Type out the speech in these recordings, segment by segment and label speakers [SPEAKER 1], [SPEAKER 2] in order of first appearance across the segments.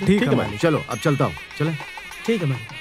[SPEAKER 1] ठीक है मालिक।
[SPEAKER 2] चलो अब चलता हूँ। चले।
[SPEAKER 3] ठीक है मालिक।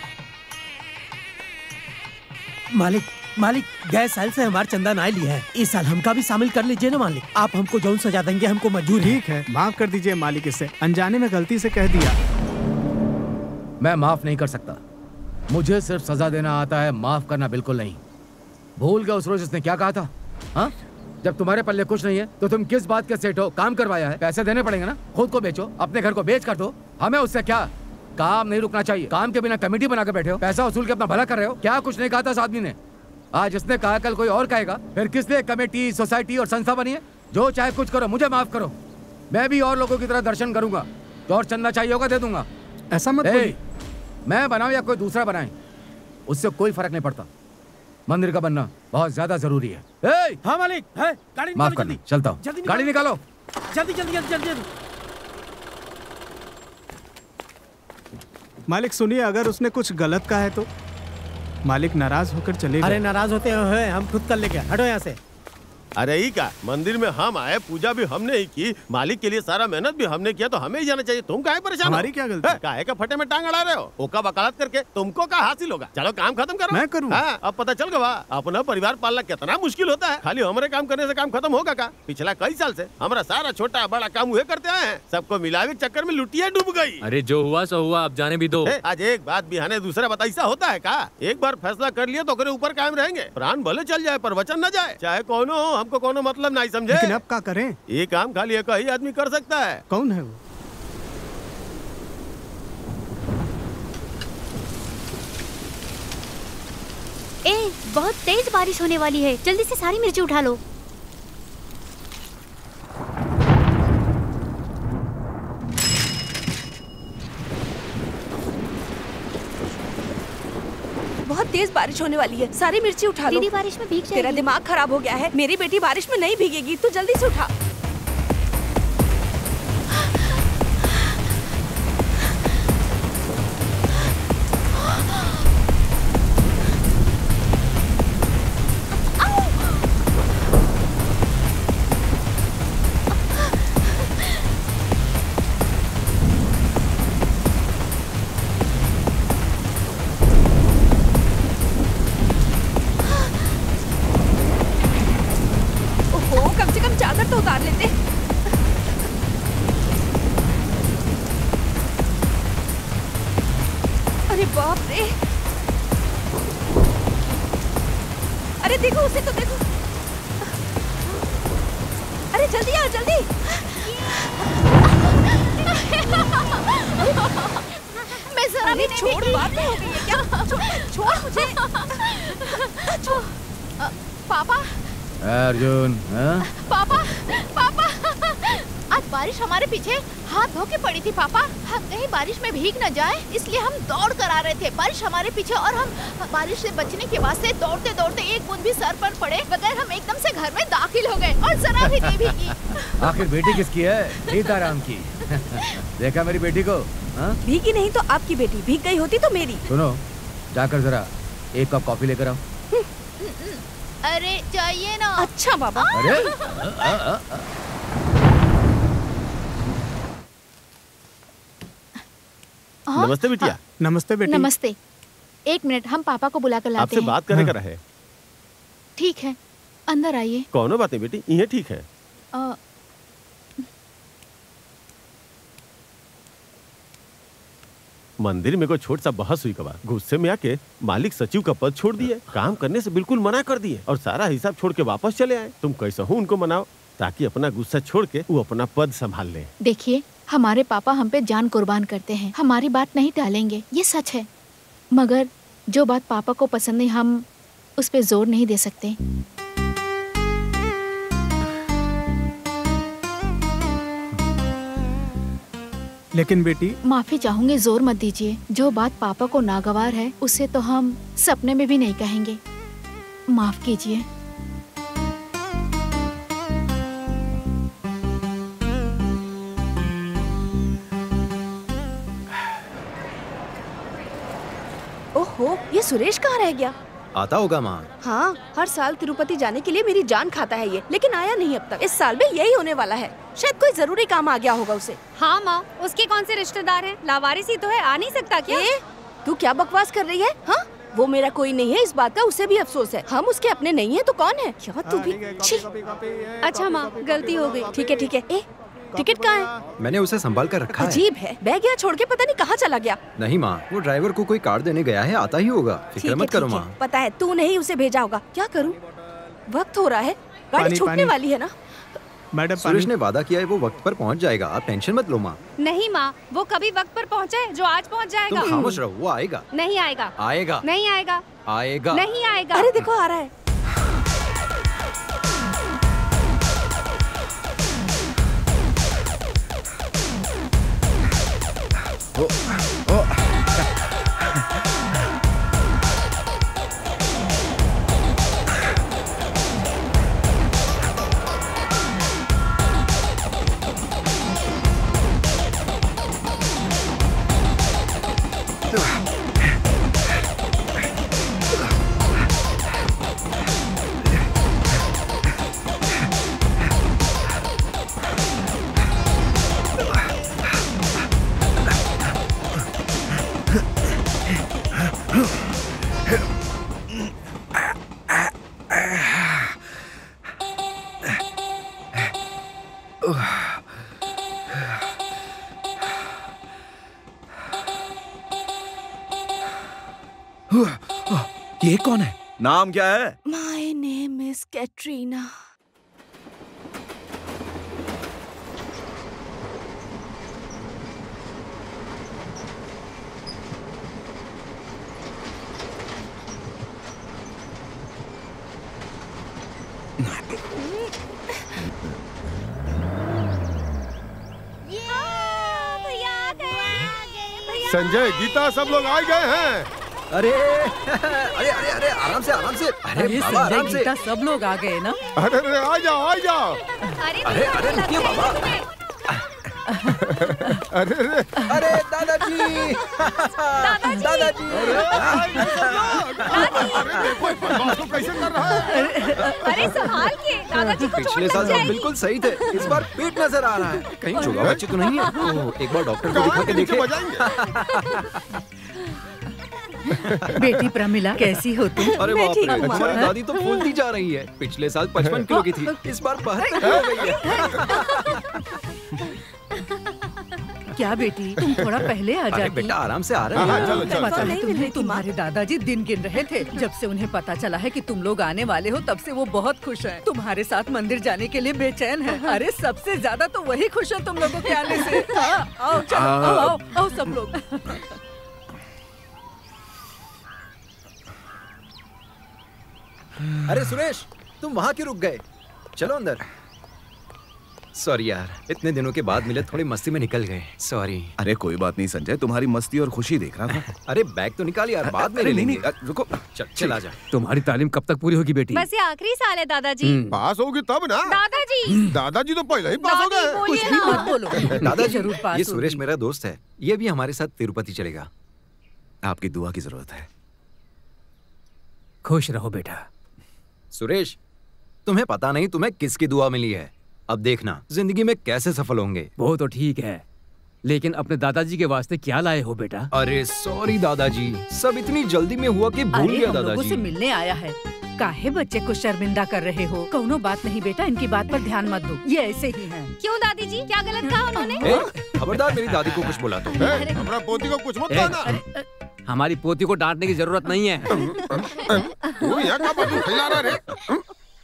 [SPEAKER 3] मालिक मालिक गए साल से हमारा चंदा ना लिया है, इस साल हमका भी शामिल कर लीजिए ना मालिक। आप हमको जौन सजा देंगे हमको मंजूर है।
[SPEAKER 1] ठीक है, माफ कर दीजिए मालिक, इसे अनजाने में गलती से कह दिया।
[SPEAKER 2] मैं माफ नहीं कर सकता। मुझे सिर्फ सजा देना आता है, माफ करना बिल्कुल नहीं। भूल गया उस रोज इसने क्या कहा था? हाँ, जब तुम्हारे पल्ले कुछ नहीं है तो तुम किस बात के सेठ हो? काम करवाया है, पैसे देने पड़ेंगे ना। खुद को बेचो, अपने घर को बेच कर दो, हमें उससे क्या? काम नहीं रुकना चाहिए। काम के बिना कमेटी बना कर बैठे हो, पैसा वसूल के अपना भला कर रहे हो। क्या कुछ नहीं कहा था इस आदमी ने? आज इसने कहा, कल कोई और कहेगा। फिर किस लिए कमेटी, सोसाइटी और संस्था बनी है? जो चाहे कुछ करो, मुझे माफ करो। मैं भी और लोगों की तरह दर्शन करूंगा। जो और चंदा चाहिए होगा दे दूंगा।
[SPEAKER 1] ऐसा मत बोलिए।
[SPEAKER 2] मैं बनाऊं या कोई दूसरा बनाए, उससे कोई फर्क नहीं पड़ता। मंदिर का बनना बहुत ज्यादा जरूरी है।
[SPEAKER 3] हाँ मालिक है। गाड़ी
[SPEAKER 2] माफ करना, चलता हूँ। गाड़ी निकालो
[SPEAKER 3] जल्दी जल्दी जल्दी जल्दी।
[SPEAKER 1] मालिक सुनिए, अगर उसने कुछ गलत कहा है तो मालिक नाराज होकर चलेगा।
[SPEAKER 3] अरे नाराज होते हैं, हम खुद कर लेंगे। हटो यहाँ से।
[SPEAKER 4] अरे ही क्या, मंदिर में हम आए, पूजा भी हमने ही की, मालिक के लिए सारा मेहनत भी हमने किया, तो हमें ही जाना चाहिए। तुम काहे परेशान?
[SPEAKER 1] हमारी क्या गलती?
[SPEAKER 4] काहे का फटे में टांग अड़ा रहे हो? ओका वकालत करके तुमको क्या हासिल होगा? चलो काम खत्म करो।
[SPEAKER 1] मैं करूँ?
[SPEAKER 4] हाँ, अब पता चल गया अपना परिवार पालना कितना मुश्किल होता है। खाली हमारे काम करने से काम खत्म होगा का? पिछला कई साल से हमारा सारा छोटा बड़ा काम हुए करते आए हैं। सबको मिलावे के चक्कर में लुटिया डूब गई।
[SPEAKER 5] अरे जो हुआ सो हुआ, अब जाने भी दो।
[SPEAKER 4] आज एक बात बिहाने दूसरा बात, ऐसा होता है का? एक बार फैसला कर लिया तो ऊपर कायम रहेंगे। प्राण भले चल जाए पर वचन न जाए। चाहे कौन हो, हमको कोनो मतलब नहीं समझे।
[SPEAKER 1] लेकिन अब क्या करें?
[SPEAKER 4] ये काम खाली एक ही आदमी कर सकता है।
[SPEAKER 1] कौन है वो?
[SPEAKER 6] बहुत तेज बारिश होने वाली है, जल्दी से सारी मिर्ची उठा लो।
[SPEAKER 7] बहुत तेज बारिश होने वाली है, सारी मिर्ची उठा लो।
[SPEAKER 6] दीदी बारिश में भीग जाएगी।
[SPEAKER 7] तेरा दिमाग खराब हो गया है, मेरी बेटी बारिश में नहीं भीगेगी, तू जल्दी से उठा।
[SPEAKER 2] अर्जुन,
[SPEAKER 6] पापा पापा, आज बारिश हमारे पीछे हाथ धो के पड़ी थी पापा। हम कहीं बारिश में भीग न जाए इसलिए हम दौड़ कर आ रहे थे। बारिश हमारे पीछे और हम बारिश से बचने के वास्ते दौड़ते दौड़ते एक बूंद भी सर पर पड़े बगैर हम एकदम से घर में दाखिल हो गए और जरा भी नहीं भीगी।
[SPEAKER 2] आखिर बेटी किसकी है? सीताराम की। देखा मेरी बेटी को?
[SPEAKER 7] भीगी नहीं तो आपकी बेटी, भीग गई होती तो मेरी।
[SPEAKER 2] सुनो, जाकर जरा एक कप कॉफी लेकर आओ।
[SPEAKER 6] अरे चाहिए ना।
[SPEAKER 7] अच्छा बाबा।
[SPEAKER 2] अरे
[SPEAKER 4] नमस्ते बिटिया।
[SPEAKER 1] नमस्ते बेटी।
[SPEAKER 6] नमस्ते। एक मिनट, हम पापा को बुला कर लाते
[SPEAKER 4] आपसे
[SPEAKER 6] हैं।
[SPEAKER 4] बात करने का रहे।
[SPEAKER 6] ठीक है, अंदर आइए।
[SPEAKER 4] कौनो बात नहीं बेटी, ये ठीक है। मंदिर में कोई छोट सा बहस हुई कबा, गुस्से में आके मालिक सचिव का पद छोड़ दिए, काम करने से बिल्कुल मना कर दिए और सारा हिसाब छोड़ के वापस चले आए। तुम कैसे हो उनको मनाओ ताकि अपना गुस्सा छोड़ के वो अपना पद संभाल ले।
[SPEAKER 6] देखिए, हमारे पापा हम पे जान कुर्बान करते हैं, हमारी बात नहीं टालेंगे, ये सच है। मगर जो बात पापा को पसंद नहीं, हम उस पे जोर नहीं दे सकते।
[SPEAKER 1] लेकिन बेटी,
[SPEAKER 6] माफी चाहूंगी, जोर मत दीजिए। जो बात पापा को नागवार है उसे तो हम सपने में भी नहीं कहेंगे। माफ कीजिए।
[SPEAKER 7] ओहो, ये सुरेश कहाँ रह गया?
[SPEAKER 8] आता होगा माँ।
[SPEAKER 7] हाँ, हर साल तिरुपति जाने के लिए मेरी जान खाता है ये, लेकिन आया नहीं अब तक। इस साल भी यही होने वाला है। शायद कोई जरूरी काम आ गया होगा उसे।
[SPEAKER 9] हाँ माँ, उसके कौन से रिश्तेदार हैं? लावारिस ही तो है, आ नहीं सकता क्या?
[SPEAKER 7] तू क्या बकवास कर रही है? हाँ, वो मेरा कोई नहीं है, इस बात का उसे भी अफसोस है। हम उसके अपने नहीं है तो कौन है? क्या तू भी?
[SPEAKER 9] अच्छा माँ, गलती हो गई।
[SPEAKER 7] ठीक है ठीक है। टिकट कहाँ है?
[SPEAKER 8] मैंने उसे संभाल कर रखा है।
[SPEAKER 7] अजीब है, बैग यहाँ छोड़ के पता नहीं कहाँ चला गया।
[SPEAKER 8] नहीं माँ, वो ड्राइवर को कोई कार देने गया है, आता ही होगा। फिक्र मत करो माँ।
[SPEAKER 7] पता है तू नहीं उसे भेजा होगा। क्या करूँ? वक्त हो रहा है, गाड़ी छूटने वाली है ना।
[SPEAKER 1] मैडम,
[SPEAKER 8] सुरेश ने वादा किया है वो वक्त पर पहुँच जाएगा, आप टेंशन मत लो माँ।
[SPEAKER 9] नहीं माँ, वो कभी वक्त पर पहुँचे जो आज पहुँच जाएगा।
[SPEAKER 8] तुम खामोश रहो, वो आएगा।
[SPEAKER 9] नहीं आएगा।
[SPEAKER 8] आएगा।
[SPEAKER 9] नहीं आएगा।
[SPEAKER 8] आएगा।
[SPEAKER 9] नहीं आएगा।
[SPEAKER 7] अरे देखो आ रहा है।
[SPEAKER 3] ये कौन है?
[SPEAKER 10] नाम क्या है?
[SPEAKER 7] My name is Katrina.
[SPEAKER 10] Sanjay, Gita, सब लोग आ गए हैं।
[SPEAKER 8] अरे अरे अरे अरे आराम से आराम से। अरे बाबा आराम से।
[SPEAKER 11] गीता, सब लोग आ गए ना?
[SPEAKER 10] अरे अरे आ जाओ आ जाओ।
[SPEAKER 8] अरे अरे रुकिए बाबा।
[SPEAKER 10] अरे अरे
[SPEAKER 8] अरे दादाजी। दादाजी।
[SPEAKER 10] अरे देखो बदमाश को कैसे कर रहा है।
[SPEAKER 9] अरे संभाल के, दादाजी को
[SPEAKER 8] पिछले साल सब बिल्कुल सही थे, इस बार पेट नजर आ रहा है। कहीं जुगाड़ अच्छी तो नहीं है? ओह, एक बार डॉक्टर को दिखा के देखें।
[SPEAKER 11] बेटी प्रमिला, कैसी हो तुम?
[SPEAKER 8] अरे बाप रे, हमारी दादी तो फूलती जा रही है। पिछले साल 55 किलो की थी, इस बार 72 हो गई है।
[SPEAKER 11] क्या बेटी, तुम थोड़ा पहले आ जाती।
[SPEAKER 8] बेटा आराम से आ रहे
[SPEAKER 10] हैं। चलो, चलो,
[SPEAKER 11] पता नहीं तुम्हें, तुम्हारे दादाजी दिन गिन रहे थे। जब से उन्हें पता चला है कि तुम लोग आने वाले हो, तब से वो बहुत खुश हैं। तुम्हारे साथ मंदिर जाने के लिए बेचैन है। अरे सबसे ज्यादा तो वही खुश है तुम लोगों के आने से। आओ चलो, आओ आओ आओ सब लोग।
[SPEAKER 8] अरे सुरेश, तुम वहाँ क्यों रुक गए? चलो अंदर। सॉरी यार, इतने दिनों के बाद मिले, थोड़ी मस्ती में निकल गए। सॉरी।
[SPEAKER 10] अरे कोई बात नहीं संजय, तुम्हारी मस्ती और खुशी देख रहा था।
[SPEAKER 8] अरे बैग तो निकाल यार, बाद में ले लेंगे। रुको, चल जा।
[SPEAKER 2] तुम्हारी तालीम कब तक पूरी होगी बेटी?
[SPEAKER 9] बस ये आखिरी साल है दादाजी।
[SPEAKER 10] पास होगी तब ना।
[SPEAKER 9] दादाजी।
[SPEAKER 10] दादाजी तो पहले ही पास हो गए।
[SPEAKER 11] कुछ भी मत बोलो।
[SPEAKER 8] दादाजी,
[SPEAKER 11] जरूर पास
[SPEAKER 8] ये सुरेश मेरा दोस्त है, ये भी हमारे साथ तिरुपति चलेगा।
[SPEAKER 10] आपकी दुआ की जरूरत है।
[SPEAKER 2] खुश रहो बेटा।
[SPEAKER 8] सुरेश, तुम्हें पता नहीं तुम्हें किसकी दुआ मिली है। अब देखना जिंदगी में कैसे सफल होंगे।
[SPEAKER 2] वो तो ठीक है, लेकिन अपने दादाजी के वास्ते क्या लाए हो बेटा?
[SPEAKER 8] अरे सॉरी दादाजी, सब इतनी जल्दी में हुआ कि भूल गया दादाजी।
[SPEAKER 11] लोगों से मिलने आया है, काहे बच्चे को शर्मिंदा कर रहे हो? कौनो बात नहीं बेटा, इनकी बात पर ध्यान मत दो, ये ऐसे ही हैं।
[SPEAKER 9] क्यों दादी जी, क्या गलत कहा उन्होंने?
[SPEAKER 8] खबरदार मेरी दादी को कुछ बोला तो।
[SPEAKER 10] हमारा पोती को कुछ मत कहना।
[SPEAKER 2] हमारी पोती को डांटने की जरूरत नहीं है।
[SPEAKER 10] तू यहाँ क्या बात फैला रहा है?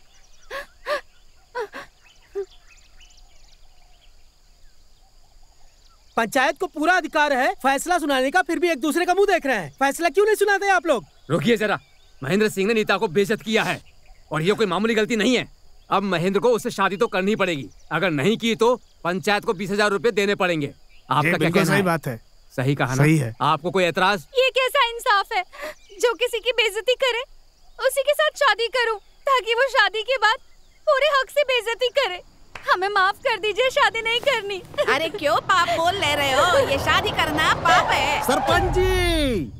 [SPEAKER 3] पंचायत को पूरा अधिकार है फैसला सुनाने का, फिर भी एक दूसरे का मुंह देख रहे हैं। फैसला क्यों नहीं सुनाते आप लोग?
[SPEAKER 2] रुकिए जरा, महेंद्र सिंह ने नीता को बेइज्जत किया है और ये कोई मामूली गलती नहीं है। अब महेंद्र को उससे शादी तो करनी पड़ेगी, अगर नहीं की तो पंचायत को 20,000 रुपए देने पड़ेंगे। आपका क्या कहना है?
[SPEAKER 1] सही बात है।
[SPEAKER 2] सही कहा ना?
[SPEAKER 1] सही है।
[SPEAKER 2] आपको कोई एतराज?
[SPEAKER 9] ये कैसा इंसाफ है, जो किसी की बेइज्जती करे उसी के साथ शादी करूं, ताकि वो शादी के बाद पूरे हक से बेइज्जती करे। हमें माफ कर दीजिए, शादी नहीं करनी।
[SPEAKER 7] अरे क्यों पाप बोल ले रहे हो? ये शादी करना पाप है।
[SPEAKER 3] सरपंच जी,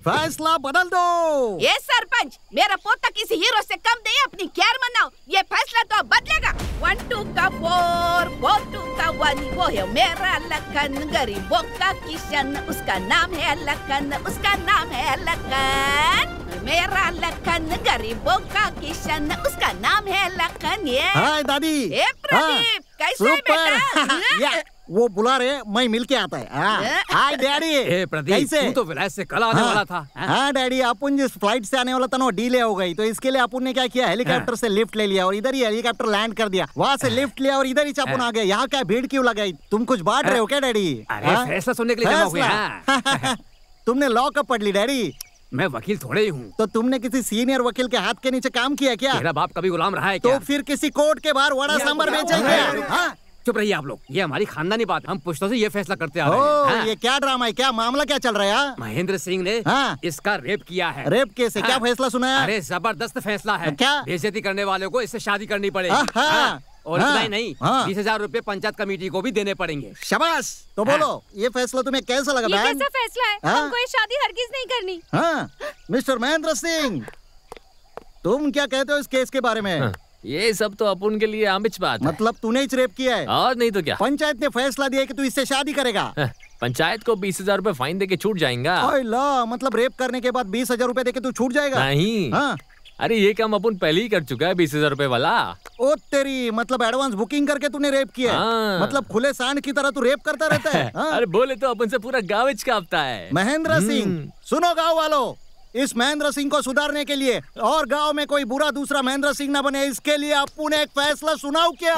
[SPEAKER 12] फैसला बदल दो।
[SPEAKER 7] ये सरपंच, मेरा पोता किसी हीरो से कम नहीं है, अपनी खैर मनाओ। ये फैसला तो अब बदलेगा। 1 2 का 4 4 2 का 1, वो है मेरा लखन, गरीबों का किशन, उसका नाम है लखन, उसका नाम है लखन। मेरा लखन, गरीबों का किशन, उसका नाम है लखन। ये
[SPEAKER 12] हाय दादी।
[SPEAKER 7] ए प्रदीप, कैसे है बेटा?
[SPEAKER 12] वो बुला रहे, मैं मिल के आता है। हाय डैडी।
[SPEAKER 2] प्रदीप, तू तो विलायत से कल आने वाला था।
[SPEAKER 12] हाँ डैडी, अपन जिस फ्लाइट से आने वाला था ना वो डिले हो गई, तो इसके लिए अपन ने क्या किया, हेलीकॉप्टर से लिफ्ट ले लिया और इधर ही हेलीकॉप्टर लैंड कर दिया। वहाँ से लिफ्ट लिया और इधर ही अपन आ गए। यहाँ क्या भीड़ क्यों लगाई? तुम कुछ बांट रहे हो क्या डैडी?
[SPEAKER 2] फैसला सुनने के लिए जमा हुए।
[SPEAKER 12] तुमने लॉ कब पढ़ ली डैडी?
[SPEAKER 2] मैं वकील थोड़े ही हूँ।
[SPEAKER 12] तो तुमने किसी सीनियर वकील के हाथ के नीचे काम किया क्या?
[SPEAKER 2] तेरा बाप कभी गुलाम रहा है क्या?
[SPEAKER 12] तो फिर किसी कोर्ट के बाहर वड़ा सांभर बेचेगा?
[SPEAKER 2] चुप रहिए आप लोग, ये हमारी खानदानी बात है। हम पुश्तों से ये फैसला करते आ रहे हैं।
[SPEAKER 12] ये क्या ड्रामा है? क्या मामला क्या चल रहा है?
[SPEAKER 2] महेंद्र सिंह ने इसका रेप किया है।
[SPEAKER 12] रेप केस है? क्या फैसला सुनाया?
[SPEAKER 2] अरे जबरदस्त फैसला है।
[SPEAKER 12] क्या?
[SPEAKER 2] बेइज्जती करने वालों को इससे शादी करनी पड़ेगी। और इतना ही नहीं, 20,000 रुपए पंचायत कमेटी को भी देने पड़ेंगे।
[SPEAKER 12] शाबाश। तो बोलो, ये फैसला तुम्हें कैसा लगा?
[SPEAKER 9] ये कैसा फैसला है? हमको ये शादी हरगिज नहीं करनी।
[SPEAKER 12] हाँ मिस्टर महेंद्र सिंह, तुम क्या कहते हो इस केस के बारे में?
[SPEAKER 5] ये सब तो अपन के लिए आमिच बात है।
[SPEAKER 12] मतलब तूने ही रेप किया है?
[SPEAKER 5] और नहीं तो क्या।
[SPEAKER 12] पंचायत ने फैसला दिया कि तू इससे शादी करेगा।
[SPEAKER 5] पंचायत को 20,000 रुपए फाइन देके छूट जाएगा।
[SPEAKER 12] मतलब रेप करने के बाद 20,000 रुपए देके तू छूट जाएगा?
[SPEAKER 5] नहीं। अरे ये काम अपन पहले ही कर चुका है, 20,000 रुपए वाला।
[SPEAKER 12] ओ तेरी, मतलब एडवांस बुकिंग करके तूने रेप किया? मतलब खुले सांड की तरह तू रेप करता रहता है?
[SPEAKER 5] अरे बोले तो अपन से पूरा गाँव कांपता है।
[SPEAKER 12] महेंद्र सिंह, सुनो गाँव वालों, इस महेंद्र सिंह को सुधारने के लिए और गांव में कोई बुरा दूसरा महेंद्र सिंह न बने, इसके लिए अपन एक फैसला सुनाओ क्या?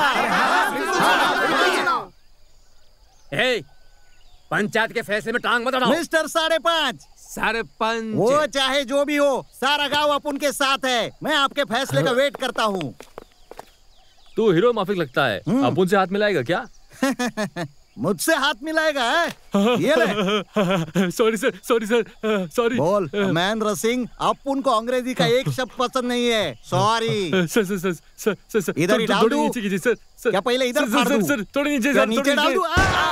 [SPEAKER 2] पंचायत के फैसले में टांग मत अड़ाओ।
[SPEAKER 12] मिस्टर 5.5
[SPEAKER 2] सरपंच,
[SPEAKER 12] वो चाहे जो भी हो, सारा गांव अपन के साथ है। मैं आपके फैसले का वेट करता हूँ।
[SPEAKER 5] तू हीरो माफिक लगता है, अपन से हाथ मिलाएगा क्या?
[SPEAKER 12] मुझसे हाथ मिलाएगा है? ये ले।
[SPEAKER 5] Sorry sir.
[SPEAKER 12] बोल महेंद्र सिंह, अपन को अंग्रेजी का एक शब्द पसंद नहीं है। सॉरी।
[SPEAKER 5] सर
[SPEAKER 12] इधर ही डाल दूं?
[SPEAKER 5] सर
[SPEAKER 12] क्या पहले इधर फाड़ दूं?
[SPEAKER 5] सर थोड़ी नीचे
[SPEAKER 12] डाल दूं?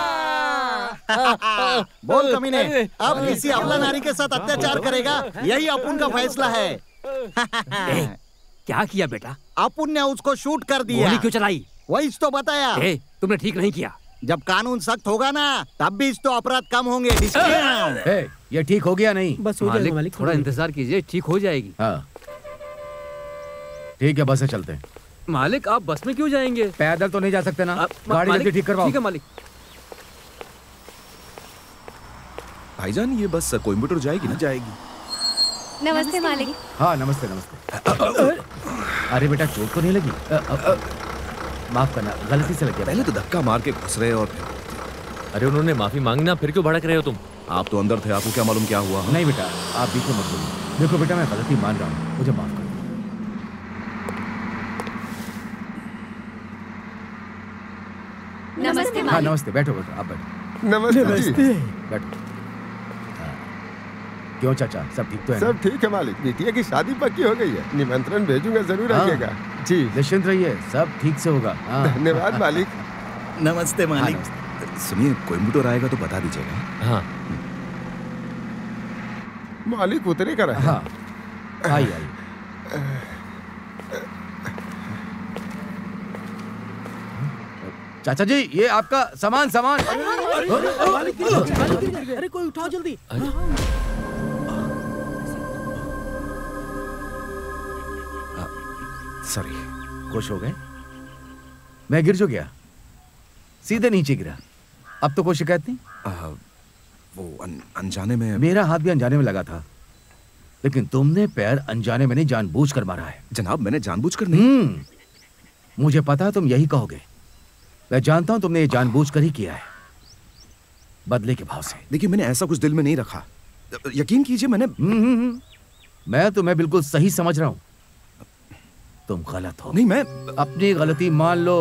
[SPEAKER 12] बोल कमीने, अब किसी अबला नारी के साथ अत्याचार करेगा, यही अपन का फैसला है।
[SPEAKER 2] क्या किया बेटा?
[SPEAKER 12] अपन ने उसको शूट कर दिया।
[SPEAKER 2] गोली क्यों चलाई?
[SPEAKER 12] वही तो बताया।
[SPEAKER 2] तुमने ठीक नहीं किया।
[SPEAKER 12] जब कानून सख्त होगा ना, तब भी तो अपराध कम होंगे।
[SPEAKER 2] ये ठीक हो गया नहीं?
[SPEAKER 3] बस हो जाएगा मालिक,
[SPEAKER 2] थोड़ा इंतजार कीजिए, ठीक हो जाएगी। हाँ ठीक है, बस से चलते हैं।
[SPEAKER 5] मालिक आप बस में क्यों जाएंगे?
[SPEAKER 2] पैदल तो नहीं जा सकते ना? गाड़ी जल्दी ठीक करवाओ।
[SPEAKER 5] ठीक है मालिक।
[SPEAKER 13] भाईजान, ये बस कोयम्बटूर जाएगी ना? जाएगी।
[SPEAKER 9] नमस्ते मालिक।
[SPEAKER 2] हाँ नमस्ते। अरे बेटा, चोट तो नहीं लगी? माफ करना, गलती से लग गया।
[SPEAKER 13] पहले तो धक्का मार के घुस रहे और
[SPEAKER 5] अरे उन्होंने माफी मांगना, फिर क्यों भड़क रहे हो तुम?
[SPEAKER 13] आप तो अंदर थे, आपको क्या मालूम क्या हुआ?
[SPEAKER 2] नहीं बेटा, आप बीच में मत बोलिए। देखो बेटा, मैं गलती मान रहा हूँ, मुझे माफ कर दो।
[SPEAKER 9] नमस्ते।
[SPEAKER 2] हाँ नमस्ते, बैठो बैठो, आप बैठो।
[SPEAKER 10] नमस्ते।
[SPEAKER 2] बैठो। क्यों चाचा, सब ठीक तो है?
[SPEAKER 10] सब ठीक है मालिक, बिटिया की शादी पक्की हो गई है। निमंत्रण भेजूंगा, जरूर आइएगा। जी
[SPEAKER 2] निश्चिंत रहिए, सब ठीक से होगा।
[SPEAKER 10] धन्यवाद मालिक।
[SPEAKER 12] नमस्ते मालिक।
[SPEAKER 13] सुनिए, कोयम्बटूर आएगा तो बता दीजिएगा।
[SPEAKER 5] हाँ
[SPEAKER 10] मालिक उतरेगा रहा।
[SPEAKER 2] हाँ आइए। चाचा जी, ये आपका सामान।
[SPEAKER 3] अरे कोई उठाओ जल्दी।
[SPEAKER 13] सॉरी।
[SPEAKER 2] खुश हो गए? मैं गिर जो गया, सीधे नीचे गिरा। अब तो कोई शिकायत नहीं?
[SPEAKER 13] वो अनजाने में।
[SPEAKER 2] मेरा हाथ भी अनजाने में लगा था, लेकिन तुमने पैर अनजाने में नहीं, जानबूझकर मारा है।
[SPEAKER 13] जनाब, मैंने जानबूझकर नहीं।
[SPEAKER 2] मुझे पता है तुम यही कहोगे। मैं जानता हूं तुमने ये जानबूझकर ही किया है, बदले के भाव से।
[SPEAKER 13] देखिए, मैंने ऐसा कुछ दिल में नहीं रखा, यकीन कीजिए। मैंने
[SPEAKER 2] मैं तुम्हें बिल्कुल सही समझ रहा हूं। तुम गलत हो।
[SPEAKER 13] नहीं, मैं
[SPEAKER 2] अपनी गलती मान लो।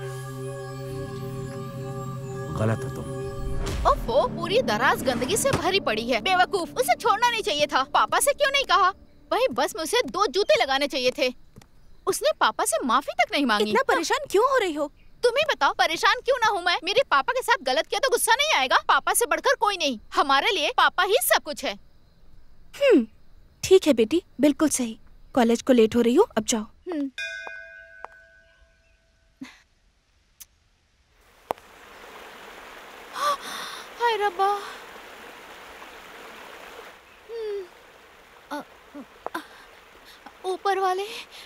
[SPEAKER 2] गलत हो तुम।
[SPEAKER 6] ओफो, पूरी दराज गंदगी से भरी पड़ी है। बेवकूफ, उसे छोड़ना नहीं चाहिए था। पापा से क्यों नहीं कहा? वही बस में उसे 2 जूते लगाने चाहिए थे। उसने पापा से माफी तक नहीं मांगी।
[SPEAKER 7] इतना परेशान क्यों हो रही हो?
[SPEAKER 6] तुम ही बताओ, परेशान क्यों ना हूँ मैं? मेरे पापा के साथ गलत किया तो गुस्सा नहीं आएगा? पापा से बढ़कर कोई नहीं, हमारे लिए पापा ही सब कुछ है।
[SPEAKER 9] ठीक है बेटी, बिल्कुल सही। कॉलेज को लेट हो रही हो, अब जाओ।
[SPEAKER 6] हाय रब्बा। ऊपर वाले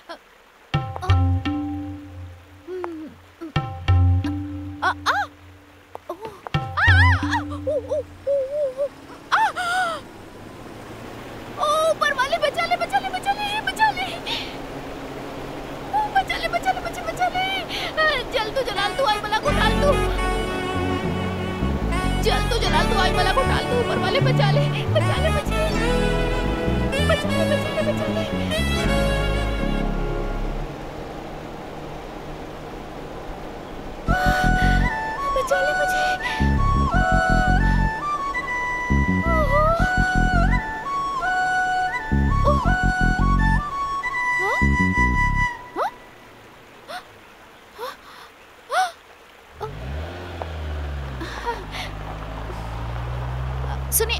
[SPEAKER 6] ऊपर वाले बचा ले, बचा ले, बचा ले, बचा ले, बचा ले, बचा ले, बचा ले। जल तू जलाल तू, आई बला को डाल तू, जल तू जलाल तू, आई बला को डाल तू। ऊपर वाले बचा ले, बचा ले, बचा ले, बचा ले, बचा ले, बचा ले। बचा ले मुझे। सुनिए,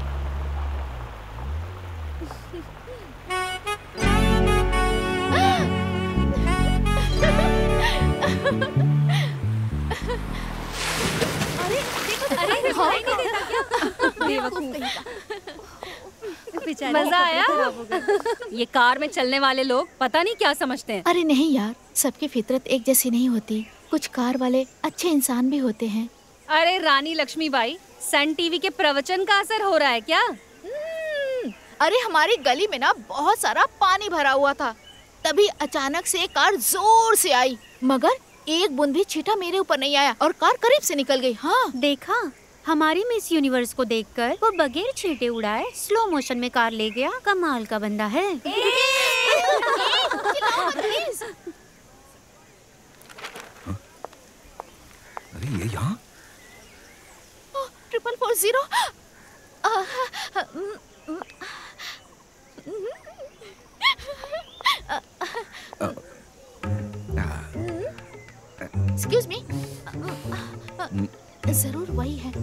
[SPEAKER 9] मजा आया? ये कार में चलने वाले लोग पता नहीं क्या समझते हैं।
[SPEAKER 6] अरे नहीं यार, सबकी फितरत एक जैसी नहीं होती। कुछ कार वाले अच्छे इंसान भी होते हैं।
[SPEAKER 9] अरे रानी लक्ष्मीबाई, सन टीवी के प्रवचन का असर हो रहा है क्या?
[SPEAKER 6] अरे हमारी गली में ना बहुत सारा पानी भरा हुआ था, तभी अचानक से एक कार जोर से आई, मगर एक बूंद भी छींटा मेरे ऊपर नहीं आया और कार करीब से निकल गई। हाँ
[SPEAKER 14] देखा, हमारी मिस यूनिवर्स को देखकर वो बगैर छींटे उड़ाए स्लो मोशन में कार ले गया। कमाल का बंदा है।
[SPEAKER 13] अरे ये यहाँ
[SPEAKER 6] 440। एक्सक्यूज मी, जरूर वही है।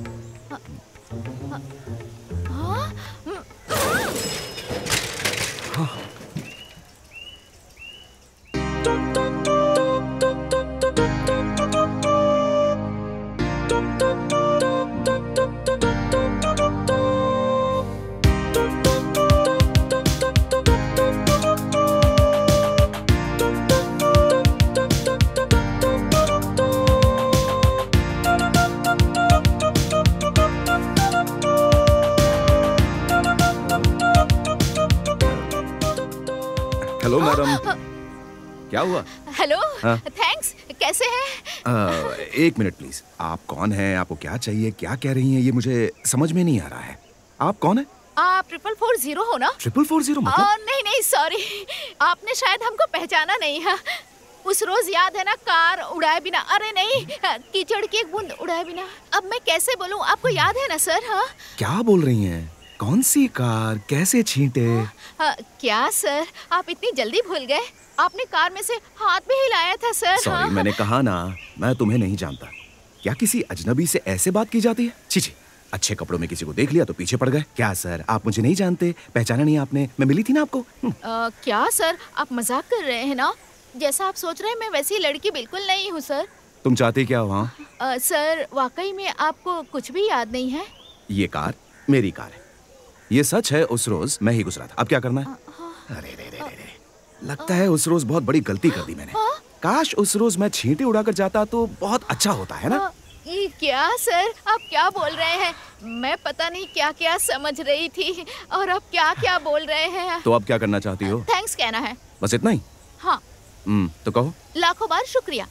[SPEAKER 13] हेलो मैडम, क्या हुआ?
[SPEAKER 6] हेलो,
[SPEAKER 13] हाँ?
[SPEAKER 6] थैंक्स। कैसे हैं?
[SPEAKER 13] एक मिनट प्लीज। आप कौन हैं? आपको क्या चाहिए? क्या कह रही हैं? ये मुझे समझ में नहीं आ रहा है। आप कौन है?
[SPEAKER 6] आप 440 हो ना?
[SPEAKER 13] 440 मतलब?
[SPEAKER 6] नहीं नहीं, सॉरी, आपने शायद हमको पहचाना नहीं है। उस रोज याद है ना, कार उड़ाए बिना, अरे नहीं, कीचड़ की एक बूंद उड़ाए बिना। अब मैं कैसे बोलूं, आपको याद है ना सर? हाँ
[SPEAKER 13] क्या बोल रही हैं? कौन सी कार? कैसे छींटे?
[SPEAKER 6] क्या सर, आप इतनी जल्दी भूल गए? आपने कार में से हाथ भी हिलाया था सर।
[SPEAKER 13] सॉरी,
[SPEAKER 6] हाँ?
[SPEAKER 13] मैंने कहा ना, मैं तुम्हें नहीं जानता। क्या किसी अजनबी से ऐसे बात की जाती है? छी छी, अच्छे कपड़ों में किसी को देख लिया तो पीछे पड़ गए। क्या सर, आप मुझे नहीं जानते? पहचाना नहीं आपने? मैं मिली थी ना आपको।
[SPEAKER 6] क्या सर, आप मजाक कर रहे हैं ना? जैसा आप सोच रहे हैं, मैं वैसी लड़की बिल्कुल नहीं हूँ सर।
[SPEAKER 13] तुम चाहते क्या हो? हाँ
[SPEAKER 6] सर, वाकई में आपको कुछ भी याद नहीं है?
[SPEAKER 13] ये कार मेरी कार है। ये सच है, उस रोज मैं ही गुजरा था। अब क्या करना है? अरे रे रे रे, लगता है उस रोज बहुत बड़ी गलती कर दी मैंने। काश उस रोज मैं छींटे उड़ाकर जाता तो बहुत अच्छा होता है ना।
[SPEAKER 6] ये क्या सर, आप क्या बोल रहे हैं? मैं पता नहीं क्या क्या समझ रही थी और आप क्या क्या बोल रहे हैं।
[SPEAKER 13] तो अब क्या करना चाहती हो?
[SPEAKER 6] थैंक्स कहना है।
[SPEAKER 13] बस इतना ही?
[SPEAKER 6] हाँ।
[SPEAKER 13] तो कहो।
[SPEAKER 6] लाखों बार शुक्रिया।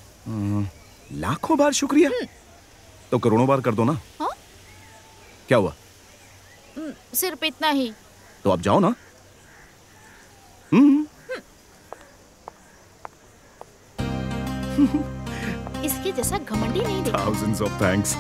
[SPEAKER 13] लाखों बार शुक्रिया? तो करोड़ों बार कर दो ना।
[SPEAKER 6] हाँ?
[SPEAKER 13] क्या हुआ?
[SPEAKER 6] सिर्फ इतना ही।
[SPEAKER 13] तो अब जाओ ना।
[SPEAKER 6] इसके जैसा घमंडी नहीं देखा।
[SPEAKER 13] Thousands of thanks.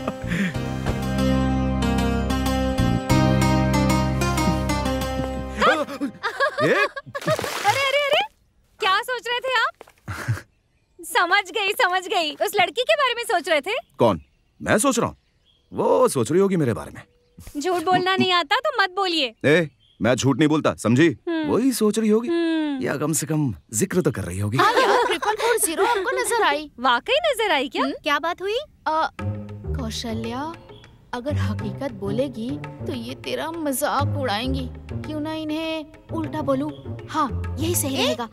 [SPEAKER 9] अरे अरे अरे, क्या सोच रहे थे आप? समझ गई। उस लड़की के बारे में सोच रहे थे?
[SPEAKER 13] कौन? मैं सोच रहा हूँ? वो सोच रही होगी मेरे बारे में।
[SPEAKER 9] झूठ बोलना नहीं आता तो मत बोलिए।
[SPEAKER 13] मैं झूठ नहीं बोलता, समझी? वही सोच रही होगी या कम से कम जिक्र तो कर रही होगी।
[SPEAKER 6] हाँ यार, 440 हमको नजर आई।
[SPEAKER 9] वाकई नजर आई क्या? क्या बात हुई?
[SPEAKER 6] कौशल्या, अगर हकीकत बोलेगी तो ये तेरा मजाक उड़ाएंगी। क्यों ना इन्हें उल्टा बोलूं? हाँ, यही सही रहेगा।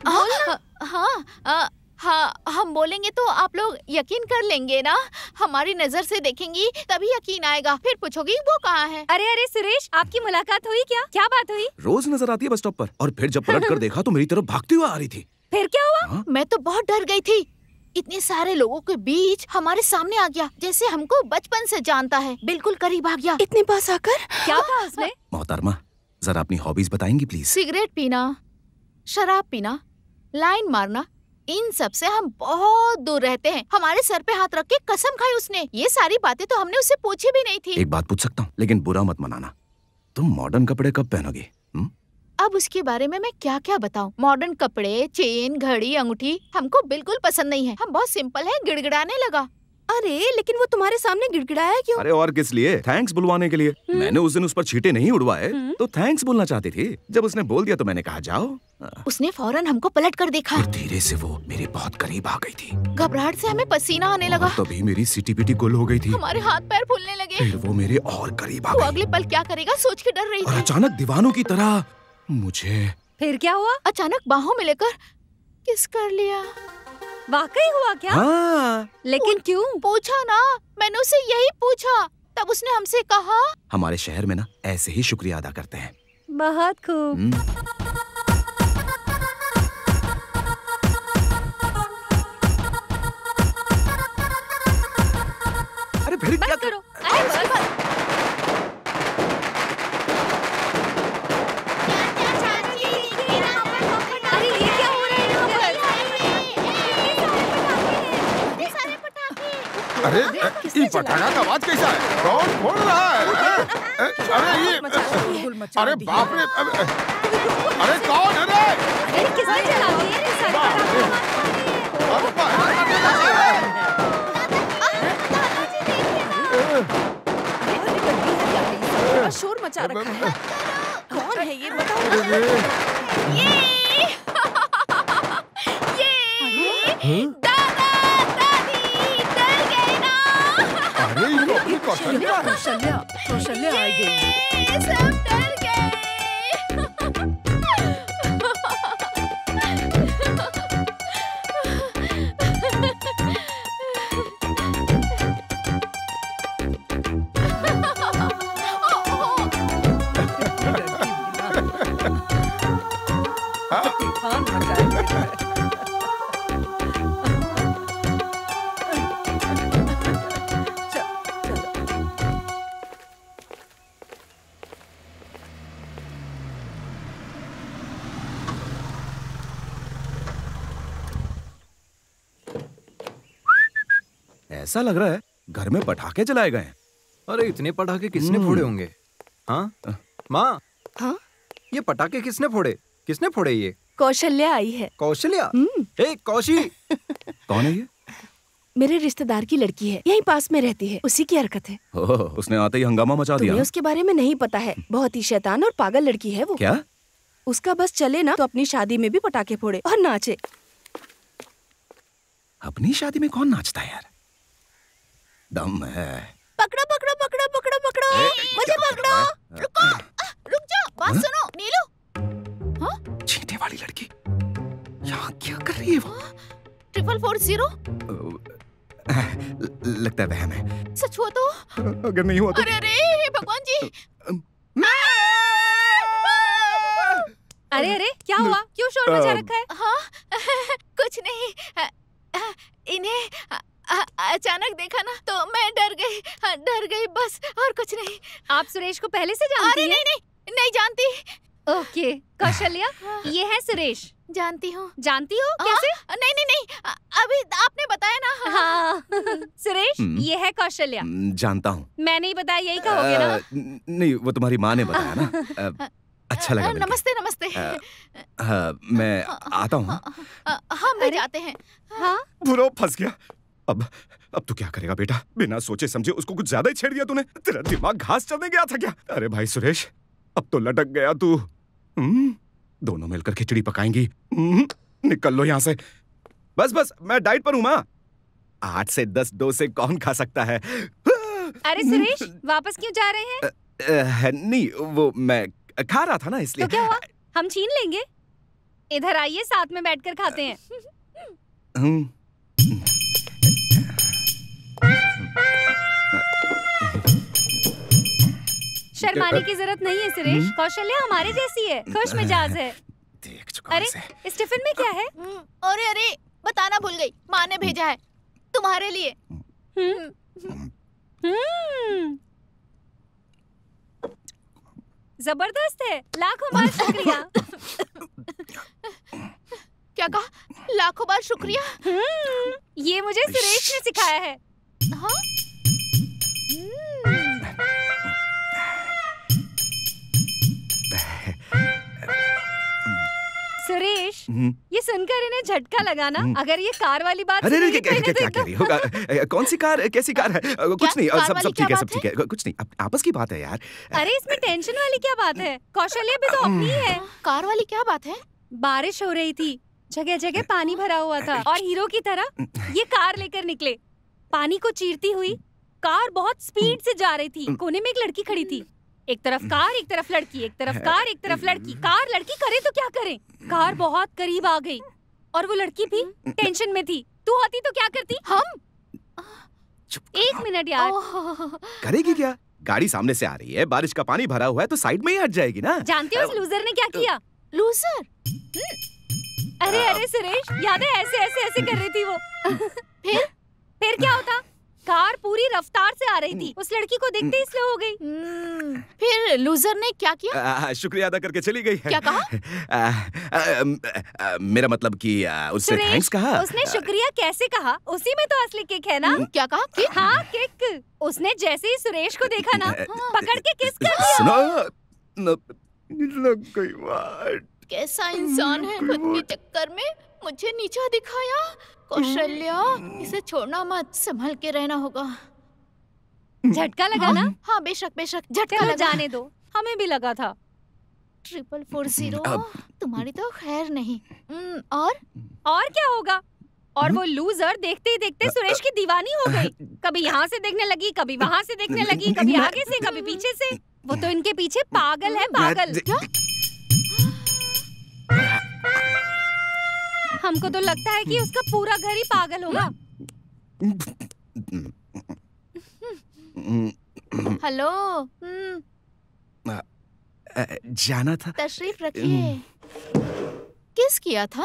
[SPEAKER 6] हाँ, हम बोलेंगे तो आप लोग यकीन कर लेंगे ना। हमारी नजर से देखेंगी तभी यकीन आएगा। फिर पूछोगी वो कहाँ है।
[SPEAKER 9] अरे सुरेश, आपकी मुलाकात हुई क्या? क्या बात हुई?
[SPEAKER 13] रोज नजर आती है बस स्टॉप पर, और फिर जब पलट कर देखा तो मेरी तरफ भागती हुई आ रही थी।
[SPEAKER 9] फिर क्या हुआ?
[SPEAKER 6] मैं तो बहुत डर गई थी। इतने सारे लोगों के बीच हमारे सामने आ गया, जैसे हमको बचपन से जानता है। बिल्कुल करीब आ गया।
[SPEAKER 9] इतने पास आकर क्या कहा उसने?
[SPEAKER 13] मोहतरमा, जरा अपनी हॉबीज बताएंगी प्लीज?
[SPEAKER 6] सिगरेट पीना, शराब पीना, लाइन मारना, इन सब से हम बहुत दूर रहते हैं। हमारे सर पे हाथ रख के कसम खाई उसने। ये सारी बातें तो हमने उससे पूछी भी नहीं थी।
[SPEAKER 13] एक बात पूछ सकता हूँ, लेकिन बुरा मत मनाना, तुम मॉडर्न कपड़े कब पहनोगी?
[SPEAKER 6] अब उसके बारे में मैं क्या क्या बताऊं? मॉडर्न कपड़े, चेन, घड़ी, अंगूठी हमको बिल्कुल पसंद नहीं है। हम बहुत सिंपल हैं। गिड़गिड़ाने लगा।
[SPEAKER 9] अरे लेकिन वो तुम्हारे सामने गिड़गिड़ाया क्यों?
[SPEAKER 13] अरे और किस लिए? थैंक्स बुलवाने के लिए। मैंने उस दिन उस पर छींटे नहीं उड़वाए तो थैंक्स बोलना चाहती थी। जब उसने बोल दिया तो मैंने कहा जाओ।
[SPEAKER 6] उसने फौरन हमको पलट कर देखा।
[SPEAKER 13] फिर धीरे से वो मेरे बहुत करीब आ गई थी।
[SPEAKER 6] घबराहट से हमें पसीना आने लगा।
[SPEAKER 13] तभी मेरी सीटी पीटी गुल हो गई थी।
[SPEAKER 6] हमारे हाथ पैर फूलने लगे।
[SPEAKER 13] फिर वो मेरे और करीब आ
[SPEAKER 6] वो
[SPEAKER 13] गई।
[SPEAKER 6] अगले पल क्या करेगा सोच के डर रही
[SPEAKER 13] और
[SPEAKER 6] थी।
[SPEAKER 13] अचानक दीवानों की तरह मुझे।
[SPEAKER 6] फिर क्या हुआ? अचानक बाहों में लेकर किस कर लिया।
[SPEAKER 9] वाकई हुआ क्या?
[SPEAKER 13] हाँ।
[SPEAKER 9] लेकिन क्यों?
[SPEAKER 6] पूछा ना, मैंने उसे यही पूछा। तब उसने हमसे कहा,
[SPEAKER 13] हमारे शहर में ना ऐसे ही शुक्रिया अदा करते हैं।
[SPEAKER 9] बहुत खूब।
[SPEAKER 13] अरे फिर क्या
[SPEAKER 9] करो?
[SPEAKER 10] अरे ये पटाखा का आवाज कैसा है? कौन फोड़ रहा है? अरे ये, अरे बाप रे, अरे कौन है रे?
[SPEAKER 9] अरे किसने जला दिया?
[SPEAKER 7] शोर मचा रखा है। कौन है ये बताओ?
[SPEAKER 11] कौशल्या आ गई।
[SPEAKER 6] सब डर गए।
[SPEAKER 13] ऐसा लग रहा है घर में पटाखे जलाए गए हैं।
[SPEAKER 8] अरे इतने पटाखे किसने फोड़े होंगे? हाँ माँ,
[SPEAKER 7] हाँ
[SPEAKER 8] ये पटाखे किसने फोड़े? किसने फोड़े ये?
[SPEAKER 7] कौशल्या आई है।
[SPEAKER 8] कौशल्या? ए कौशी।
[SPEAKER 13] कौन है ये?
[SPEAKER 7] मेरे रिश्तेदार की लड़की है, यहीं पास में रहती है। उसी की हरकत है।
[SPEAKER 13] ओह, उसने आते ही हंगामा मचा दिया।
[SPEAKER 7] तुम्हें उसके बारे में नहीं पता है। बहुत ही शैतान और पागल लड़की है वो।
[SPEAKER 13] क्या?
[SPEAKER 7] उसका बस चले ना तो अपनी शादी में भी पटाखे फोड़े और नाचे।
[SPEAKER 13] अपनी शादी में कौन नाचता है यार? दम है।
[SPEAKER 6] पकड़ो पकड़ो पकड़ो पकड़ो पकड़ो, मुझे पकड़ो। रुको, रुक जाओ, बात सुनो। नीलू, हाँ?
[SPEAKER 13] चींटे वाली लड़की यहाँ क्या कर रही है वो?
[SPEAKER 6] 440?
[SPEAKER 13] लगता है वहम है।
[SPEAKER 6] सच हुआ तो?
[SPEAKER 13] अगर नहीं हुआ तो?
[SPEAKER 6] अरे अरे भगवान जी।
[SPEAKER 9] अरे अरे क्या हुआ? क्यों शोर मचा रखा है?
[SPEAKER 6] हाँ कुछ नहीं, इन्हें अचानक देखा ना तो मैं डर गई बस, और कुछ नहीं।
[SPEAKER 9] आप सुरेश को पहले से जानती हैं?
[SPEAKER 6] अरे नहीं जानती।
[SPEAKER 9] ओके कौशल्या, ये है सुरेश।
[SPEAKER 6] जानती हूँ।
[SPEAKER 9] जानती हो कैसे?
[SPEAKER 6] नहीं, अभी आपने बताया ना।
[SPEAKER 9] हाँ सुरेश, ये है कौशल्या।
[SPEAKER 13] जानता हूँ।
[SPEAKER 9] मैं नहीं बताया, यही कहोगे ना?
[SPEAKER 13] नहीं, वो तुम्हारी माँ ने बताया ना। अच्छा लगा।
[SPEAKER 6] नमस्ते नमस्ते।
[SPEAKER 13] मैं आता हूँ।
[SPEAKER 6] हम भी जाते हैं।
[SPEAKER 9] हाँ
[SPEAKER 13] बुरा फंस गया। अब तू क्या करेगा बेटा? बिना सोचे समझे उसको कुछ ज्यादा ही छेड़ दिया तूने। तेरा दिमाग घास चलने गया था क्या? अरे भाई सुरेश, अब तो लटक गया तू। दोनों मिलकर खिचड़ी पकाएंगी। निकल लो यहाँ से। बस बस, मैं डाइट पर हूँ माँ। 8 से 10 डोसे कौन खा सकता है?
[SPEAKER 9] अरे सुरेश, वापस क्यों जा रहे हैं?
[SPEAKER 13] नहीं, वो मैं खा रहा था ना, इसलिए।
[SPEAKER 9] तो क्या हुआ, हम छीन लेंगे। इधर आइए, साथ में बैठकर खाते हैं। शर्माने की जरूरत नहीं है सुरेश, कौशल्या हमारे जैसी है, खुश मिजाज है। अरे इस टिफिन में क्या है?
[SPEAKER 6] अरे अरे, बताना भूल गई, माँ ने भेजा है तुम्हारे लिए।
[SPEAKER 9] जबरदस्त है, लाखों बार शुक्रिया।
[SPEAKER 6] क्या कहा? लाखों बार शुक्रिया?
[SPEAKER 9] ये मुझे सुरेश ने सिखाया है।
[SPEAKER 6] हाँ?
[SPEAKER 9] सुरेश, ये सुनकर इन्हें झटका लगा ना। अगर ये कार वाली बात
[SPEAKER 13] अरे
[SPEAKER 9] सुनेंगे
[SPEAKER 13] क्या
[SPEAKER 9] तो इन्हें
[SPEAKER 13] कह रही हो? कौन सी कार, कैसी कार है? कुछ नहीं,
[SPEAKER 6] कार
[SPEAKER 13] सब
[SPEAKER 6] वाली
[SPEAKER 13] सब
[SPEAKER 6] क्या
[SPEAKER 13] ठीक है,
[SPEAKER 6] बात
[SPEAKER 13] सब ठीक है, कुछ नहीं, आपस की बात है यार।
[SPEAKER 9] अरे इसमें टेंशन वाली क्या बात है? कौशल्या भी तो अपनी है।
[SPEAKER 6] कार वाली क्या बात है?
[SPEAKER 9] बारिश हो रही थी, जगह जगह पानी भरा हुआ था और हीरो की तरह ये कार लेकर निकले। पानी को चीरती हुई कार बहुत स्पीड से जा रही थी। कोने में एक लड़की खड़ी थी, एक तरफ कार एक तरफ लड़की, एक तरफ कार एक तरफ लड़की। कार लड़की करे तो क्या करे, कार बहुत करीब आ गई और वो लड़की भी टेंशन में थी। तू होती तो क्या करती?
[SPEAKER 6] हम?
[SPEAKER 9] एक मिनट यार।
[SPEAKER 13] करेगी क्या? गाड़ी सामने से आ रही है, बारिश का पानी भरा हुआ है, तो साइड में ही हट जाएगी ना।
[SPEAKER 9] जानते हो उस लूजर ने क्या किया?
[SPEAKER 6] लूजर?
[SPEAKER 9] अरे अरे सुरेश, याद है ऐसे ऐसे ऐसे कर रही थी वो। फिर क्या होता? कार पूरी रफ्तार से आ रही थी, उस लड़की को देखते ही स्लो हो गई।
[SPEAKER 6] फिर लूजर ने क्या किया?
[SPEAKER 13] शुक्रिया अदा करके चली गई है।
[SPEAKER 6] क्या
[SPEAKER 13] कहा? मेरा मतलब कि उससे थैंक्स कहा।
[SPEAKER 9] उसने शुक्रिया कैसे कहा? उसी में तो असली किक है ना।
[SPEAKER 6] क्या कहा? किक?
[SPEAKER 9] हाँ किक। उसने जैसे ही सुरेश को देखा ना, पकड़ के किस कर दिया।
[SPEAKER 13] सुनो, लग गई बात।
[SPEAKER 6] कैसा इंसान है, खुद के चक्कर में मुझे नीचा दिखाया। कौशल्या, इसे छोड़ना मत, संभल के रहना होगा।
[SPEAKER 9] झटका लगा ना?
[SPEAKER 6] हाँ बेशक बेशक, झटका लगा।
[SPEAKER 9] जाने दो, हमें भी लगा था।
[SPEAKER 6] 4440, तुम्हारी तो खैर नहीं। और
[SPEAKER 9] क्या होगा? और वो लूजर देखते ही देखते सुरेश की दीवानी हो गई। कभी यहाँ से देखने लगी, कभी वहाँ से देखने लगी, कभी आगे से कभी पीछे से। वो तो इनके पीछे पागल है, पागल। हमको तो लगता है कि उसका पूरा घर ही पागल होगा।
[SPEAKER 6] हेलो।
[SPEAKER 13] जाना था।
[SPEAKER 6] तशरीफ रखिए। किस किया था?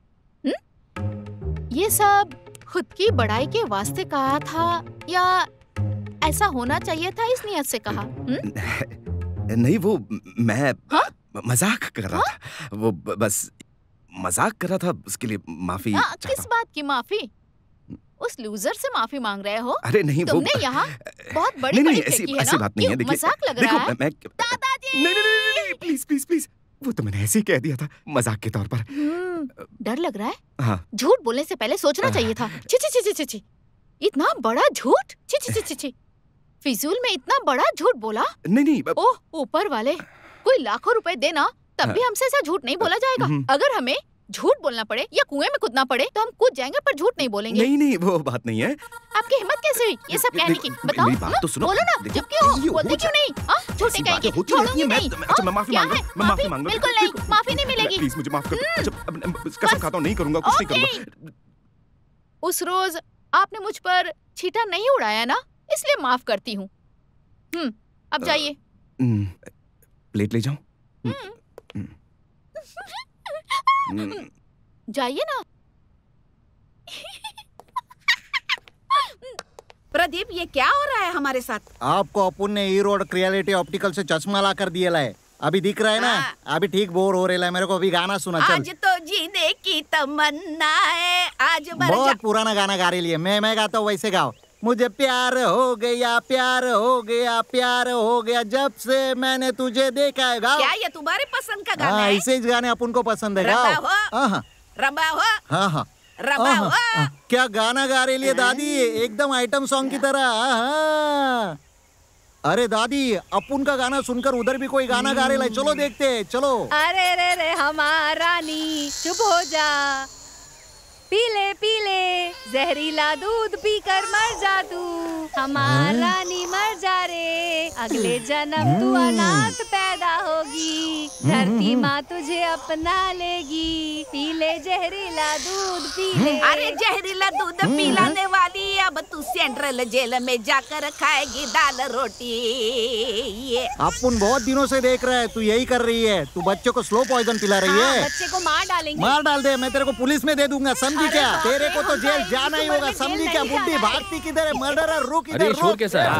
[SPEAKER 6] ये सब खुद की बड़ाई के वास्ते कहा था या ऐसा होना चाहिए था इस नियत से कहा?
[SPEAKER 13] नहीं, वो मैं मजाक कर रहा था। वो बस मजाक कर रहा था, उसके लिए माफी चाहता हूं।
[SPEAKER 6] किस बात की माफी? उस लूजर से माफी मांग रहे हो?
[SPEAKER 13] अरे नहीं,
[SPEAKER 6] तुमने यहाँ बहुत बड़ी
[SPEAKER 13] नहीं,
[SPEAKER 6] ऐसी
[SPEAKER 13] बात नहीं है। देखिए,
[SPEAKER 6] मजाक लग रहा है।
[SPEAKER 13] दादाजी! नहीं, प्लीज प्लीज प्लीज, वो तो मैंने ऐसे ही कह दिया था, मजाक के तौर पर।
[SPEAKER 6] डर लग रहा है?
[SPEAKER 13] हाँ।
[SPEAKER 6] झूठ बोलने से पहले सोचना चाहिए था। ची ची ची ची ची, इतना बड़ा झूठ! ची ची ची ची, फिजूल में इतना बड़ा झूठ बोला।
[SPEAKER 13] नहीं।
[SPEAKER 6] ओह ऊपर वाले, कोई लाखों रुपए देना तब भी हमसे ऐसा झूठ नहीं बोला जाएगा। अगर हमें झूठ बोलना पड़े या कुएं में कूदना पड़े तो हम कूद जाएंगे, पर झूठ नहीं बोलेंगे।
[SPEAKER 13] नहीं, वो बात नहीं है।
[SPEAKER 6] आपकी हिम्मत कैसे हुई ये सब कहने की? बताओ।
[SPEAKER 13] मेरी बात तो सुनो।
[SPEAKER 6] बोलो ना, चुप क्यों हो? बोलते क्यों नहीं? झूठे कहेंगे, छोड़ूंगी नहीं।
[SPEAKER 13] मैं माफी मांग रहा हूं।
[SPEAKER 6] बिल्कुल नहीं, माफी नहीं मिलेगी।
[SPEAKER 13] प्लीज मुझे माफ कर। कसम खाता हूं, नहीं करूंगा, कुछ नहीं करूंगा।
[SPEAKER 6] उस रोज आपने मुझ पर छींटा नहीं उड़ाया ना, इसलिए माफ करती हूँ। अब जाइए।
[SPEAKER 13] प्लेट ले जाऊं?
[SPEAKER 6] जाइए ना।
[SPEAKER 7] प्रदीप, ये क्या हो रहा है हमारे साथ?
[SPEAKER 12] आपको अपुन ने हीरो रियलिटी ऑप्टिकल से चश्मा ला कर दिया है। अभी दिख रहा है ना? अभी ठीक बोर हो रहा है। मेरे को अभी गाना सुना। चल।
[SPEAKER 7] आज तो जीने की तमन्ना है, आज
[SPEAKER 12] बहुत पुराना गाना गा रही है। मैं गाता हूँ, वैसे गाओ। मुझे प्यार हो गया, प्यार हो गया, प्यार हो गया जब से मैंने तुझे देखा है। गाओ।
[SPEAKER 7] क्या ये तुम्हारे पसंद का गाना है?
[SPEAKER 12] ऐसे ही गाने अपन को पसंद है। गाओ।
[SPEAKER 7] रबा हो।
[SPEAKER 12] हाँ।
[SPEAKER 7] रबा हो।
[SPEAKER 12] क्या गाना गा रही है दादी, एकदम आइटम सॉन्ग की तरह। अरे दादी, अपुन का गाना सुनकर उधर भी कोई गाना गा रहे, चलो देखते हैं, चलो।
[SPEAKER 9] अरे रे रे हमारा रानी चुप हो जा, पीले पीले जहरीला दूध पीकर मर जा तू, हमारा रानी मर जा रे, अगले जन्म तू अनाथ पैदा होगी, धरती माँ तुझे अपना लेगी, पीले जहरीला दूध पीले।
[SPEAKER 7] अरे जहरीला दूध पिलाने वाली, अब तू सेंट्रल जेल में जाकर खाएगी दाल रोटी।
[SPEAKER 12] अपुन बहुत दिनों से देख रहा है, तू यही कर रही है, तू बच्चों को स्लो पॉइजन पिला रही है।
[SPEAKER 9] बच्चे को मार डालेंगे।
[SPEAKER 12] मार डाल दे, मैं तेरे को पुलिस में दे दूंगा, समझी क्या? तेरे को तो जेल जाना ही होगा, समझी क्या? बुड्ढी भागती किधर है? मर्डरर, रुक इधर, रुक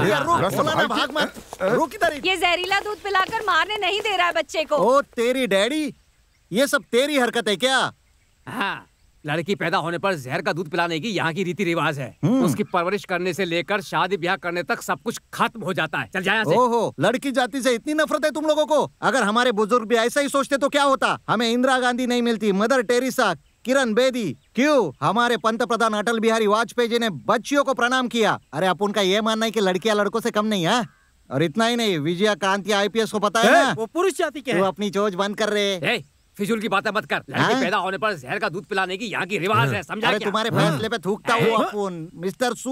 [SPEAKER 12] भाग मत, रुक इधर।
[SPEAKER 9] ये जहरीला दूध पिलाकर मारने नहीं दे रहा है बच्चे को।
[SPEAKER 12] ओ तेरी डैडी, ये सब तेरी हरकत है क्या?
[SPEAKER 15] हाँ, लड़की पैदा होने पर जहर का दूध पिलाने की यहाँ की रीति रिवाज है। उसकी परवरिश करने से लेकर शादी ब्याह करने तक सब कुछ खत्म हो जाता है। चल जाए यहाँ से।
[SPEAKER 12] ओहो, लड़की जाति से इतनी नफरत है तुम लोगों को? अगर हमारे बुजुर्ग भी ऐसा ही सोचते तो क्या होता? हमें इंदिरा गांधी नहीं मिलती, मदर टेरेसा, किरण बेदी, क्यों? हमारे पंत प्रधान अटल बिहारी वाजपेयी जी ने बच्चियों को प्रणाम किया। अरे अपन का ये मानना है कि लड़कियां लड़कों से कम नहीं है। और इतना ही नहीं, विजया कांति IPS को पता है ना?
[SPEAKER 3] वो पुरुष जाति के
[SPEAKER 12] तू अपनी चोच बंद कर रहे।
[SPEAKER 15] फिजूल की बातें मत कर। लड़की पैदा होने पर जहर का दूध पिलाने की यहाँ की रिवाज है, समझा
[SPEAKER 12] अरे
[SPEAKER 15] क्या?
[SPEAKER 12] तुम्हारे फैसले पे थूकता हूँ अपुन, मिस्टर सू।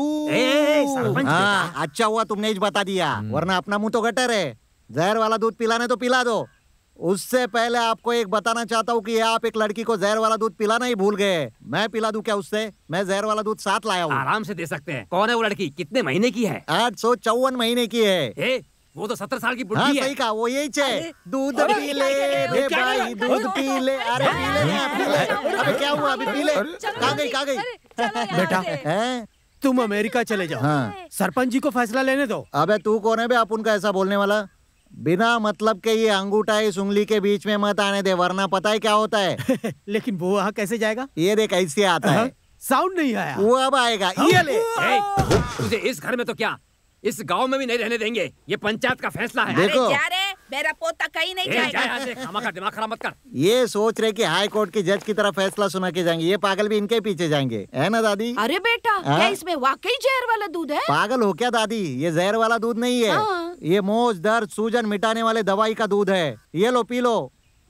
[SPEAKER 12] हाँ, अच्छा हुआ तुमने ही बता दिया, वरना अपना मुंह तो गटर है। जहर वाला दूध पिलाने तो पिला दो, उससे पहले आपको एक बताना चाहता हूँ कि आप एक लड़की को जहर वाला दूध पिलाना ही भूल गए। मैं पिला दूं क्या उससे? मैं जहर वाला दूध साथ लाया हूँ।
[SPEAKER 15] आराम से दे सकते हैं। कौन है वो लड़की? कितने महीने की है?
[SPEAKER 12] 854 महीने की है।
[SPEAKER 15] वो तो 70 साल की
[SPEAKER 12] हाँ,
[SPEAKER 15] बुढ़ी है।
[SPEAKER 12] सही कहा, वो यही है। दूध पी ले रे भाई, दूध पी ले। अरे पी ले ना, पी ले। अबे क्या हुआ? अभी पी ले। कहाँ गई?
[SPEAKER 3] बेटा, तुम अमेरिका चले जाओ।
[SPEAKER 12] हाँ।
[SPEAKER 3] सरपंच जी को फैसला लेने दो।
[SPEAKER 12] अबे तू कौन है बे आप उनका ऐसा बोलने वाला? बिना मतलब के ये अंगूठा इस उंगली के बीच में मत आने दे, वरना पता है क्या होता है।
[SPEAKER 3] लेकिन वो वहाँ कैसे जाएगा?
[SPEAKER 12] ये देख ऐसे आता है।
[SPEAKER 3] साउंड नहीं आया।
[SPEAKER 12] वो अब आएगा। ये ले।
[SPEAKER 15] तुझे इस घर में तो क्या, इस गांव में भी नहीं रहने देंगे। ये पंचायत का फैसला है।
[SPEAKER 7] अरे जा रे, मेरा पोता कहीं नहीं जाएगा।
[SPEAKER 15] खामा का दिमाग खराब मत कर।
[SPEAKER 12] ये सोच रहे कि हाई कोर्ट के जज की तरह फैसला सुना के जाएंगे, ये पागल भी इनके पीछे जाएंगे, है ना दादी?
[SPEAKER 7] अरे बेटा, क्या इसमें वाकई जहर वाला दूध है?
[SPEAKER 12] पागल हो क्या दादी? ये जहर वाला दूध नहीं है। ये मोच, दर्द, सूजन मिटाने वाले दवाई का दूध है। ये लो, पी लो।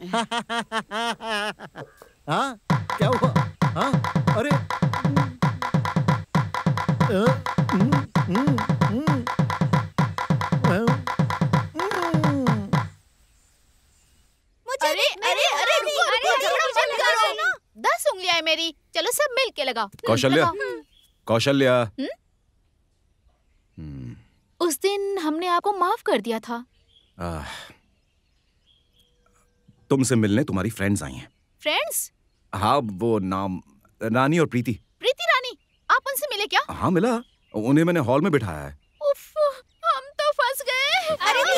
[SPEAKER 12] हाँ, क्या हुआ? हाँ, अरे
[SPEAKER 6] अरे 10 उंगलियां है मेरी, चलो सब मिल के लगाओ।
[SPEAKER 13] कौशल्या, कौशल्या,
[SPEAKER 6] उस दिन हमने आपको माफ कर दिया था।
[SPEAKER 13] तुमसे मिलने तुम्हारी फ्रेंड्स आई हैं।
[SPEAKER 6] फ्रेंड्स?
[SPEAKER 13] हाँ, वो नाम रानी और प्रीति।
[SPEAKER 6] प्रीति रानी, आप उनसे मिले क्या?
[SPEAKER 13] हाँ मिला, उन्हें मैंने हॉल में बिठाया है।
[SPEAKER 6] उफ, हम तो फंस गए।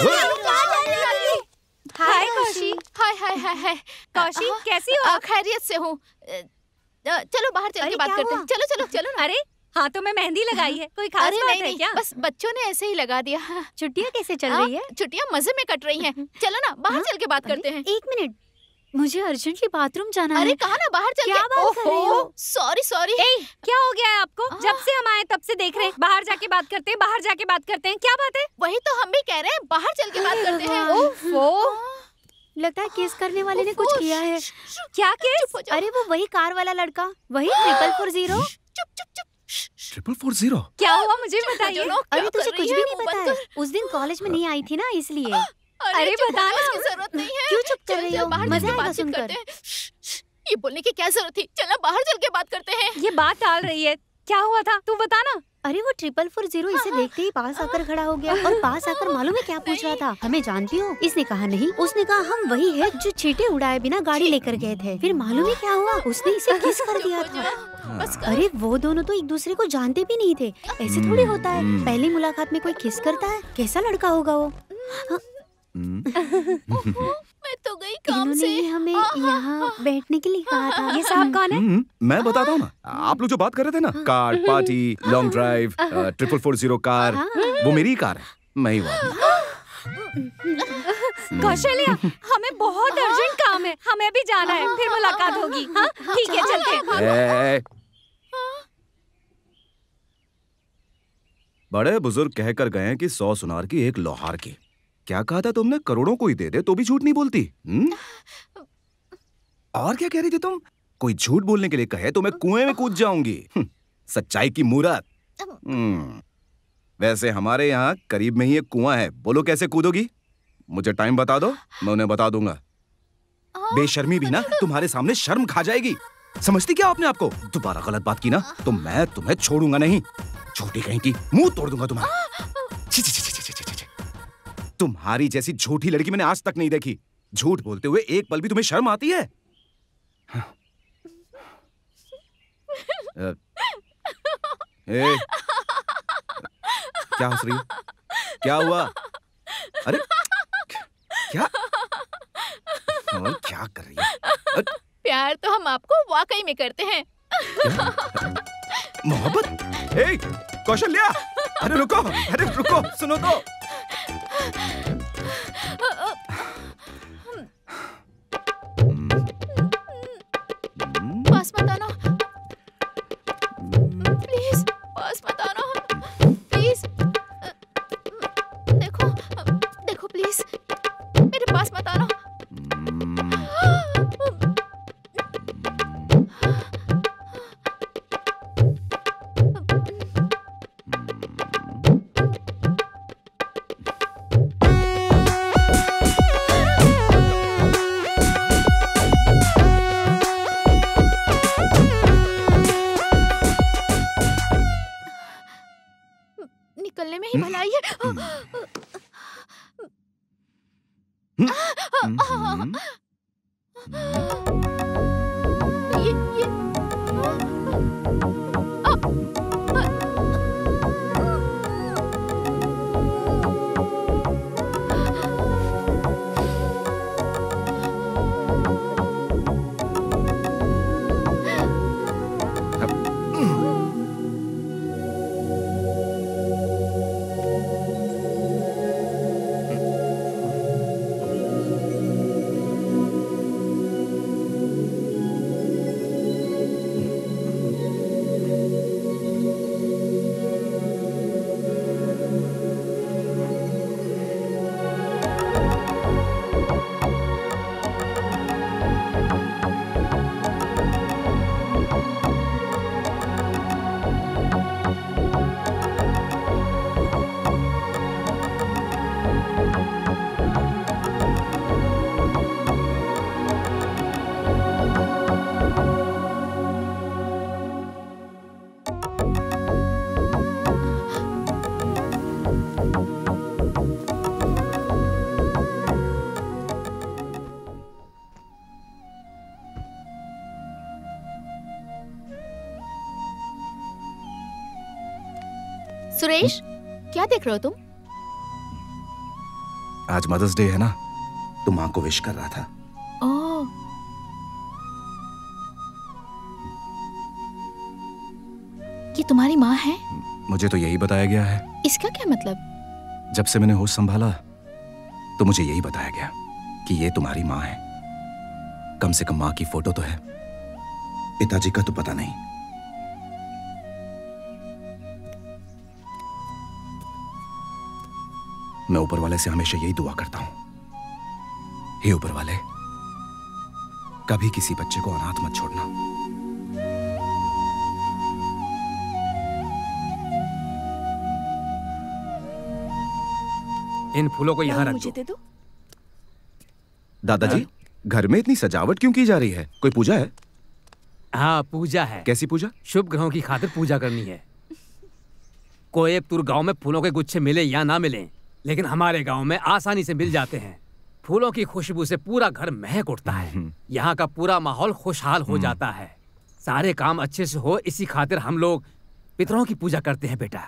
[SPEAKER 9] हाय कौशी।
[SPEAKER 6] हाय हाय हाय हाय।
[SPEAKER 9] कौशी, कैसी हो?
[SPEAKER 6] खैरियत से हूँ। चलो बाहर चल के बात करते हैं। चलो चलो चलो ना।
[SPEAKER 9] अरे हाथों में मेहंदी लगाई है, कोई खास बात है क्या?
[SPEAKER 6] बस बच्चों ने ऐसे ही लगा दिया।
[SPEAKER 14] छुट्टियाँ कैसे चल रही है?
[SPEAKER 6] छुट्टियाँ मजे में कट रही हैं। चलो ना बाहर चल के बात करते हैं।
[SPEAKER 14] 1 मिनट, मुझे अर्जेंटली बाथरूम जाना है।
[SPEAKER 6] अरे कहा ना बाहर चल के।
[SPEAKER 14] क्या बात कर रही हो?
[SPEAKER 6] Sorry sorry.
[SPEAKER 9] क्या हो गया है आपको? जब से हम आए तब से देख रहे हैं, बाहर जाके बात करते हैं, बाहर जाके बात करते हैं। क्या बात है?
[SPEAKER 6] वही तो हम भी कह रहे हैं, बाहर चल के बात करते हैं।
[SPEAKER 14] ओफो, लगता है केस करने वाले ने कुछ किया है।
[SPEAKER 9] क्या केस?
[SPEAKER 14] अरे वो वही कार वाला लड़का, वही 440।
[SPEAKER 6] चुप चुप चुप।
[SPEAKER 13] 440?
[SPEAKER 9] क्या हुआ मुझे बताइए।
[SPEAKER 14] अरे तुझे कुछ भी नहीं पता है? उस दिन कॉलेज में नहीं आई थी ना, इसलिए।
[SPEAKER 6] अरे बताना, इसकी जरूरत नहीं है।
[SPEAKER 14] क्यों चुप कर रही हो? मजा आएगा सुनकर।
[SPEAKER 6] ये बोलने की क्या जरूरत थी? चलो बाहर चल के बात करते हैं।
[SPEAKER 9] ये बात टाल रही है, क्या हुआ था तू बताना।
[SPEAKER 14] अरे वो 440 इसे देखते ही पास आकर खड़ा हो गया, और पास आकर मालूम है क्या पूछ रहा था? हमें जानती हो? इसने कहा नहीं। उसने कहा हम वही है जो चींटे उड़ाए बिना गाड़ी लेकर गए थे। फिर मालूम है क्या हुआ? उसने इसे किस कर दिया था। अरे वो दोनों तो एक दूसरे को जानते भी नहीं थे, ऐसे थोड़ी होता है। पहली मुलाकात में कोई किस करता है? कैसा लड़का होगा वो?
[SPEAKER 6] मैं तो गई काम से।
[SPEAKER 14] इन्होंने हमें यहाँ बैठने के लिए कहा था।
[SPEAKER 9] ये साहब कौन है?
[SPEAKER 13] मैं बताता हूँ ना। आप लोग जो बात कर रहे थे ना, car party, long drive, 440 car, वो मेरी ही कार है, मैं ही हूँ।
[SPEAKER 9] कौशल्या, हमें बहुत अर्जेंट काम है, हमें भी जाना है, फिर मुलाकात होगी। हाँ ठीक है, चलते हैं।
[SPEAKER 13] बड़े बुजुर्ग कहकर गए हैं कि 100 सुनार की 1 लोहार की। क्या कहा था तुमने? करोड़ों को ही दे दे तो भी झूठ नहीं बोलती। और क्या कह रही थी तुम? कोई झूठ बोलने के लिए कहे तो मैं कुएं में कूद जाऊंगी। सच्चाई की मूरत। वैसे हमारे यहाँ करीब में ही एक कुआं है, बोलो कैसे कूदोगी? मुझे टाइम बता दो, मैं उन्हें बता दूंगा। बेशर्मी भी ना तुम्हारे सामने शर्म खा जाएगी। समझती क्या आपने आपको? दोबारा गलत बात की ना तो मैं तुम्हें छोड़ूंगा नहीं। झूठी कहीं की, मुंह तोड़ दूंगा तुम्हारा। छी, छी, छी, छी, छी, छी, छी, छी। तुम्हारी जैसी झूठी लड़की मैंने आज तक नहीं देखी। झूठ बोलते हुए एक पल भी तुम्हें शर्म आती है? क्या हंस रही हो? क्या हुआ? अरे क्या और क्या कर रही है?
[SPEAKER 6] प्यार तो हम आपको वाकई में करते हैं।
[SPEAKER 13] मोहब्बत? ए, कौशल्या! अरे रुको, सुनो तो।
[SPEAKER 6] पास मत आना, प्लीज पास मत आना, प्लीज। देखो प्लीज, मेरे पास मत आना। निकलने में ही भलाई है। सुरेश, क्या देख रहे हो तुम?
[SPEAKER 13] आज मदर्स डे है ना, तो माँ को विश कर रहा था।
[SPEAKER 6] ओह, ये तुम्हारी माँ है?
[SPEAKER 13] मुझे तो यही बताया गया है।
[SPEAKER 6] इसका क्या मतलब?
[SPEAKER 13] जब से मैंने होश संभाला तो मुझे यही बताया गया कि ये तुम्हारी माँ है। कम से कम माँ की फोटो तो है, पिताजी का तो पता नहीं। मैं ऊपर वाले से हमेशा यही दुआ करता हूं, हे ऊपर वाले, कभी किसी बच्चे को अनाथ मत छोड़ना।
[SPEAKER 15] इन फूलों को यहाँ रख
[SPEAKER 6] मुझे दे दो।
[SPEAKER 13] दादाजी, घर में इतनी सजावट क्यों की जा रही है? कोई पूजा है?
[SPEAKER 15] हाँ, पूजा है।
[SPEAKER 13] कैसी पूजा?
[SPEAKER 15] शुभ ग्रहों की खातिर पूजा करनी है। कोयबतूर गांव में फूलों के गुच्छे मिले या ना मिले, लेकिन हमारे गांव में आसानी से मिल जाते हैं। फूलों की खुशबू से पूरा घर महक उठता है। यहाँ का पूरा माहौल खुशहाल हो जाता है। सारे काम अच्छे से हो, इसी खातिर हम लोग पितरों की पूजा करते हैं। बेटा,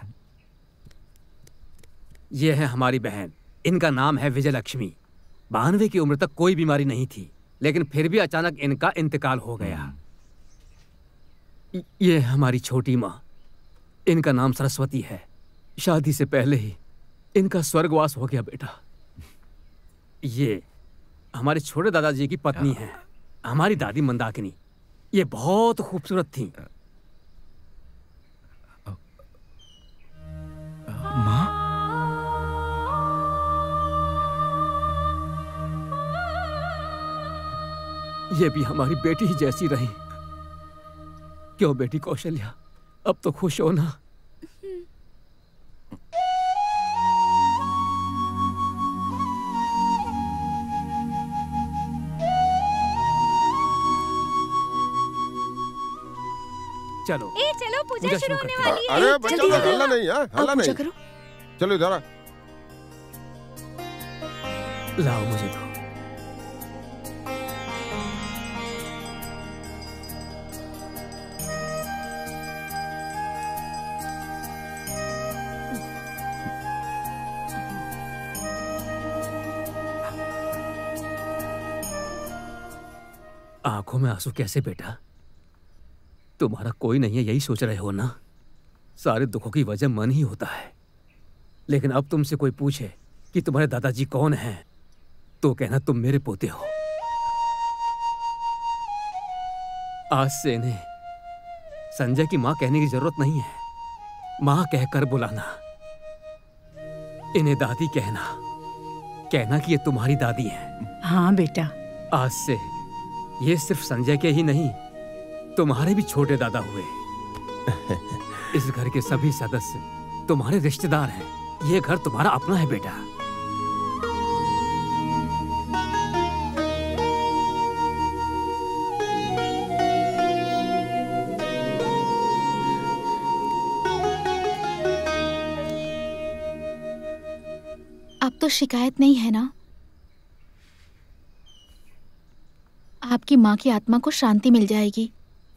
[SPEAKER 15] ये है हमारी बहन, इनका नाम है विजय लक्ष्मी। 92 की उम्र तक कोई बीमारी नहीं थी, लेकिन फिर भी अचानक इनका इंतकाल हो गया। ये हमारी छोटी माँ, इनका नाम सरस्वती है। शादी से पहले ही इनका स्वर्गवास हो गया। बेटा, ये हमारे छोटे दादाजी की पत्नी है, हमारी दादी मंदाकिनी। ये बहुत खूबसूरत थी। ये भी हमारी बेटी ही जैसी रही। क्यों बेटी कौशल्या, अब तो खुश हो ना? चलो
[SPEAKER 9] चलो पूजा शुरू होने वाली है।
[SPEAKER 10] अरे बच्चा लोग हल्ला नहीं है, हल्ला नहीं। चलो इधर आ।
[SPEAKER 15] लाओ मुझे दो। आंखों में आंसू कैसे बेटा? तुम्हारा कोई नहीं है, यही सोच रहे हो ना? सारे दुखों की वजह मन ही होता है। लेकिन अब तुमसे कोई पूछे कि तुम्हारे दादाजी कौन हैं, तो कहना तुम मेरे पोते हो। आज से इन्हें संजय की मां कहने की जरूरत नहीं है, मां कहकर बुलाना। इन्हें दादी कहना कि ये तुम्हारी दादी हैं।
[SPEAKER 11] हाँ बेटा।
[SPEAKER 15] आज से ये सिर्फ संजय के ही नहीं, तुम्हारे भी छोटे दादा हुए। इस घर के सभी सदस्य तुम्हारे रिश्तेदार हैं। ये घर तुम्हारा अपना है बेटा।
[SPEAKER 6] अब तो शिकायत नहीं है ना? आपकी माँ की आत्मा को शांति मिल जाएगी।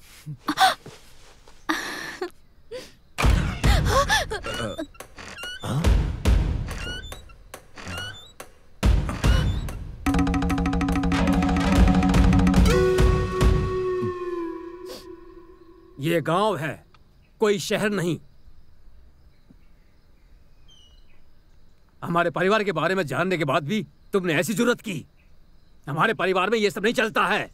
[SPEAKER 15] ये गांव है, कोई शहर नहीं। हमारे परिवार के बारे में जानने के बाद भी तुमने ऐसी जुर्रत की? हमारे परिवार में ये सब नहीं चलता है।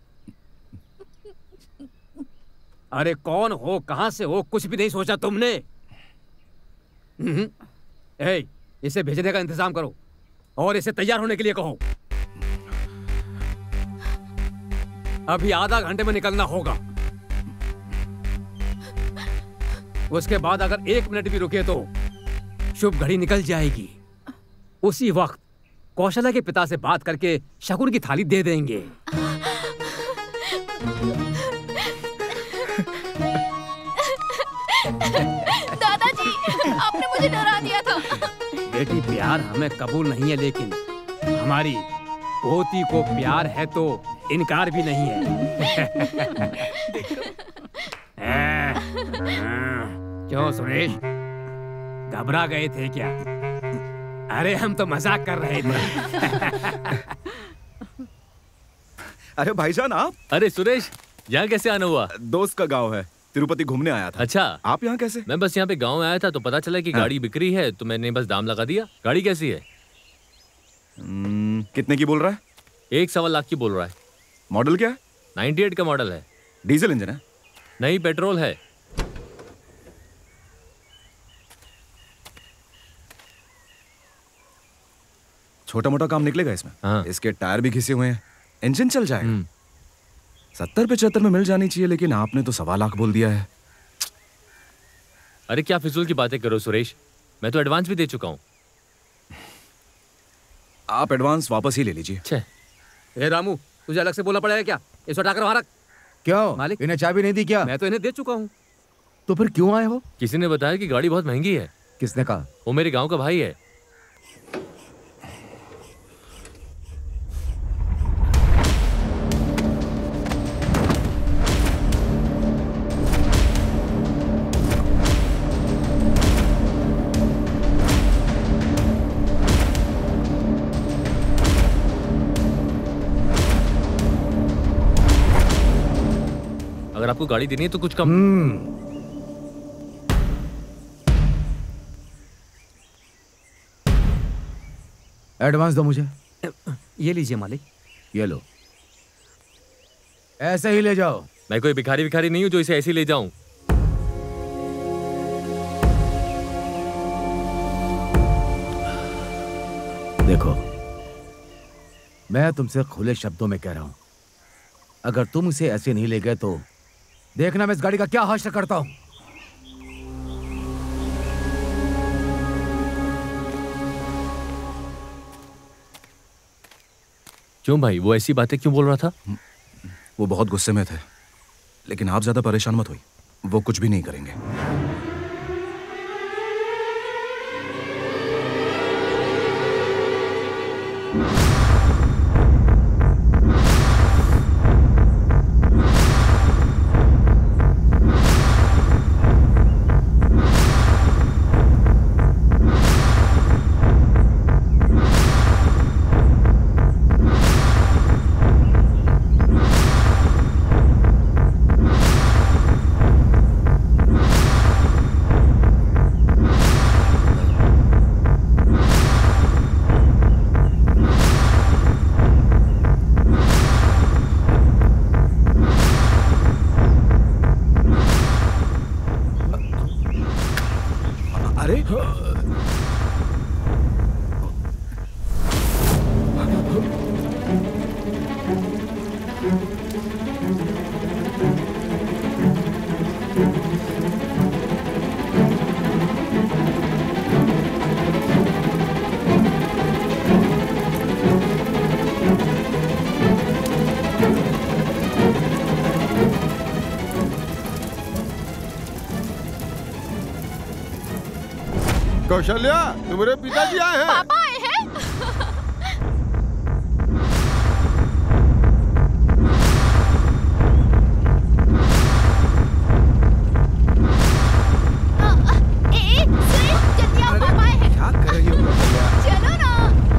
[SPEAKER 15] अरे कौन हो, कहां से हो, कुछ भी नहीं सोचा तुमने? इसे भेजने का इंतजाम करो और इसे तैयार होने के लिए कहो। अभी आधा घंटे में निकलना होगा। उसके बाद अगर 1 मिनट भी रुके तो शुभ घड़ी निकल जाएगी। उसी वक्त कौशल्या के पिता से बात करके शगुन की थाली दे देंगे।
[SPEAKER 6] दादाजी, आपने मुझे डरा दिया था।
[SPEAKER 15] बेटी प्यार हमें कबूल नहीं है, लेकिन हमारी पोती को प्यार है तो इनकार भी नहीं है। क्यों सुरेश, घबरा गए थे क्या? अरे हम तो मजाक कर रहे थे।
[SPEAKER 13] अरे भाईजान आप?
[SPEAKER 5] अरे सुरेश, यहाँ कैसे आना हुआ?
[SPEAKER 13] दोस्त का गांव है, तिरुपति घूमने आया था।
[SPEAKER 5] अच्छा,
[SPEAKER 13] आप यहाँ कैसे?
[SPEAKER 5] मैं बस यहाँ पे गांव में आया था तो पता चला कि गाड़ी बिक्री है, तो मैंने बस दाम लगा दिया। गाड़ी कैसी है?
[SPEAKER 13] कितने की बोल रहा है?
[SPEAKER 5] 1.25 लाख की बोल रहा है।
[SPEAKER 13] मॉडल क्या है?
[SPEAKER 5] 98 का मॉडल है।
[SPEAKER 13] डीजल इंजन है?
[SPEAKER 5] नहीं, पेट्रोल है।
[SPEAKER 13] छोटा मोटा काम निकलेगा इसमें।
[SPEAKER 5] हाँ।
[SPEAKER 13] इसके टायर भी घिसे हुए हैं, इंजन चल जाएगा। 70-75 में मिल जानी चाहिए, लेकिन आपने तो 1.25 लाख बोल दिया है।
[SPEAKER 5] अरे क्या फिजूल की बातें करो सुरेश, मैं तो एडवांस भी दे चुका हूँ।
[SPEAKER 13] आप एडवांस वापस ही ले लीजिए।
[SPEAKER 15] ए रामू, तुझे अलग से बोलना पड़ेगा क्या? इस उठाकर वहां रख।
[SPEAKER 2] क्यों
[SPEAKER 15] मालिक,
[SPEAKER 2] इन्हें चाबी नहीं दी क्या?
[SPEAKER 15] मैं तो इन्हें दे चुका हूँ।
[SPEAKER 2] तो फिर क्यों आए हो?
[SPEAKER 5] किसी ने बताया कि गाड़ी बहुत महंगी है।
[SPEAKER 2] किसने कहा?
[SPEAKER 5] वो मेरे गांव का भाई है। अगर आपको गाड़ी देनी है तो कुछ कम।
[SPEAKER 2] एडवांस दो मुझे।
[SPEAKER 15] ये लीजिए मालिक।
[SPEAKER 2] ये लो, ऐसे ही ले जाओ।
[SPEAKER 5] मैं कोई भिखारी नहीं हूं जो इसे ऐसे ही ले जाऊं।
[SPEAKER 2] देखो, मैं तुमसे खुले शब्दों में कह रहा हूं, अगर तुम इसे ऐसे नहीं ले गए तो देखना मैं इस गाड़ी का क्या हाशर करता हूं।
[SPEAKER 5] क्यों भाई, वो ऐसी बातें क्यों बोल रहा था?
[SPEAKER 13] वो बहुत गुस्से में थे, लेकिन आप ज्यादा परेशान मत हुई, वो कुछ भी नहीं करेंगे।
[SPEAKER 10] कौशल्या, तुम्हारे पिताजी आए हैं।
[SPEAKER 6] पापा आए हैं। सुरेश, जल्दी आओ, पापा आए हैं।
[SPEAKER 8] क्या कर रही हो कौशल्या?
[SPEAKER 6] चलो ना।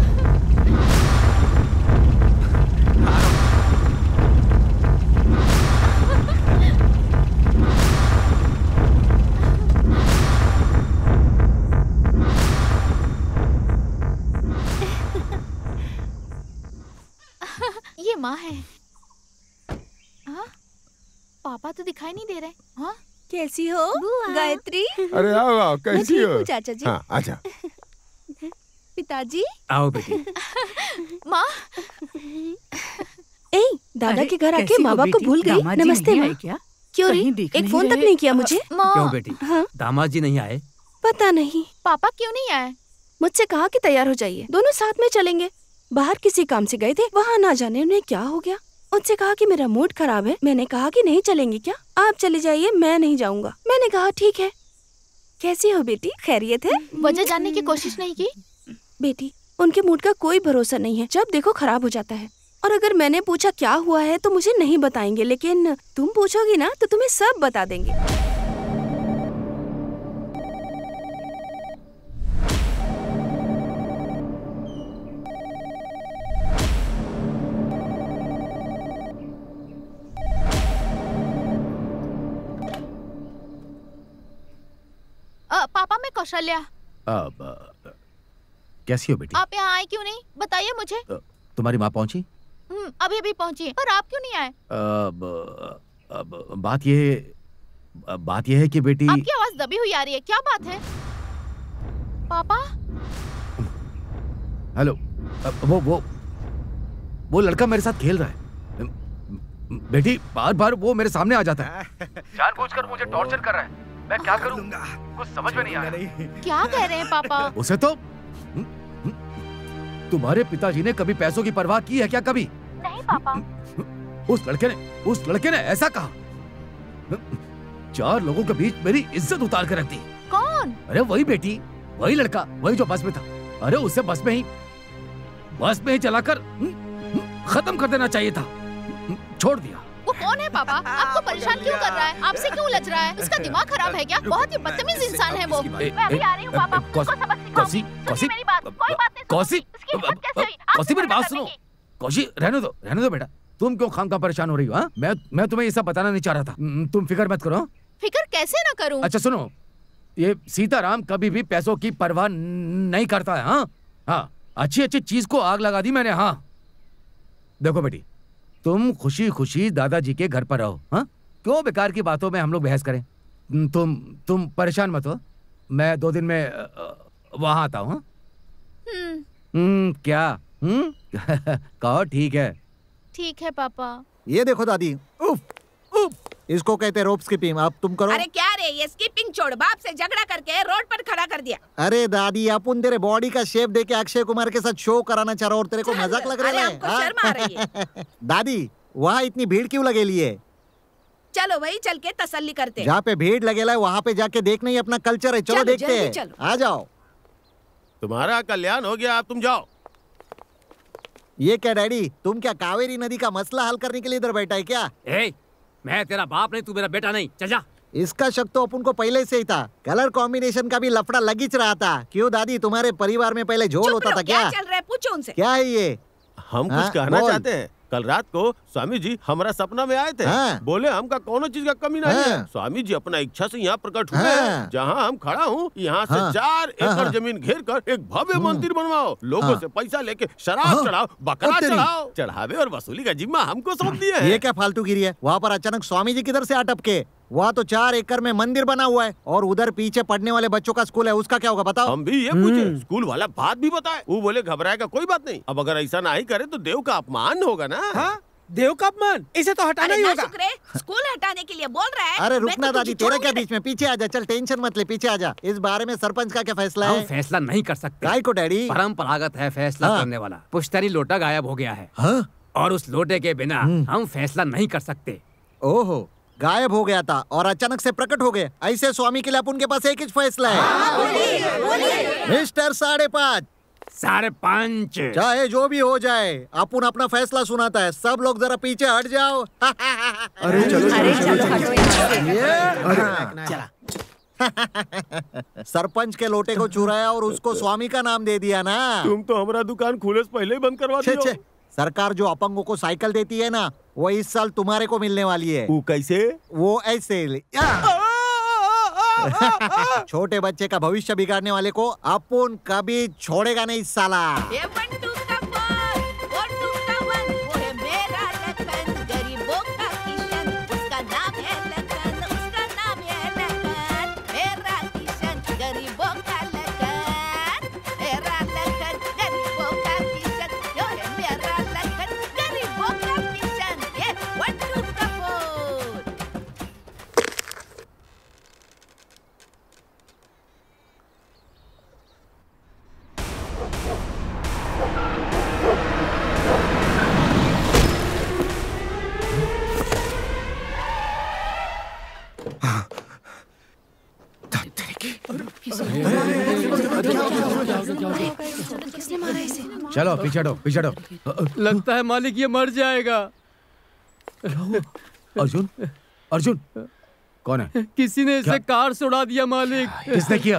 [SPEAKER 6] ये माँ है। हाँ? पापा तो दिखाई नहीं दे रहे। हाँ?
[SPEAKER 16] कैसी हो गायत्री?
[SPEAKER 10] अरे आओ आओ, कैसी हो?
[SPEAKER 16] चाचा जी।
[SPEAKER 10] हाँ, आजा।
[SPEAKER 16] पिताजी।
[SPEAKER 15] आओ बेटी।
[SPEAKER 6] माँ।
[SPEAKER 16] ए, दादा के घर आके
[SPEAKER 11] कैसी
[SPEAKER 16] माँ
[SPEAKER 11] हो
[SPEAKER 16] बाप को
[SPEAKER 11] बेटी?
[SPEAKER 16] भूल गई।
[SPEAKER 11] दामाद जी
[SPEAKER 16] नमस्ते
[SPEAKER 11] नहीं
[SPEAKER 16] माँ।
[SPEAKER 11] आए क्या?
[SPEAKER 16] क्यों
[SPEAKER 11] कहीं
[SPEAKER 16] रे?
[SPEAKER 11] दिख
[SPEAKER 16] एक
[SPEAKER 11] नहीं
[SPEAKER 16] फोन तक
[SPEAKER 11] रहे।
[SPEAKER 16] नहीं किया मुझे।
[SPEAKER 15] क्यों बेटी?
[SPEAKER 16] हाँ?
[SPEAKER 15] दामाद जी नहीं आए?
[SPEAKER 16] पता नहीं।
[SPEAKER 6] पापा क्यों नहीं आए?
[SPEAKER 16] मुझसे कहा कि तैयार हो जाइए, दोनों साथ में चलेंगे। बाहर किसी काम से गए थे, वहाँ ना जाने उन्हें क्या हो गया। उनसे कहा कि मेरा मूड खराब है। मैंने कहा कि नहीं चलेंगे क्या? आप चले जाइए, मैं नहीं जाऊंगा। मैंने कहा ठीक है। कैसी हो बेटी? खैरियत है?
[SPEAKER 6] वजह जानने की कोशिश नहीं की?
[SPEAKER 16] बेटी, उनके मूड का कोई भरोसा नहीं है, जब देखो खराब हो जाता है। और अगर मैंने पूछा क्या हुआ है तो मुझे नहीं बताएंगे, लेकिन तुम पूछोगी ना तो तुम्हें सब बता देंगे।
[SPEAKER 6] पापा, मैं कौशल्या।
[SPEAKER 2] कैसी हो बेटी?
[SPEAKER 6] आप यहाँ आए क्यों नहीं? बताइए मुझे।
[SPEAKER 2] तुम्हारी माँ पहुंची?
[SPEAKER 6] अभी अभी पहुंची, पर आप क्यों नहीं आए?
[SPEAKER 2] बात ये है कि बेटी।
[SPEAKER 6] आपकी आवाज दबी हुई आ रही है, क्या बात है? पापा।
[SPEAKER 2] हेलो, वो लड़का मेरे साथ खेल रहा है। बेटी, बार बार वो मेरे सामने आ जाता है, जानबूझकर मुझे टॉर्चर कर रहा है। मैं क्या करूं? कुछ समझ में नहीं आ रहा।
[SPEAKER 6] क्या कह रहे हैं पापा?
[SPEAKER 2] उसे तो तुम्हारे पिताजी ने कभी पैसों की परवाह की है क्या? कभी
[SPEAKER 6] नहीं पापा।
[SPEAKER 2] उस लड़के ने ऐसा कहा, 4 लोगों के बीच मेरी इज्जत उतार कर रख दी।
[SPEAKER 6] कौन?
[SPEAKER 2] अरे वही बेटी, वही लड़का, वही जो बस में था। अरे उसे बस में ही चलाकर खत्म कर देना चाहिए था, छोड़ दिया।
[SPEAKER 6] वो कौन है पापा? आपको परेशान क्यों कर रहा है? आपसे क्यों उलझ रहा है? उसका दिमाग खराब है क्या? बहुत ही बदतमीज इंसान है वो। मैं अभी आ रही हूँ पापा, उसको सबक सिखाऊं। सुनिए मेरी बात, कोई बात नहीं।
[SPEAKER 2] कौसी मेरी बात सुनो। कौशी, रहने दो बेटा। तुम क्यों खामखा परेशान हो रही हो? हाँ, मैं तुम्हें ये सब बताना नहीं चाह रहा था। तुम फिक्र मत करो।
[SPEAKER 6] फिक्र कैसे ना करूं?
[SPEAKER 2] अच्छा सुनो, ये सीताराम कभी भी पैसों की परवाह नहीं करता है। हाँ, अच्छी चीज को आग लगा दी मैंने। हाँ, देखो बेटी, तुम खुशी खुशी दादाजी के घर पर रहो। हाँ, क्यों बेकार की बातों में हम लोग बहस करें? तुम परेशान मत हो, मैं 2 दिन में वहां आता हूँ। क्या? कहो ठीक है।
[SPEAKER 6] ठीक है पापा।
[SPEAKER 12] ये देखो दादी, उफ, उफ, इसको कहते रोप स्किपिंग। अब तुम करो।
[SPEAKER 7] अरे क्या रे, ये स्किपिंग छोड़, बाप से झगड़ा करके रोड पर खड़ा कर दिया।
[SPEAKER 12] अरे दादी, अपन तेरे बॉडी का शेप देके अक्षय कुमार के साथ शो कराना चाह रहा और तेरे को मजाक लग रहा है।
[SPEAKER 7] हमको शर्म आ रही है।
[SPEAKER 12] दादी, वहाँ इतनी भीड़ क्यों लगेली है?
[SPEAKER 7] चलो वही चल के तसल्ली करते।
[SPEAKER 12] जहाँ पे भीड़ लगेला है वहाँ पे जाके देखना ही अपना कल्चर है। चलो देखते हैं, आ जाओ।
[SPEAKER 4] तुम्हारा कल्याण हो गया, अब तुम जाओ।
[SPEAKER 12] ये क्या डैडी, तुम क्या कावेरी नदी का मसला हल करने के लिए इधर बैठा है क्या?
[SPEAKER 15] मैं तेरा बाप नहीं, तू मेरा बेटा नहीं, चल जा।
[SPEAKER 12] इसका शक तो अपन को पहले से ही था। कलर कॉम्बिनेशन का भी लफड़ा लगी रहा था। क्यों दादी, तुम्हारे परिवार में पहले झोल होता था क्या?
[SPEAKER 7] चल रहा है, पूछो उनसे।
[SPEAKER 12] क्या है ये?
[SPEAKER 4] हम कुछ कहना चाहते हैं। कल रात को स्वामी जी हमारा सपना में आए थे। बोले हमका कोनो चीज का कमी नहीं है। स्वामी जी अपना इच्छा से यहाँ प्रकट हुए। जहाँ हम खड़ा हूँ यहाँ से 4 एकड़ जमीन घेर कर एक भव्य मंदिर बनवाओ। लोगों से पैसा लेके शराब चढ़ाओ, बकरा चढ़ाओ। चढ़ावे और वसूली का जिम्मा हमको सौंप दिया है।
[SPEAKER 12] ये क्या फालतूगिरी है? वहाँ पर अचानक स्वामी जी किधर से आ टपके? वहाँ तो 4 एकड़ में मंदिर बना हुआ है और उधर पीछे पढ़ने वाले बच्चों का स्कूल है, उसका क्या होगा बताओ?
[SPEAKER 4] हम भी ये पूछे, स्कूल वाला बात भी बताए। वो बोले घबराएगा कोई बात नहीं। अब अगर ऐसा नहीं करे तो देव का अपमान होगा ना।
[SPEAKER 3] हाँ? देव का अपमान? इसे तो हटाना ही होगा।
[SPEAKER 7] स्कूल हटाने के लिए बोल रहा है।
[SPEAKER 12] अरे रुकना दादी, तेरा क्या बीच में? पीछे आजा, चल टेंशन मत ले, पीछे आजा। इस बारे में सरपंच का क्या फैसला है?
[SPEAKER 15] हम फैसला नहीं कर सकते।
[SPEAKER 12] काय को डैडी?
[SPEAKER 15] परंपरागत है फैसला करने वाला। पुश्तैनी लोटा गायब हो गया है और उस लोटे के बिना हम फैसला नहीं कर सकते।
[SPEAKER 12] ओहो, गायब हो गया था और अचानक से प्रकट हो गए। ऐसे स्वामी के लिए अपन के पास एक ही फैसला है। मिस्टर 5.5
[SPEAKER 15] 5.5
[SPEAKER 12] चाहे जो भी हो जाए, अपन अपना फैसला सुनाता है। सब लोग जरा पीछे हट जाओ।
[SPEAKER 10] अरे चलो
[SPEAKER 12] सरपंच के लोटे को चुराया और उसको स्वामी का नाम दे दिया ना।
[SPEAKER 4] तुम तो हमारा दुकान खुले से पहले ही बंद करवा दियो।
[SPEAKER 12] सरकार जो अपंगों को साइकिल देती है ना, वो इस साल तुम्हारे को मिलने वाली है।
[SPEAKER 4] वो कैसे?
[SPEAKER 12] वो ऐसे छोटे बच्चे का भविष्य बिगाड़ने वाले को अपन कभी छोड़ेगा नहीं साला।
[SPEAKER 6] किसने मारा इसे?
[SPEAKER 2] चलो पीछे हटो, पीछे हटो।
[SPEAKER 15] लगता है मालिक ये मर जाएगा।
[SPEAKER 2] अर्जुन, अर्जुन कौन है?
[SPEAKER 15] किसी ने इसे कार से उड़ा दिया मालिक।
[SPEAKER 2] किसने किया?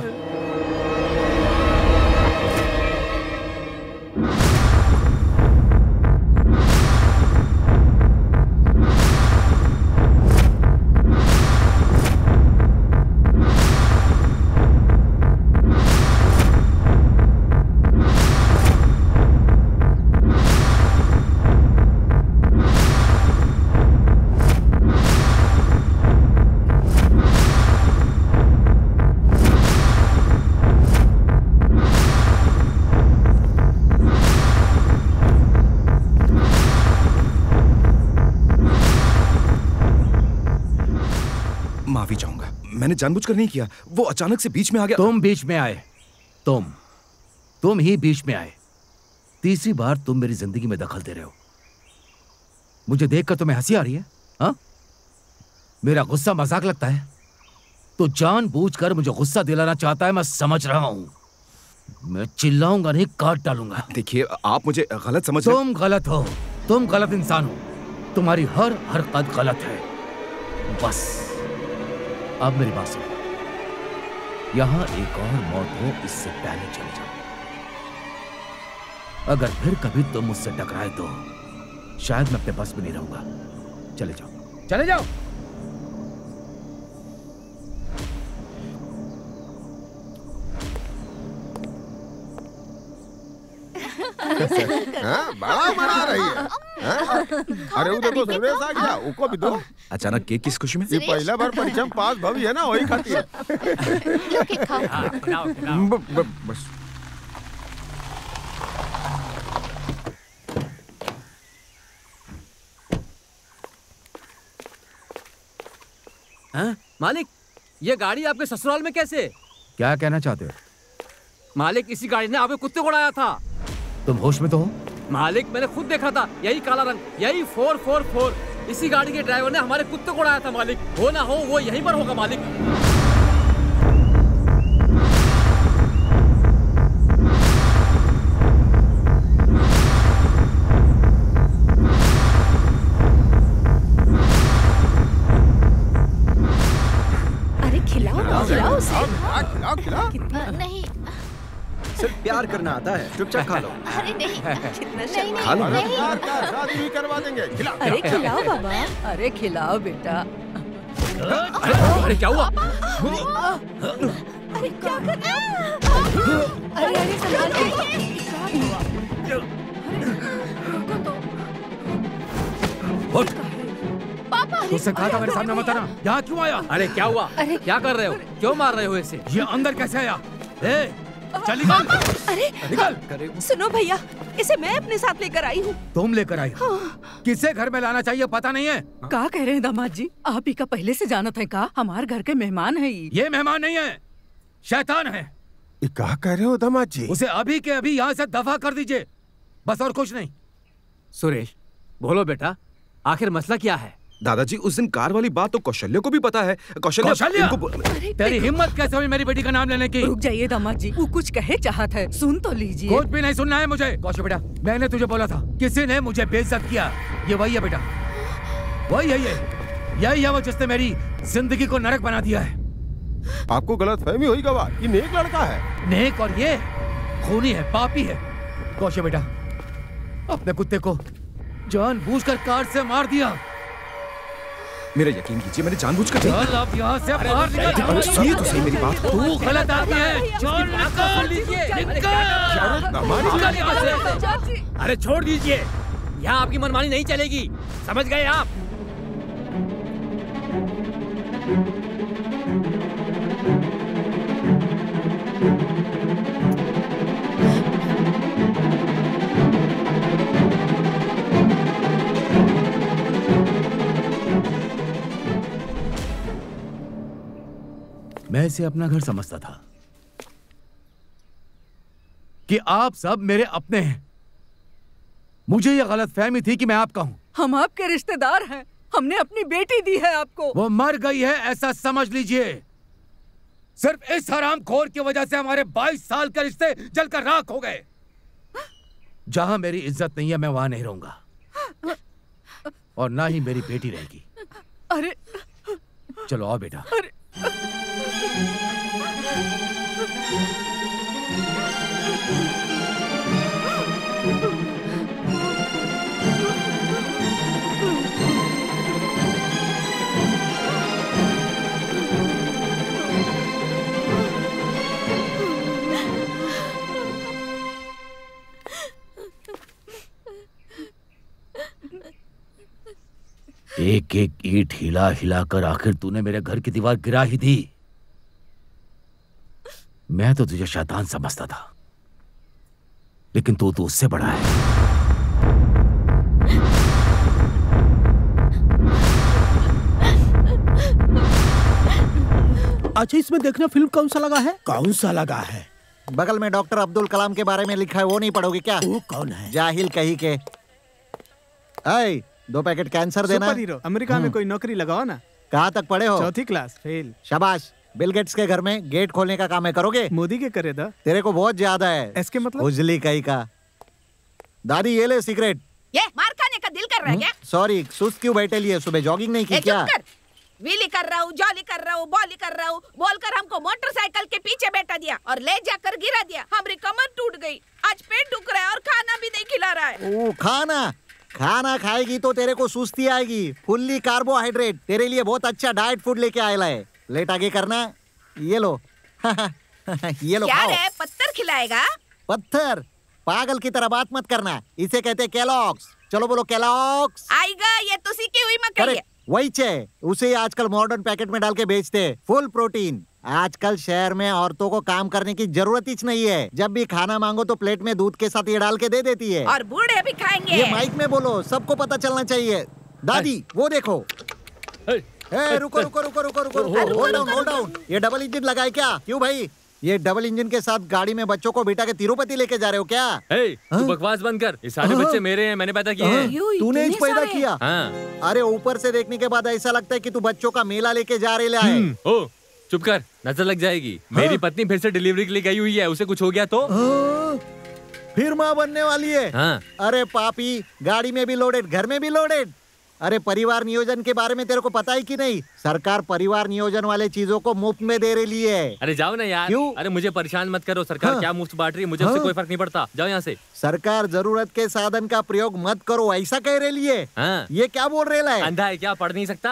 [SPEAKER 13] माफी चाहूंगा, मैंने जानबूझकर नहीं किया। वो अचानक से बीच में आ गया।
[SPEAKER 2] तुम बीच में आए। तुम ही बीच में आए। तीसरी बार तुम मेरी जिंदगी में दखल दे रहे हो। मुझे देखकर तुम्हें हंसी आ रही है? हाँ? मेरा गुस्सा मजाक लगता है? तो जानबूझकर मुझे गुस्सा दिलाना चाहता है, मैं समझ रहा हूं। मैं चिल्लाऊंगा नहीं, काट डालूंगा।
[SPEAKER 13] देखिए, आप मुझे गलत समझ रहे।
[SPEAKER 2] तुम गलत हो, तुम गलत इंसान हो। तुम्हारी हर हरकत गलत है। बस अब मेरी बात सुनो। यहां एक और मौत हो इससे पहले चले जाओ। अगर फिर कभी तुम मुझसे टकराए तो शायद मैं अपने बस में नहीं रहूंगा। चले जाओ, चले जाओ।
[SPEAKER 10] बड़ा मना रही है। अरे वो देखो सुरेश आ गया, उसको भी दो।
[SPEAKER 13] अचानक केक किस खुशी में?
[SPEAKER 10] ये पहला बार परीक्षा में पास भवी है ना, वही खाती है।
[SPEAKER 6] लो केक खाओ।
[SPEAKER 10] बस
[SPEAKER 15] मालिक, ये गाड़ी आपके ससुराल में कैसे?
[SPEAKER 2] क्या कहना चाहते हो?
[SPEAKER 15] मालिक, इसी गाड़ी ने आपके कुत्ते को उड़ाया था।
[SPEAKER 2] तुम होश में तो हो?
[SPEAKER 15] मालिक, मैंने खुद देखा था, यही काला रंग, यही 444। इसी गाड़ी के ड्राइवर ने हमारे कुत्ते को उड़ाया था मालिक। हो ना हो वो यहीं पर होगा मालिक।
[SPEAKER 7] अरे खिलाओ उसे।
[SPEAKER 10] खिलाओ।
[SPEAKER 6] नहीं
[SPEAKER 8] सिर्फ प्यार करना आता है, चुपचाप खा लो।
[SPEAKER 6] अरे नहीं नहीं
[SPEAKER 8] खा लो।
[SPEAKER 10] शादी भी करवा देंगे। खिलाओ।
[SPEAKER 11] अरे खिलाओ बाबा, अरे खिलाओ बेटा।
[SPEAKER 15] अरे क्या हुआ?
[SPEAKER 7] अरे क्या कर रहे हो? अरे संभाल
[SPEAKER 2] उठ।
[SPEAKER 6] पापा
[SPEAKER 2] तुझसे कहा था मेरे सामने मत आना। यहाँ क्यों आया?
[SPEAKER 15] अरे क्या हुआ? क्या कर रहे हो? क्यों मार रहे हो इसे?
[SPEAKER 2] ये अंदर कैसे आया? चल निकल।
[SPEAKER 7] अरे
[SPEAKER 2] निकल।
[SPEAKER 7] सुनो भैया, इसे मैं अपने साथ लेकर आई हूँ।
[SPEAKER 2] तुम लेकर आई? किसे घर में लाना चाहिए पता नहीं है?
[SPEAKER 11] क्या कह रहे हैं दामाद जी? आप ही का पहले से जानत है का? हमारे घर के मेहमान है
[SPEAKER 2] ये मेहमान नहीं है, शैतान है।
[SPEAKER 10] ये क्या कह रहे हो दामाद जी?
[SPEAKER 2] उसे अभी के अभी यहाँ से दफा कर दीजिए, बस और कुछ नहीं।
[SPEAKER 15] सुरेश, बोलो बेटा, आखिर मसला क्या है?
[SPEAKER 13] दादाजी, उस दिन कार वाली बात तो कौशल्य को भी पता है।
[SPEAKER 2] कौशल्य? तेरी हिम्मत कैसे हुई मेरी बेटी का नाम लेने की?
[SPEAKER 11] रुक जाइए दामाद जी, वो कुछ कहे चाहत है, सुन तो लीजिए।
[SPEAKER 2] कुछ भी नहीं सुनना है मुझे। कौशल बेटा, मैंने तुझे बोला था, किसी ने मुझे बेइज्जत किया। ये वही है बेटा, वही है। यही है वो जिसने मेरी जिंदगी को नरक बना दिया है।
[SPEAKER 10] आपको गलत फहमी हुई गवाह, ये नेक लड़का है।
[SPEAKER 2] नेक और ये खूनी है, पापी है। कौशल बेटा, अपने कुत्ते को जानबूझकर कार से मार दिया।
[SPEAKER 13] मेरा यकीन कीजिए, मैंने जानबूझकर
[SPEAKER 2] चल अब यहाँ से बाहर निकल।
[SPEAKER 13] सुनिए तो सही मेरी बात।
[SPEAKER 2] तू गलत आदमी है। चल
[SPEAKER 15] अरे छोड़ दीजिए, यहाँ आपकी मनमानी नहीं चलेगी, समझ गए आप?
[SPEAKER 2] मैं इसे अपना घर समझता था कि आप सब मेरे अपने हैं। मुझे यह गलत फहमी थी कि मैं आपका हूं।
[SPEAKER 11] हम आपके रिश्तेदार हैं, हमने अपनी बेटी दी है आपको।
[SPEAKER 2] वो मर गई है ऐसा समझ लीजिए। सिर्फ इस हरामखोर की वजह से हमारे 22 साल के रिश्ते जलकर राख हो गए। जहां मेरी इज्जत नहीं है मैं वहां नहीं रहूंगा, और ना ही मेरी बेटी रहेगी।
[SPEAKER 11] अरे
[SPEAKER 2] चलो आओ बेटा। एक एक ईंट हिला हिलाकर आखिर तूने मेरे घर की दीवार गिरा ही दी। मैं तो तुझे शैतान समझता था, लेकिन तू तो उससे बड़ा है।
[SPEAKER 3] अच्छा, इसमें देखना फिल्म कौन सा लगा है? कौन सा लगा है?
[SPEAKER 12] बगल में डॉक्टर अब्दुल कलाम के बारे में लिखा है, वो नहीं पढ़ोगे क्या?
[SPEAKER 3] वो कौन है?
[SPEAKER 12] जाहिल कहीं के। 2 पैकेट कैंसर देना।
[SPEAKER 1] सुपर हीरो, अमेरिका में कोई नौकरी लगाओ ना।
[SPEAKER 12] कहाँ तक पढ़े हो?
[SPEAKER 1] 4th class fail.
[SPEAKER 12] शाबाश। बिल गेट्स के घर में गेट खोलने का काम है, करोगे?
[SPEAKER 1] मोदी के करे दा।
[SPEAKER 12] तेरे को बहुत ज्यादा है।
[SPEAKER 1] इसके मतलब?
[SPEAKER 12] उजली कहीं का। दादी ये ले सिगरेट।
[SPEAKER 7] ये मार खाने का दिल कर रहा है क्या?
[SPEAKER 12] सॉरी, सुस्त क्यों बैठे लिए? सुबह जॉगिंग नहीं की क्या?
[SPEAKER 7] व्हीली कर रहा हूँ, जॉली कर रहा हूँ, बॉली कर रहा हूँ, बोलकर हमको मोटरसाइकिल के पीछे बैठा दिया और ले जाकर गिरा दिया। हमारी कमर टूट गई, आज पेट दुख रहा है और खाना भी नहीं खिला रहा है।
[SPEAKER 12] ओ, खाना खाएगी तो तेरे को सुस्ती आएगी। फुल्ली कार्बोहाइड्रेट तेरे लिए बहुत अच्छा डाइट फूड लेके आया है। लेट आगे करना। ये लो। ये लो
[SPEAKER 7] क्या
[SPEAKER 12] खाओ।
[SPEAKER 7] रे, पत्थर खिलाएगा?
[SPEAKER 12] पत्थर? पागल की तरह बात मत करना, इसे कहते हैं केलॉग्स। चलो बोलो केलॉग्स।
[SPEAKER 7] आएगा, ये तो सीखी हुई मकई है।
[SPEAKER 12] वही चे, उसे आजकल मॉडर्न पैकेट में डाल के बेचते हैं, फुल प्रोटीन। आजकल शहर में औरतों को काम करने की जरूरत ही नहीं है। जब भी खाना मांगो तो प्लेट में दूध के साथ ये डाल के दे देती है।
[SPEAKER 7] और बूढ़े भी खाएंगे।
[SPEAKER 12] ये माइक में बोलो, सबको पता चलना चाहिए। दादी वो देखो। रुको रुको रुको रुको रुको होल्ड डाउन। ये डबल इंजन लगाए क्या? क्यों भाई? ये डबल इंजन के साथ गाड़ी में बच्चों को बिठा के तिरुपति लेके जा रहे हो क्या?
[SPEAKER 5] तू बकवास बंद कर। ये सारे बच्चे मेरे हैं, मैंने पैदा किए हैं।
[SPEAKER 12] तूने ही पैदा किया?
[SPEAKER 5] हाँ।
[SPEAKER 12] अरे ऊपर से देखने के बाद ऐसा लगता है कि तू बच्चों का मेला लेके जा रहे है।
[SPEAKER 5] ओ चुप कर, नजर लग जाएगी। मेरी पत्नी फिर से डिलीवरी के लिए गई हुई है, उसे कुछ हो गया तो?
[SPEAKER 12] फिर माँ बनने वाली है।
[SPEAKER 5] हाँ।
[SPEAKER 12] अरे पापी, गाड़ी में भी लोडेड, घर में भी लोडेड। अरे परिवार नियोजन के बारे में तेरे को पता है कि नहीं? सरकार परिवार नियोजन वाले चीजों को मुफ्त में दे रही है।
[SPEAKER 5] अरे जाओ ना यार।
[SPEAKER 12] क्यों?
[SPEAKER 5] अरे मुझे परेशान मत करो। सरकार क्या मुफ्त बांट रही है, मुझे उससे कोई फर्क नहीं पड़ता। जाओ यहाँ से।
[SPEAKER 12] सरकार जरूरत के साधन का प्रयोग मत करो, ऐसा कह रही है।
[SPEAKER 5] हाँ।
[SPEAKER 12] ये क्या बोल रहे है?
[SPEAKER 5] अंधा है क्या, पढ़ नहीं सकता?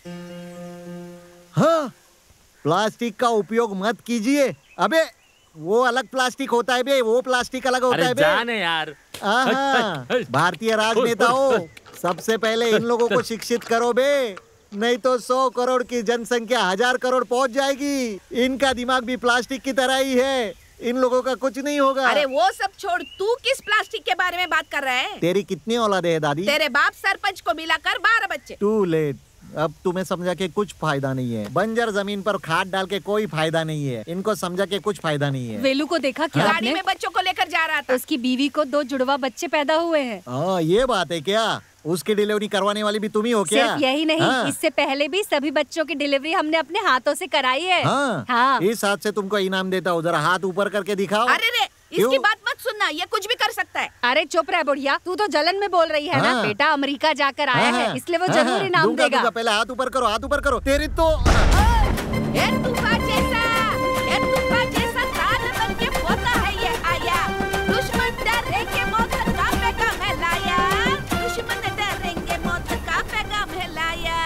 [SPEAKER 12] हाँ। प्लास्टिक का उपयोग मत कीजिए। अबे वो अलग प्लास्टिक होता है बे, वो प्लास्टिक अलग होता है बे।
[SPEAKER 5] जाने यार।
[SPEAKER 12] भारतीय राजनेताओं, सबसे पहले इन लोगों को शिक्षित करो बे, नहीं तो 100 करोड़ की जनसंख्या 1000 करोड़ पहुंच जाएगी। इनका दिमाग भी प्लास्टिक की तरह ही है, इन लोगों का कुछ नहीं होगा।
[SPEAKER 7] अरे वो सब छोड़, तू किस प्लास्टिक के बारे में बात कर रहा है?
[SPEAKER 12] तेरी कितनी औलादे है दादी?
[SPEAKER 7] तेरे बाप सरपंच को मिलाकर 12 बच्चे।
[SPEAKER 12] Too late. अब तुम्हें समझा के कुछ फायदा नहीं है। बंजर जमीन पर खाद डाल के कोई फायदा नहीं है। इनको समझा के कुछ फायदा नहीं है।
[SPEAKER 9] वेलू को देखा क्या?
[SPEAKER 7] गाड़ी में बच्चों को लेकर जा रहा था।
[SPEAKER 9] उसकी बीवी को 2 जुड़वा बच्चे पैदा हुए हैं।
[SPEAKER 12] हाँ ये बात है क्या? उसकी डिलीवरी करवाने वाली भी तुम ही हो क्या?
[SPEAKER 9] सिर्फ यही नहीं, इससे पहले भी सभी बच्चों की डिलीवरी हमने अपने हाथों से कराई है।
[SPEAKER 12] हाँ। इस हाथ से तुमको इनाम देता हूँ, जरा हाथ ऊपर करके दिखाओ।
[SPEAKER 7] अरे रे, इसकी बात मत सुनना, ये कुछ भी कर सकता है।
[SPEAKER 9] अरे चुप रह बुढ़िया, तू तो जलन में बोल रही है ना। बेटा अमेरिका जाकर आया है, इसलिए वो जरूर इनाम देगा।
[SPEAKER 12] पहले हाथ ऊपर करो, हाथ ऊपर करो। तेरी तो
[SPEAKER 7] तूफान जैसा तार बन के पोता है ये आया। दुश्मन डरेंगे मौत का पैगाम है लाया। दुश्मन डरेंगे मौत का पैगाम है लाया।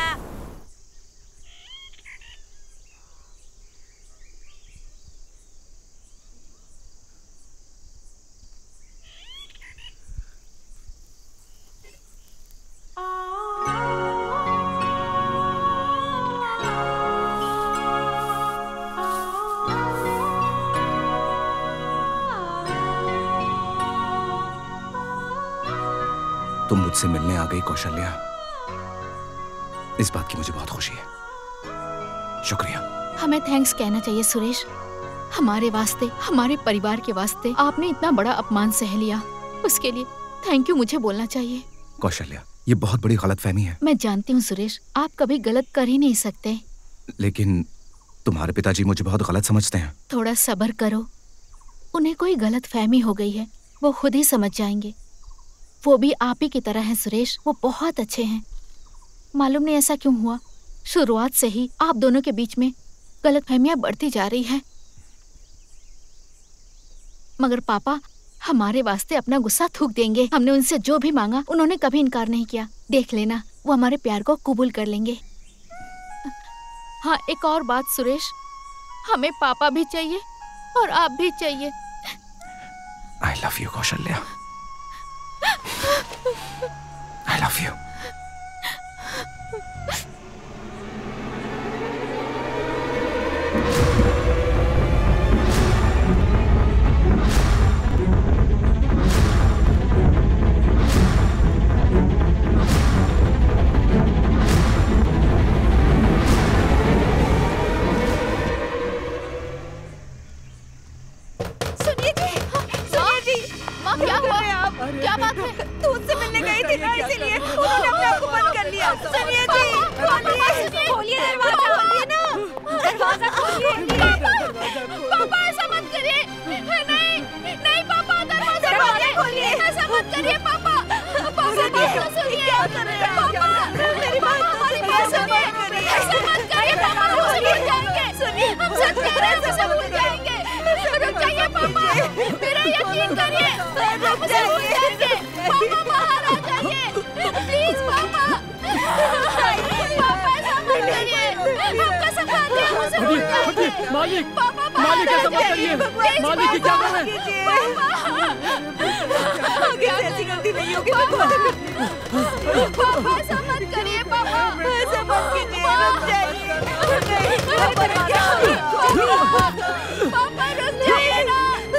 [SPEAKER 13] तुम मुझसे मिलने आ गई कौशल्या, इस बात की मुझे बहुत खुशी है। शुक्रिया।
[SPEAKER 6] हमें थैंक्स कहना चाहिए सुरेश। हमारे वास्ते, हमारे परिवार के वास्ते आपने इतना बड़ा अपमान सह लिया, उसके लिए थैंक यू मुझे बोलना चाहिए।
[SPEAKER 13] कौशल्या, ये बहुत बड़ी गलतफहमी है।
[SPEAKER 6] मैं जानती हूँ सुरेश, आप कभी गलत कर ही नहीं सकते,
[SPEAKER 13] लेकिन तुम्हारे पिताजी मुझे बहुत गलत समझते हैं।
[SPEAKER 6] थोड़ा सब्र करो, उन्हें कोई गलत फहमी हो गई है, वो खुद ही समझ जाएंगे। वो भी आप ही की तरह हैं सुरेश, वो बहुत अच्छे हैं। मालूम नहीं ऐसा क्यों हुआ, शुरुआत से ही आप दोनों के बीच में गलतफहमियां बढ़ती जा रही हैं। मगर पापा हमारे वास्ते अपना गुस्सा थूक देंगे। हमने उनसे जो भी मांगा उन्होंने कभी इनकार नहीं किया। देख लेना, वो हमारे प्यार को कबूल कर लेंगे। हाँ, एक और बात सुरेश, हमें पापा भी चाहिए और आप भी चाहिए।
[SPEAKER 13] I love you, Kaushalya. I love you.
[SPEAKER 6] क्या बात है?
[SPEAKER 7] दूध से मिलने गई थी ना, इसीलिए उन्होंने अपने आप को बंद कर लिया। सुनिए जी,
[SPEAKER 9] खोलिए दरवाजा, खोलिए ना, दरवाजा खोलिए।
[SPEAKER 6] पापा ऐसा मत करिए। नहीं नहीं पापा, दरवाजा खोलिए। ऐसा मत करिए पापा। पापा सुनिए, क्या कर रहे हैं आप? मेरी बात हमारी बात सुनिए। ऐसा मत करिए पापा, हम सब भूल जाएंगे। सुनिए, हम सब कह रहे हैं, हम सब भूल जाएंगे। रुक जाइए पापा, मेरा यकीन करिए, हम सब भूल जाएंगे। पापा बाहर आ जाइए, प्लीज पापा। पापा ऐसा मत करिए, हम कसम खाते हैं, हम सब भूल जाएंगे।
[SPEAKER 5] मालिक,
[SPEAKER 6] पापा
[SPEAKER 5] मालिक ऐसा मत करिए। मालिक ये क्या कर रहे हैं?
[SPEAKER 7] आगे से ऐसी गलती नहीं होगी।
[SPEAKER 6] पापा ऐसा मत करिए, पापा
[SPEAKER 7] ऐसा मत कीजिए, रुक जाइए।
[SPEAKER 6] पापा रुक जाइए ना,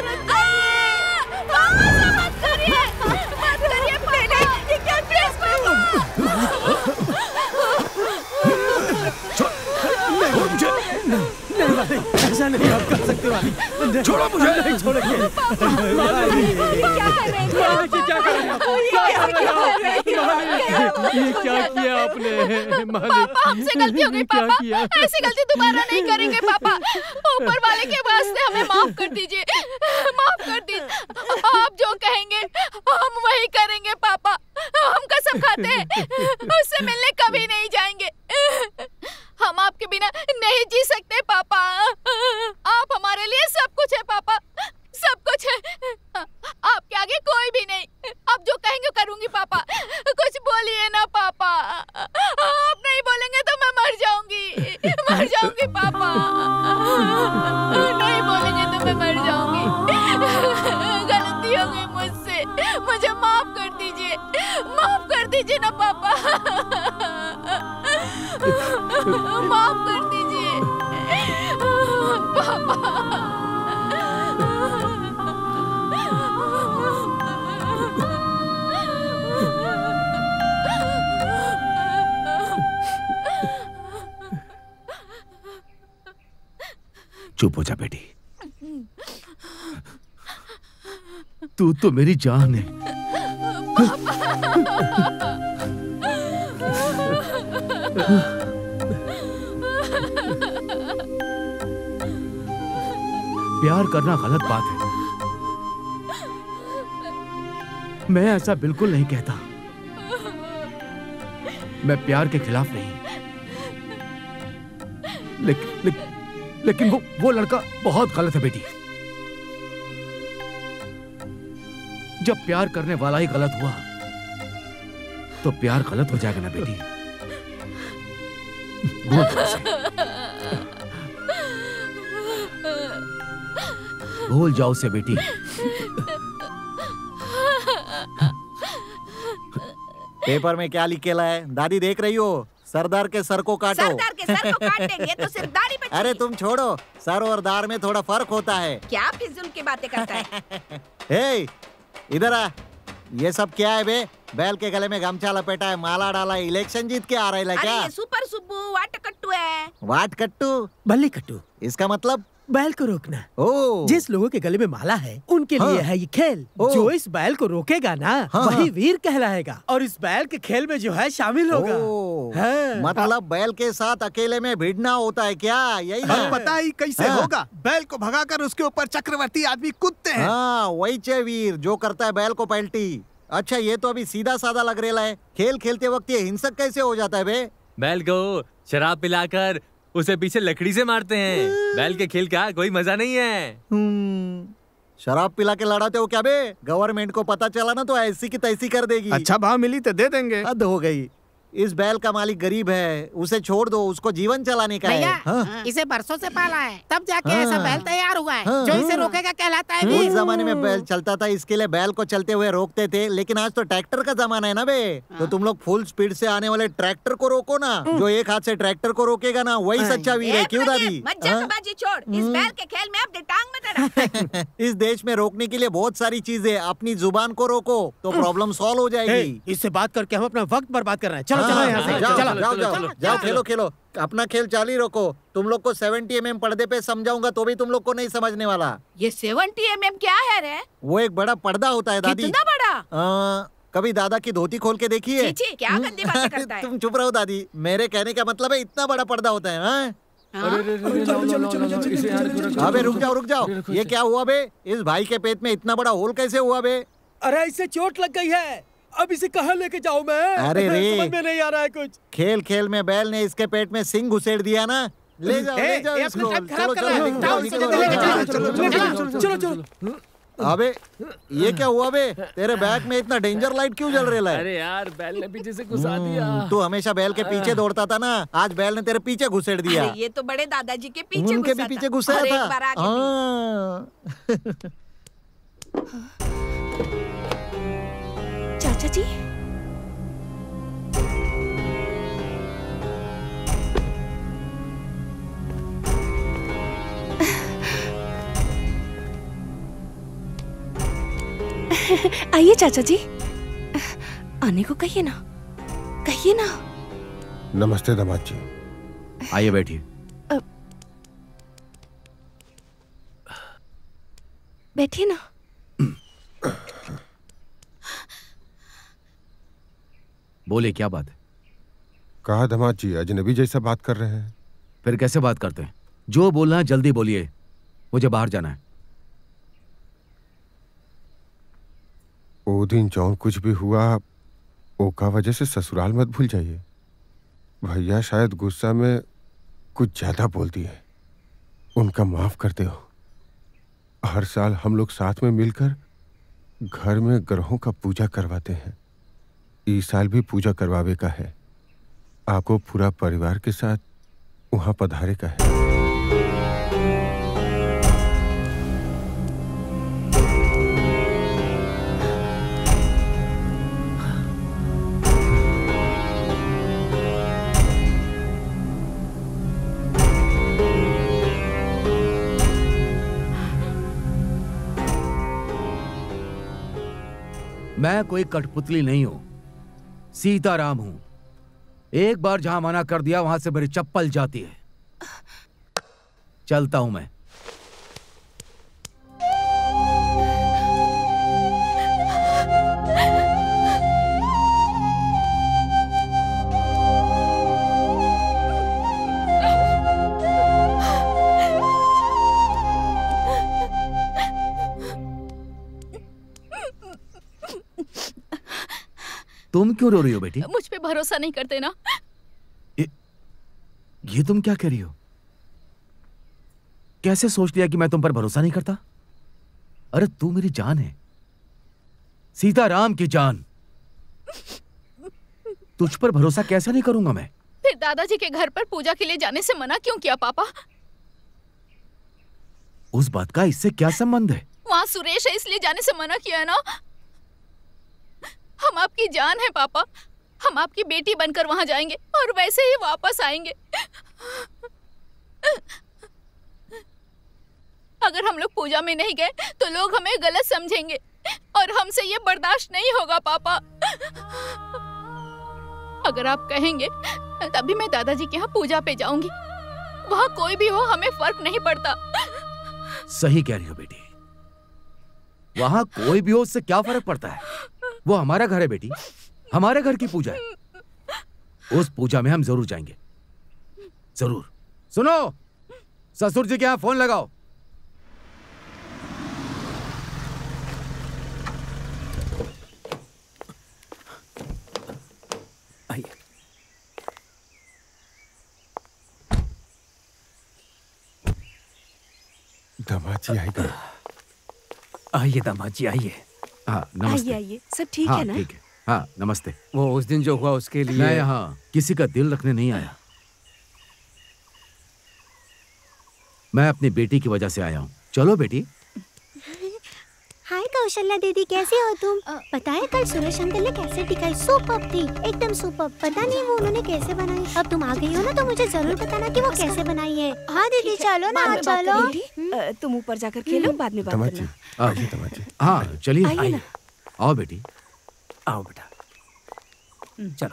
[SPEAKER 6] पापा ऐसा मत करिए, मत करिए पापा। ये क्या प्लीज पापा।
[SPEAKER 3] ऐसा नहीं आप कर सकते मालिक।
[SPEAKER 10] छोड़ो मुझे।
[SPEAKER 3] नहीं छोड़ेंगे।
[SPEAKER 2] ये क्या किया आपने मालिक?
[SPEAKER 6] पापा हमसे गलती हो गई पापा, ऐसी गलती दोबारा नहीं करेंगे पापा। ऊपर वाले के वास्ते हमें माफ कर दीजिए, माफ कर दीजिए। आप जो कहेंगे हम वही करेंगे पापा। हम कसम खाते हैं उससे मिलने कभी नहीं जाएंगे। हम आपके बिना नहीं जी सकते पापा। आप हमारे लिए सब कुछ है पापा, सब कुछ है। आपके आगे कोई भी नहीं। आप जो कहेंगे करूंगी पापा। कुछ बोलिए ना पापा। आप नहीं बोलेंगे तो मैं मर जाऊंगी, मर जाऊंगी पापा। नहीं बोलेंगे तो मैं मर जाऊंगी। गलती हो गई मुझसे, मुझे माफ कर दीजिए, माफ कर दीजिए ना पापा। माफ कर दीजिए पापा।
[SPEAKER 2] चुप हो जा बेटी, तू तो मेरी जान है। प्यार करना गलत बात है, मैं ऐसा बिल्कुल नहीं कहता। मैं प्यार के खिलाफ नहीं, लेकिन वो लड़का बहुत गलत है बेटी। जब प्यार करने वाला ही गलत हुआ तो प्यार गलत हो जाएगा ना बेटी। भूल जाओ उसे बेटी।
[SPEAKER 12] पेपर में क्या लिख के लाया है? दादी देख रही हो? सरदार के सर को काटो।
[SPEAKER 7] सरदार के सर को काटेंगे तो सिर्फ दाढ़ी बचेगी।
[SPEAKER 12] अरे तुम छोड़ो, सर और दार में थोड़ा फर्क होता है।
[SPEAKER 7] क्या फिजूल की बातें करता है?
[SPEAKER 12] हे, इधर आ। ये सब क्या है बे? बैल के गले में गमछा लपेटा है, माला डाला है, इलेक्शन जीत के आ रहा है क्या?
[SPEAKER 7] अरे ये सुपर सुब्बू वाट कट्टू है।
[SPEAKER 12] वाट कट्टू?
[SPEAKER 3] बल्ली कट्टू।
[SPEAKER 12] इसका मतलब?
[SPEAKER 3] बैल को रोकना।
[SPEAKER 12] ओ,
[SPEAKER 3] जिस लोगों के गले में माला है उनके लिए है ये खेल। जो इस बैल को रोकेगा ना वही वीर कहलाएगा और इस बैल के खेल में जो है शामिल होगा।
[SPEAKER 12] मतलब बैल के साथ अकेले में भिड़ना होता है क्या? यही
[SPEAKER 1] पता ही कैसे होगा? बैल को भगाकर उसके ऊपर चक्रवर्ती आदमी कूदते हैं।
[SPEAKER 12] हाँ, वही चे वीर जो करता है बैल को पलटी। अच्छा, ये तो अभी सीधा साधा लग रहा है। खेल खेलते वक्त ये हिंसक कैसे हो जाता है बे?
[SPEAKER 5] बैल को शराब पिलाकर उसे पीछे लकड़ी से मारते हैं। बैल के खेल का कोई मजा नहीं है।
[SPEAKER 12] शराब पिला के लड़ाते हो क्या बे? गवर्नमेंट को पता चला ना तो ऐसी की तैसी कर देगी।
[SPEAKER 1] अच्छा भाव मिली तो दे देंगे।
[SPEAKER 12] हद हो गई। इस बैल का मालिक गरीब है, उसे छोड़ दो, उसको जीवन चलाने का है।
[SPEAKER 17] हाँ? इसे बरसों से पाला है, तब जाके ऐसा बैल तैयार हुआ है। जो इसे रोकेगा कहलाता है वीर।
[SPEAKER 12] उस जमाने में बैल चलता था, इसके लिए बैल को चलते हुए रोकते थे, लेकिन आज तो ट्रैक्टर का जमाना है ना बे। तो तुम लोग फुल स्पीड से आने वाले ट्रैक्टर को रोको ना। जो एक हाथ से ट्रैक्टर को रोकेगा ना वही सच्चा वीर है। क्यों दादी?
[SPEAKER 7] मज्जाबाजी छोड़, इस बैल के खेल में अपनी टांग मत अड़ा।
[SPEAKER 12] इस देश में रोकने के लिए बहुत सारी चीजें, अपनी जुबान को रोको तो प्रॉब्लम सॉल्व हो जाएगी।
[SPEAKER 3] इससे बात करके हम अपना वक्त बर्बाद कर रहे हैं। चलो चलो यहाँ से।
[SPEAKER 12] जाओ खेलो खेलो, अपना खेल चालू रखो। तुम लोग को 70 mm पर्दे पे समझाऊंगा तो भी तुम लोग को नहीं समझने वाला।
[SPEAKER 7] ये 70 mm क्या है रे?
[SPEAKER 12] वो एक बड़ा पर्दा होता है दादी।
[SPEAKER 7] कितना बड़ा?
[SPEAKER 12] कभी दादा की धोती खोल के देखी है?
[SPEAKER 7] क्या गंदी बातें करता है?
[SPEAKER 12] तुम चुप रहो दादी, मेरे कहने का मतलब है इतना बड़ा पर्दा होता है। अबे रुक जाओ, ये क्या हुआ बे? इस भाई के पेट में इतना बड़ा होल कैसे हुआ बे?
[SPEAKER 3] अरे इसे चोट लग गई है, अब इसे कहाँ लेके जाऊं मैं?
[SPEAKER 12] अरे रे,
[SPEAKER 3] समझ में नहीं आ रहा है कुछ।
[SPEAKER 12] खेल खेल में बैल ने इसके पेट में सिंग घुसेड़ दिया ना। ले जाओ इसको। चलो। अबे ये क्या हुआ बे? तेरे बैग में इतना डेंजर लाइट क्यों जल रहा है?
[SPEAKER 5] अरे यार, बैल ने पीछे से घुसा दिया।
[SPEAKER 12] तू हमेशा बैल के पीछे दौड़ता था ना, आज बैल ने तेरे पीछे घुसेड़ दिया।
[SPEAKER 7] ये तो बड़े दादाजी के पीछे
[SPEAKER 12] उनके भी पीछे घुसाया था।
[SPEAKER 6] चाचा जी, आइए चाचा जी, आने को कहिए ना, कहिए ना।
[SPEAKER 10] नमस्ते दामाद जी।
[SPEAKER 2] आइए बैठिए।
[SPEAKER 16] बैठिए ना।
[SPEAKER 2] बोले क्या बात है?
[SPEAKER 10] कहा दामाद जी अजनबी जैसा बात कर रहे हैं।
[SPEAKER 2] फिर कैसे बात करते हैं? जो बोलना है जल्दी बोलिए, मुझे बाहर जाना है।
[SPEAKER 10] वो दिन जौन कुछ भी हुआ ओका वजह से ससुराल मत भूल जाइए। भैया शायद गुस्सा में कुछ ज्यादा बोल दिए, उनका माफ करते हो। हर साल हम लोग साथ में मिलकर घर में ग्रहों का पूजा करवाते हैं। इस साल भी पूजा करवावे का है। आपको पूरा परिवार के साथ वहां पधारे का है।
[SPEAKER 2] मैं कोई कठपुतली नहीं हूं, सीताराम हूं। एक बार जहां मना कर दिया वहां से मेरी चप्पल जाती है। चलता हूं मैं। तुम क्यों रो रही हो बेटी?
[SPEAKER 9] मुझ पे भरोसा नहीं करते ना।
[SPEAKER 2] ये तुम क्या कह रही हो? कैसे सोच लिया कि मैं तुम पर भरोसा नहीं करता? अरे तू मेरी जान है, सीताराम की जान। तुझ पर भरोसा कैसे नहीं करूंगा मैं?
[SPEAKER 9] फिर दादाजी के घर पर पूजा के लिए जाने से मना क्यों किया पापा?
[SPEAKER 2] उस बात का इससे क्या संबंध है?
[SPEAKER 9] वहाँ सुरेश है इसलिए जाने से मना किया है ना। हम आपकी जान है पापा, हम आपकी बेटी बनकर वहां जाएंगे और वैसे ही वापस आएंगे। अगर हम लोग पूजा में नहीं गए तो लोग हमें गलत समझेंगे और हमसे ये बर्दाश्त नहीं होगा पापा। अगर आप कहेंगे तभी मैं दादाजी के यहाँ पूजा पे जाऊंगी। वहाँ कोई भी हो हमें फर्क नहीं पड़ता।
[SPEAKER 2] सही कह रही हो बेटी, वहां कोई भी हो उससे क्या फर्क पड़ता है? वो हमारा घर है बेटी, हमारे घर की पूजा है। उस पूजा में हम जरूर जाएंगे, जरूर। सुनो, ससुर जी के यहाँ फोन लगाओ।
[SPEAKER 15] आइए।
[SPEAKER 10] दामाद जी आएगा।
[SPEAKER 15] आइए दामाद जी आइए।
[SPEAKER 2] हाँ नमस्ते।
[SPEAKER 16] आइए आइए, सब ठीक
[SPEAKER 2] हाँ,
[SPEAKER 16] है ना?
[SPEAKER 2] ठीक है। हाँ नमस्ते।
[SPEAKER 15] वो उस दिन जो हुआ उसके लिए
[SPEAKER 2] मैं यहाँ किसी का दिल रखने नहीं आया। मैं अपनी बेटी की वजह से आया हूँ। चलो बेटी।
[SPEAKER 14] हाय कौशल्या दीदी, कैसे हो तुम? पता है कल सुरेश अंकल ने कैसे टिकाई सुपर्ब थी, एकदम सुपर्ब। पता नहीं वो उन्होंने कैसे बनाई। अब तुम आ गई हो ना तो मुझे जरूर बताना कि वो कैसे बनाई है। हाँ दीदी चलो ना, चलो।
[SPEAKER 16] तुम ऊपर जाकर खेलो, बाद में बात करना।
[SPEAKER 10] आइए दामाद जी।
[SPEAKER 2] हाँ चलिए,
[SPEAKER 16] आइए ना।
[SPEAKER 2] आओ बेटी।
[SPEAKER 15] आओ बेटा, चलो।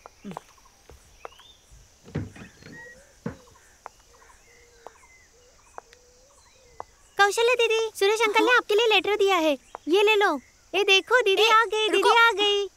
[SPEAKER 14] कौशल्या दीदी, सुरेश अंकल ने आपके लिए लेटर दिया है, ये ले लो। ये देखो दीदी आ गई, दीदी आ गई।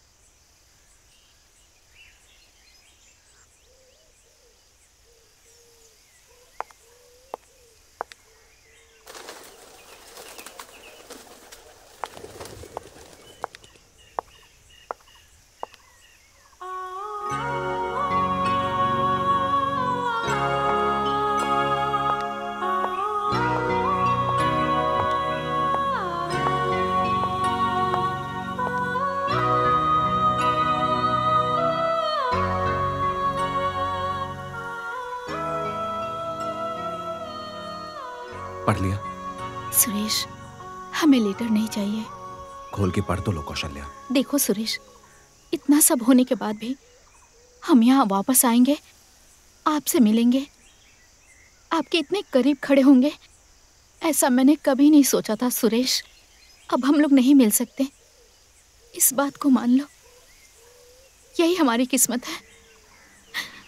[SPEAKER 13] पढ़ लिया?
[SPEAKER 9] सुरेश, हमें लेटर नहीं चाहिए।
[SPEAKER 13] खोल के पढ़ तो लो कौशल्या।
[SPEAKER 9] देखो सुरेश, इतना सब होने के बाद भी हम यहाँ वापस आएंगे, आपसे मिलेंगे, आपके इतने करीब खड़े होंगे, ऐसा मैंने कभी नहीं सोचा था सुरेश। अब हम लोग नहीं मिल सकते, इस बात को मान लो। यही हमारी किस्मत है।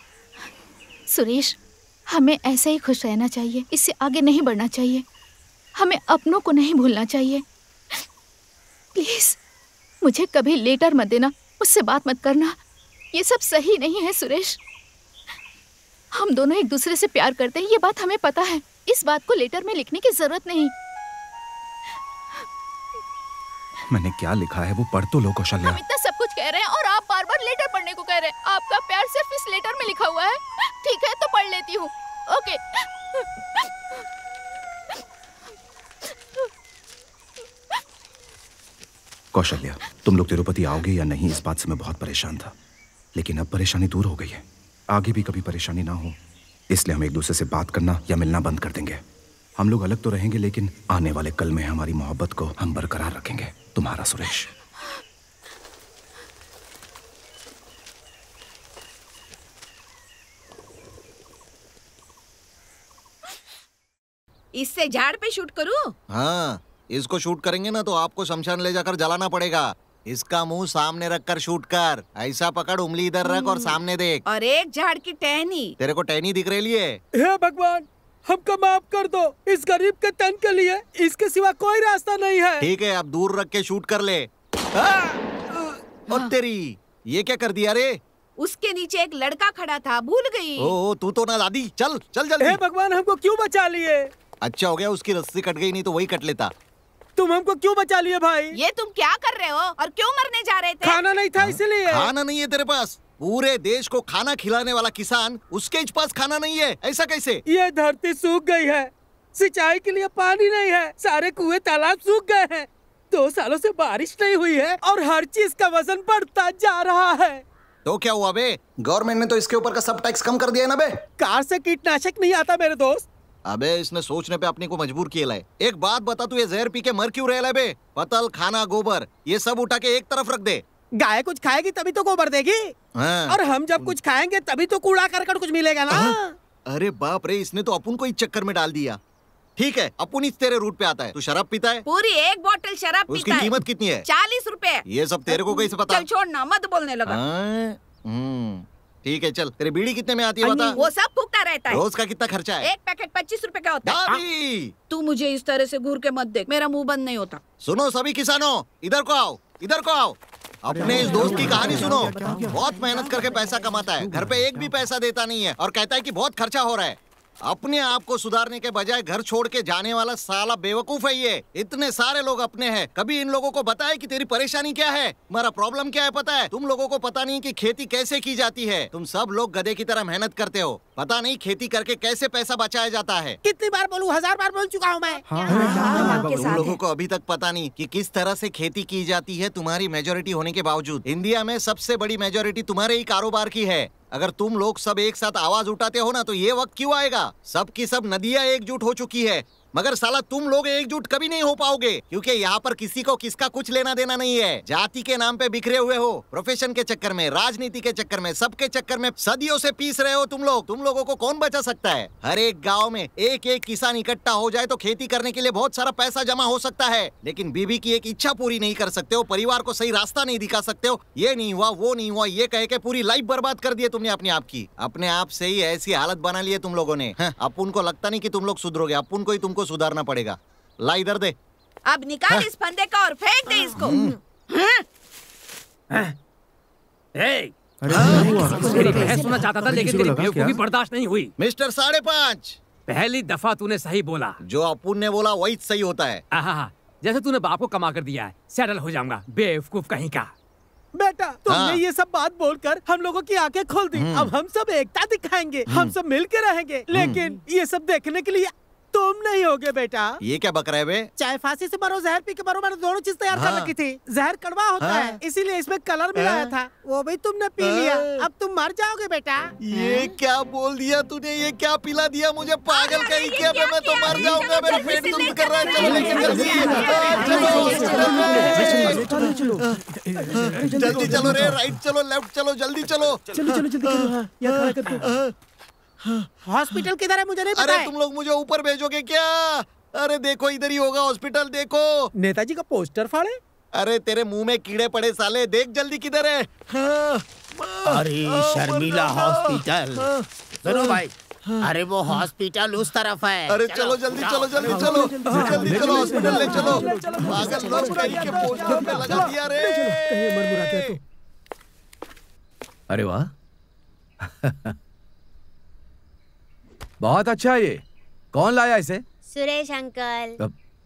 [SPEAKER 9] सुरेश, हमें ऐसे ही खुश रहना चाहिए, इससे आगे नहीं बढ़ना चाहिए।
[SPEAKER 6] हमें अपनों को नहीं भूलना चाहिए। प्लीज मुझे कभी लेटर मत देना, मुझसे बात मत करना। ये सब सही नहीं है सुरेश। हम दोनों एक दूसरे से प्यार करते हैं, ये बात हमें पता है। इस बात को लेटर में लिखने की जरूरत नहीं।
[SPEAKER 13] मैंने क्या लिखा है वो पढ़ तो लो कौशल्या।
[SPEAKER 6] हम इतना सब कुछ कह रहे हैं और आप बार बार लेटर पढ़ने को कह रहे हैं। आपका प्यार सिर्फ इस लेटर में लिखा हुआ है। ठीक है तो पढ़ लेती हूँ। ओके।
[SPEAKER 13] कौशल्या, तुम लोग तिरुपति आओगे या नहीं इस बात से मैं बहुत परेशान था, लेकिन अब परेशानी दूर हो गई है। आगे भी कभी परेशानी ना हो, इसलिए हम एक दूसरे से बात करना या मिलना बंद कर देंगे। हम लोग अलग तो रहेंगे, लेकिन आने वाले कल में हमारी मोहब्बत को हम बरकरार रखेंगे। तुम्हारा सुरेश।
[SPEAKER 7] इससे झाड़ पे शूट करूं?
[SPEAKER 12] हाँ, इसको शूट करेंगे ना तो आपको शमशान ले जाकर जलाना पड़ेगा। इसका मुंह सामने रखकर शूट कर। ऐसा पकड़, उंगली इधर रख और सामने देख।
[SPEAKER 7] और एक झाड़ की टहनी।
[SPEAKER 12] तेरे को टहनी दिख रही है?
[SPEAKER 3] हे भगवान, हमको माफ कर दो। इस गरीब के तन के लिए इसके सिवा कोई रास्ता नहीं है।
[SPEAKER 12] ठीक है, अब दूर रख के शूट कर ले। और तेरी ये क्या कर दिया रे?
[SPEAKER 7] उसके नीचे एक लड़का खड़ा था, भूल गई।
[SPEAKER 12] ओ तू तो ना दादी। चल चल जल्दी।
[SPEAKER 3] हे भगवान, हमको क्यों बचा लिए?
[SPEAKER 12] अच्छा हो गया उसकी रस्सी कट गई, नहीं तो वही कट लेता।
[SPEAKER 3] तुम हमको क्यों बचा लिए भाई?
[SPEAKER 7] ये तुम क्या कर रहे हो और क्यों मरने जा रहे थे?
[SPEAKER 3] खाना नहीं था इसलिए।
[SPEAKER 12] खाना नहीं है तेरे पास? पूरे देश को खाना खिलाने वाला किसान, उसके पास खाना नहीं है, ऐसा कैसे?
[SPEAKER 3] ये धरती सूख गई है, सिंचाई के लिए पानी नहीं है, सारे कुएं तालाब सूख गए हैं, 2 सालों से बारिश नहीं हुई है और हर चीज का वजन बढ़ता जा रहा है।
[SPEAKER 12] तो क्या हुआ बे? गवर्नमेंट ने तो इसके ऊपर का सब टैक्स कम कर दिया है ना बे?
[SPEAKER 3] कार से कीटनाशक नहीं आता मेरे दोस्त।
[SPEAKER 12] अबे इसने सोचने पे अपने को मजबूर किया है। एक बात बता, तू ये जहर पी के मर क्यों रहा है बे? पतल, खाना, गोबर ये सब उठा के एक तरफ रख दे।
[SPEAKER 3] गाय कुछ खाएगी तभी तो गोबर देगी।
[SPEAKER 12] हाँ।
[SPEAKER 3] और हम जब कुछ खाएंगे तभी तो कूड़ा करकट कुछ मिलेगा ना।
[SPEAKER 12] अरे बाप रे, इसने तो अपन को इस चक्कर में डाल दिया। ठीक है, अपन इस तेरे रूट पे आता है। तू शराब पीता है?
[SPEAKER 7] पूरी एक बोतल शराब पीता है।
[SPEAKER 12] उसकी कीमत कितनी है?
[SPEAKER 7] 40 रुपए।
[SPEAKER 12] ये सब तेरे को कैसे पता?
[SPEAKER 7] चल छोड़ना, मत बोलने लगा।
[SPEAKER 12] ठीक है, चल। तेरी बीड़ी कितने में आती है बता?
[SPEAKER 7] वो सब फूकता रहता है।
[SPEAKER 12] रोज का कितना खर्चा है?
[SPEAKER 7] एक पैकेट 25 रुपए का होता है। तू मुझे इस तरह से घूर के मत देख, मेरा मुंह बंद नहीं होता।
[SPEAKER 12] सुनो सभी किसानों, इधर को आओ, इधर को आओ। अपने इस दोस्त की कहानी सुनो। बहुत मेहनत करके पैसा कमाता है, घर पे एक भी पैसा देता नहीं है और कहता है कि बहुत खर्चा हो रहा है। अपने आप को सुधारने के बजाय घर छोड़ के जाने वाला साला बेवकूफ है ये। इतने सारे लोग अपने हैं, कभी इन लोगों को बताया कि तेरी परेशानी क्या है, हमारा प्रॉब्लम क्या है पता है? तुम लोगों को पता नहीं कि खेती कैसे की जाती है। तुम सब लोग गधे की तरह मेहनत करते हो, पता नहीं खेती करके कैसे पैसा बचाया जाता है।
[SPEAKER 17] कितनी बार बोलूं? 1000 बार बोल चुका हूँ मैं।
[SPEAKER 12] तुम लोगों को अभी तक पता नहीं कि किस तरह से खेती की जाती है। तुम्हारी मेजोरिटी होने के बावजूद इंडिया में सबसे बड़ी मेजोरिटी तुम्हारे ही कारोबार की है। अगर तुम लोग सब एक साथ आवाज उठाते हो ना तो ये वक्त क्यों आएगा? सब की सब नदियां एकजुट हो चुकी है, मगर साला तुम लोग एकजुट कभी नहीं हो पाओगे, क्योंकि यहाँ पर किसी को किसका कुछ लेना देना नहीं है। जाति के नाम पे बिखरे हुए हो, प्रोफेशन के चक्कर में, राजनीति के चक्कर में, सबके चक्कर में सदियों से पीस रहे हो तुम लोग। तुम लोगों को कौन बचा सकता है? हर एक गाँव में एक एक किसान इकट्ठा हो जाए तो खेती करने के लिए बहुत सारा पैसा जमा हो सकता है, लेकिन बीबी की एक इच्छा पूरी नहीं कर सकते हो, परिवार को सही रास्ता नहीं दिखा सकते हो। ये नहीं हुआ, वो नहीं हुआ, ये कह के पूरी लाइफ बर्बाद कर दिए तुमने अपने आप की। अपने आप से ही ऐसी हालत बना ली है तुम लोगों ने। अपन को लगता नहीं कि तुम लोग सुधरोगे, अपन को ही तुमको सुधारना पड़ेगा। ला इधर दे।
[SPEAKER 7] अब निकाल इस फंदे का और फेंक दे इसको।
[SPEAKER 15] तेरी बहस सुनना चाहता था लेकिन तेरी बेवकूफी बर्दाश्त नहीं हुई।
[SPEAKER 12] मिस्टर 5.5,
[SPEAKER 15] पहली दफा तूने सही बोला।
[SPEAKER 12] जो अपुन ने बोला वही सही होता है।
[SPEAKER 15] जैसे तूने बाप को कमा कर दिया है, सेटल हो जाऊंगा, बेवकूफ कहीं का।
[SPEAKER 3] बेटा तुमने ये सब बात बोलकर हम लोगों की आंखें खोल दी। अब हम सब एकता दिखाएंगे, हम सब मिल के रहेंगे, लेकिन ये सब देखने के लिए तुम नहीं होगे बेटा।
[SPEAKER 12] ये क्या बक रहा है बे?
[SPEAKER 3] चाहे फांसी से मरो, जहर पी के मरो, मैंने दोनों चीज तैयार कर रखी थी। जहर कड़वा होता है, इसीलिए इसमें कलर मिलाया था, वो भी तुमने पी लिया। अब तुम मर जाओगे बेटा।
[SPEAKER 12] ये क्या बोल दिया तूने? ये क्या पिला दिया मुझे? पागल कहीं क्या? मैं तो मर जाऊंगा, मेरा पेट दर्द कर रहा है। चलो लेकिन जल्दी चलो रे, राइट चलो, लेफ्ट चलो, जल्दी चलो।
[SPEAKER 17] हॉस्पिटल किधर है मुझे नहीं पता।
[SPEAKER 12] अरे तुम लोग मुझे ऊपर भेजोगे क्या? अरे देखो इधर ही होगा हॉस्पिटल, देखो।
[SPEAKER 3] नेताजी का पोस्टर फाड़े।
[SPEAKER 12] अरे तेरे मुंह में कीड़े पड़े साले, देख जल्दी किधर है।
[SPEAKER 17] अरे शर्मिला हॉस्पिटल। सुनो भाई, अरे वो हॉस्पिटल उस तरफ है।
[SPEAKER 18] अरे चलो जल्दी चलो जल्दी चलो जल्दी चलो हॉस्पिटल ले चलो। पागल लोग कहीं के पोस्टर पे लगा दिया रे।
[SPEAKER 3] कहीं मरमुरा गया तो।
[SPEAKER 2] अरे वाह बहुत अच्छा है। ये कौन लाया इसे?
[SPEAKER 14] सुरेश अंकल।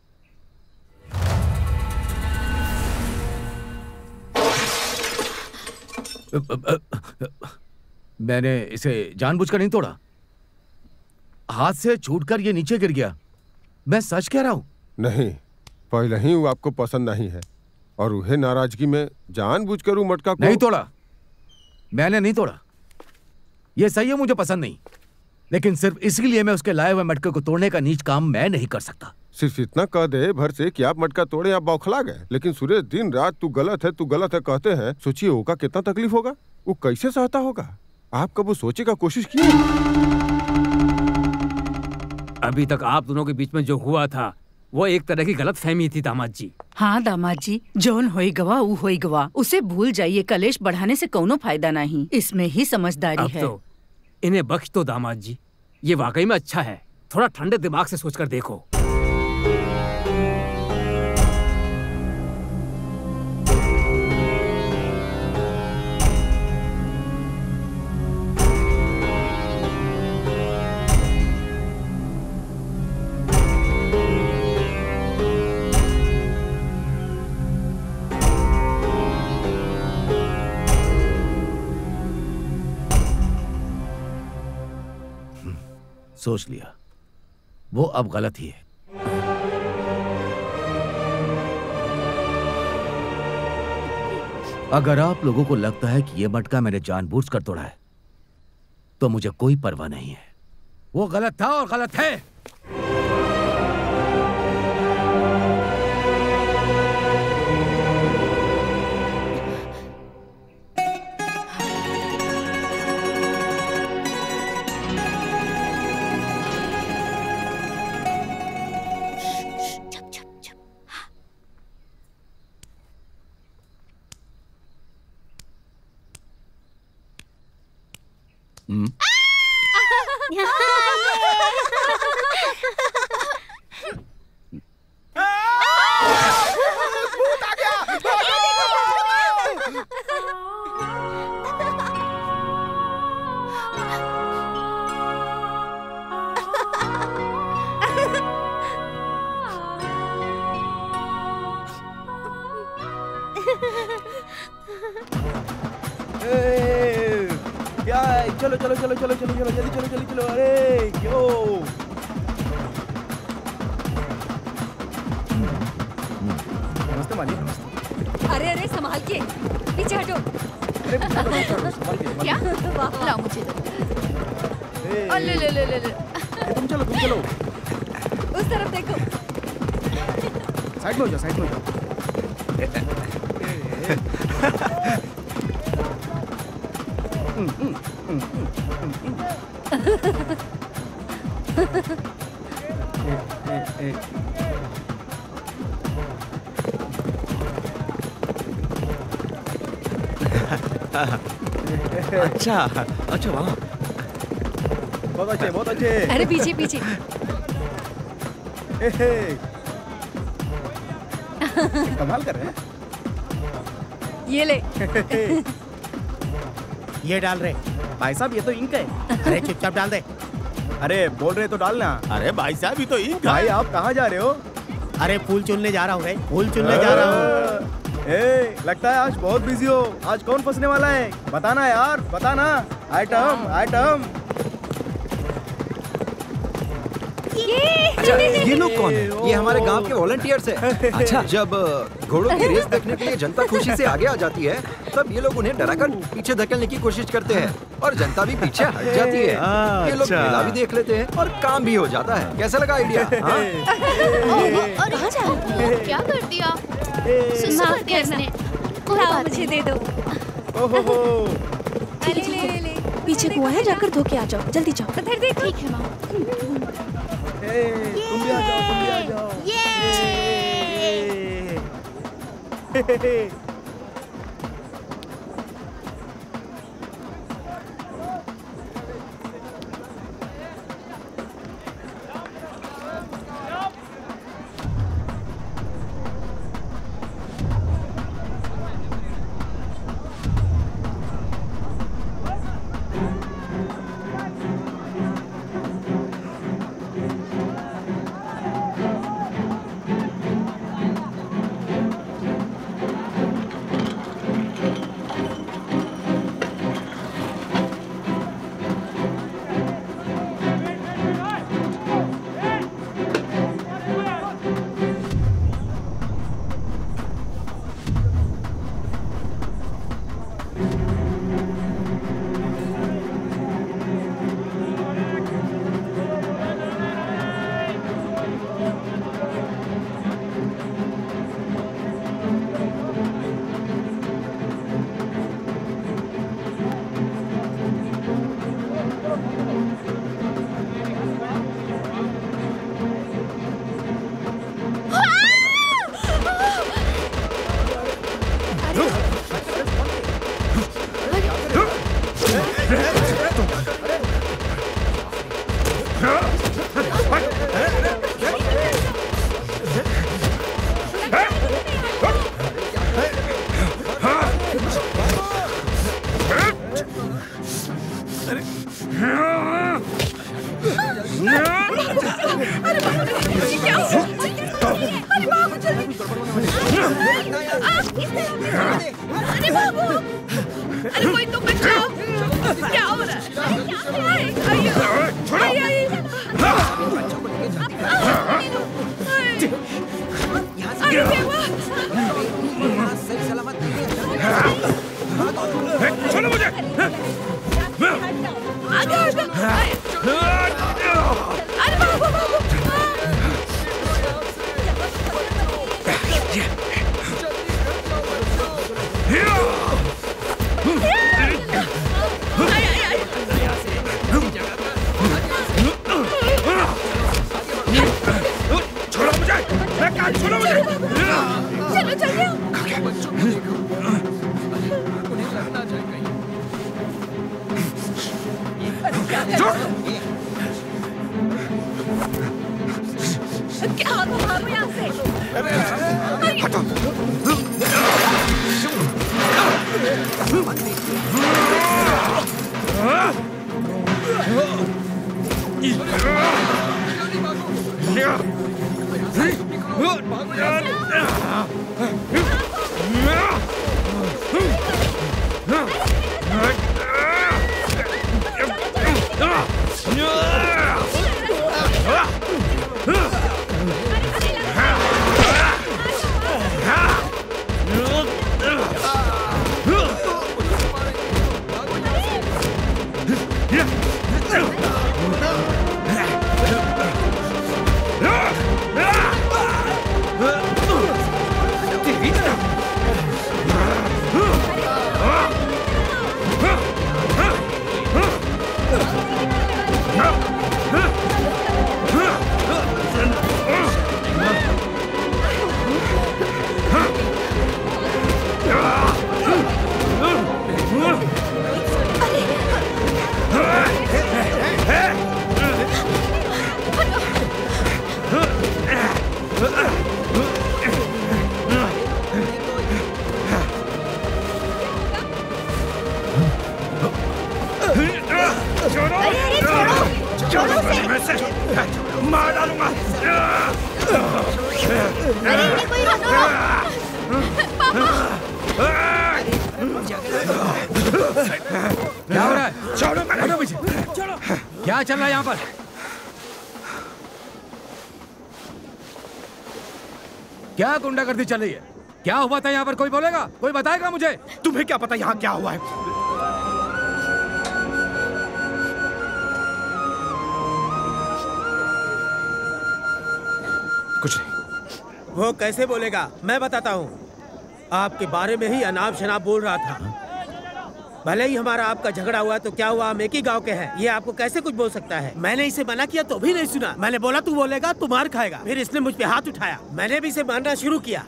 [SPEAKER 2] मैंने इसे जानबूझकर नहीं तोड़ा, हाथ से छूटकर ये नीचे गिर गया। मैं सच कह रहा हूं।
[SPEAKER 10] नहीं, पहले ही वो आपको पसंद नहीं है और उहे नाराजगी में जानबूझकर वो मटका को
[SPEAKER 2] नहीं तोड़ा। मैंने नहीं तोड़ा। ये सही है, मुझे पसंद नहीं, लेकिन सिर्फ इसलिए मैं उसके लाए हुए मटके को तोड़ने का नीच काम मैं नहीं कर सकता।
[SPEAKER 10] सिर्फ इतना कह दे भर से कि आप मटका तोड़े, आप बौखला गए। लेकिन सुरेश दिन रात तू गलत है कहते हैं। सोचिए ओका कितना तकलीफ होगा, वो कैसे सहता होगा। आप कब वो सोचे का कोशिश की?
[SPEAKER 15] अभी तक आप दोनों के बीच में जो हुआ था वो एक तरह की गलत फहमी थी दामाद जी।
[SPEAKER 11] हाँ दामाद जी, जौन होई गवा ऊ होई गवा, उसे भूल जाइए। कलेश बढ़ाने से कोनो फायदा नहीं, इसमें ही समझदारी है।
[SPEAKER 15] तो इन्हें बख्श दो दामाद जी, ये वाकई में अच्छा है। थोड़ा ठंडे दिमाग से सोचकर देखो।
[SPEAKER 2] सोच लिया, वो अब गलत ही है। अगर आप लोगों को लगता है कि यह मटका मैंने जानबूझकर तोड़ा है तो मुझे कोई परवाह नहीं है। वो गलत था और गलत है।
[SPEAKER 18] चलो चलो चलो चलो चलो चलो जल्दी चलो जल्दी चलो। अरे क्यों? नमस्ते मालिक। नमस्ते।
[SPEAKER 9] अरे अरे संभाल के, पीछे हटो।
[SPEAKER 6] क्या? लाओ मुझे दो। ले ले ले ले ले।
[SPEAKER 18] तुम चलो तुम चलो।
[SPEAKER 9] उस तरफ देखो।
[SPEAKER 18] साइड में हो जाओ, साइड में हो जाओ।
[SPEAKER 8] अच्छा अच्छा, वहाँ
[SPEAKER 18] बहुत अच्छे बहुत अच्छे।
[SPEAKER 9] अरे पीछे पीछे।
[SPEAKER 18] कमाल कर रहे हैं।
[SPEAKER 9] ये ले।
[SPEAKER 17] ये डाल रहे भाई साहब, ये तो इंक है। अरे चुपचाप डाल दे।
[SPEAKER 18] अरे बोल रहे तो डालना।
[SPEAKER 4] अरे भाई साहब ये तो इंक।
[SPEAKER 18] भाई आप कहाँ जा रहे हो?
[SPEAKER 17] अरे फूल चुनने जा रहा हूँ रे, फूल चुनने जा रहा हूँ।
[SPEAKER 18] लगता है आज बहुत बिजी हो। आज कौन फंसने वाला है? बताना यार, बताना। Item item.
[SPEAKER 8] अच्छा, ये लोग कौन है? ये हमारे गांव के वॉलंटियर्स हैं। अच्छा, जब घोड़ों की रेस देखने के लिए जनता खुशी से आगे आ जाती है, तब ये लोग उन्हें डराकर पीछे धकेलने की कोशिश करते हैं और जनता भी पीछे हट जाती है। ये लोग मेला भी देख लेते हैं और काम भी हो जाता है। कैसा लगा आइडिया?
[SPEAKER 6] और कहाँ जा रहे हो? क्या कर दिया? सुसु कर दिया इसने।
[SPEAKER 9] लाओ मुझे दे दो।
[SPEAKER 16] पीछे कुआं है, जाकर धो के आ जाओ। जल्दी जाओ।
[SPEAKER 9] उधर देखो।
[SPEAKER 6] ठीक है माँ।
[SPEAKER 18] तुम भी आ जाओ, तुम भी आ जाओ।
[SPEAKER 7] क्या हुआ? अरे बाबू जल्दी! अरे बाबू! अरे कोई तो बचाओ! क्या हो रहा है? छोड़ो! अरे देवा!
[SPEAKER 19] छोड़ो मुझे!
[SPEAKER 7] आगे अरे बाबू बाबू!
[SPEAKER 19] छोड़ो मुझे! छोड़ो मुझे!
[SPEAKER 7] चलो चलिए! क्या भागो यहाँ से?
[SPEAKER 19] हटो! मार डालूंगा।
[SPEAKER 2] क्या हो रहा है? छोड़ो पीछे। क्या चल रहा है यहाँ पर? क्या गुंडागर्दी चल रही है? क्या हुआ था यहाँ पर? कोई बोलेगा? कोई बताएगा मुझे?
[SPEAKER 18] तुम्हें क्या पता यहाँ क्या हुआ है?
[SPEAKER 13] कुछ नहीं।
[SPEAKER 3] वो कैसे बोलेगा? मैं बताता हूँ। आपके बारे में ही अनाप शनाप बोल रहा था। भले ही हमारा आपका झगड़ा हुआ तो क्या हुआ, हम एक ही गांव के हैं। ये आपको कैसे कुछ बोल सकता है? मैंने इसे मना किया तो भी नहीं सुना। मैंने बोला तू बोलेगा तू मार खाएगा। फिर इसने मुझ पे हाथ उठाया। मैंने भी इसे मारना शुरू किया।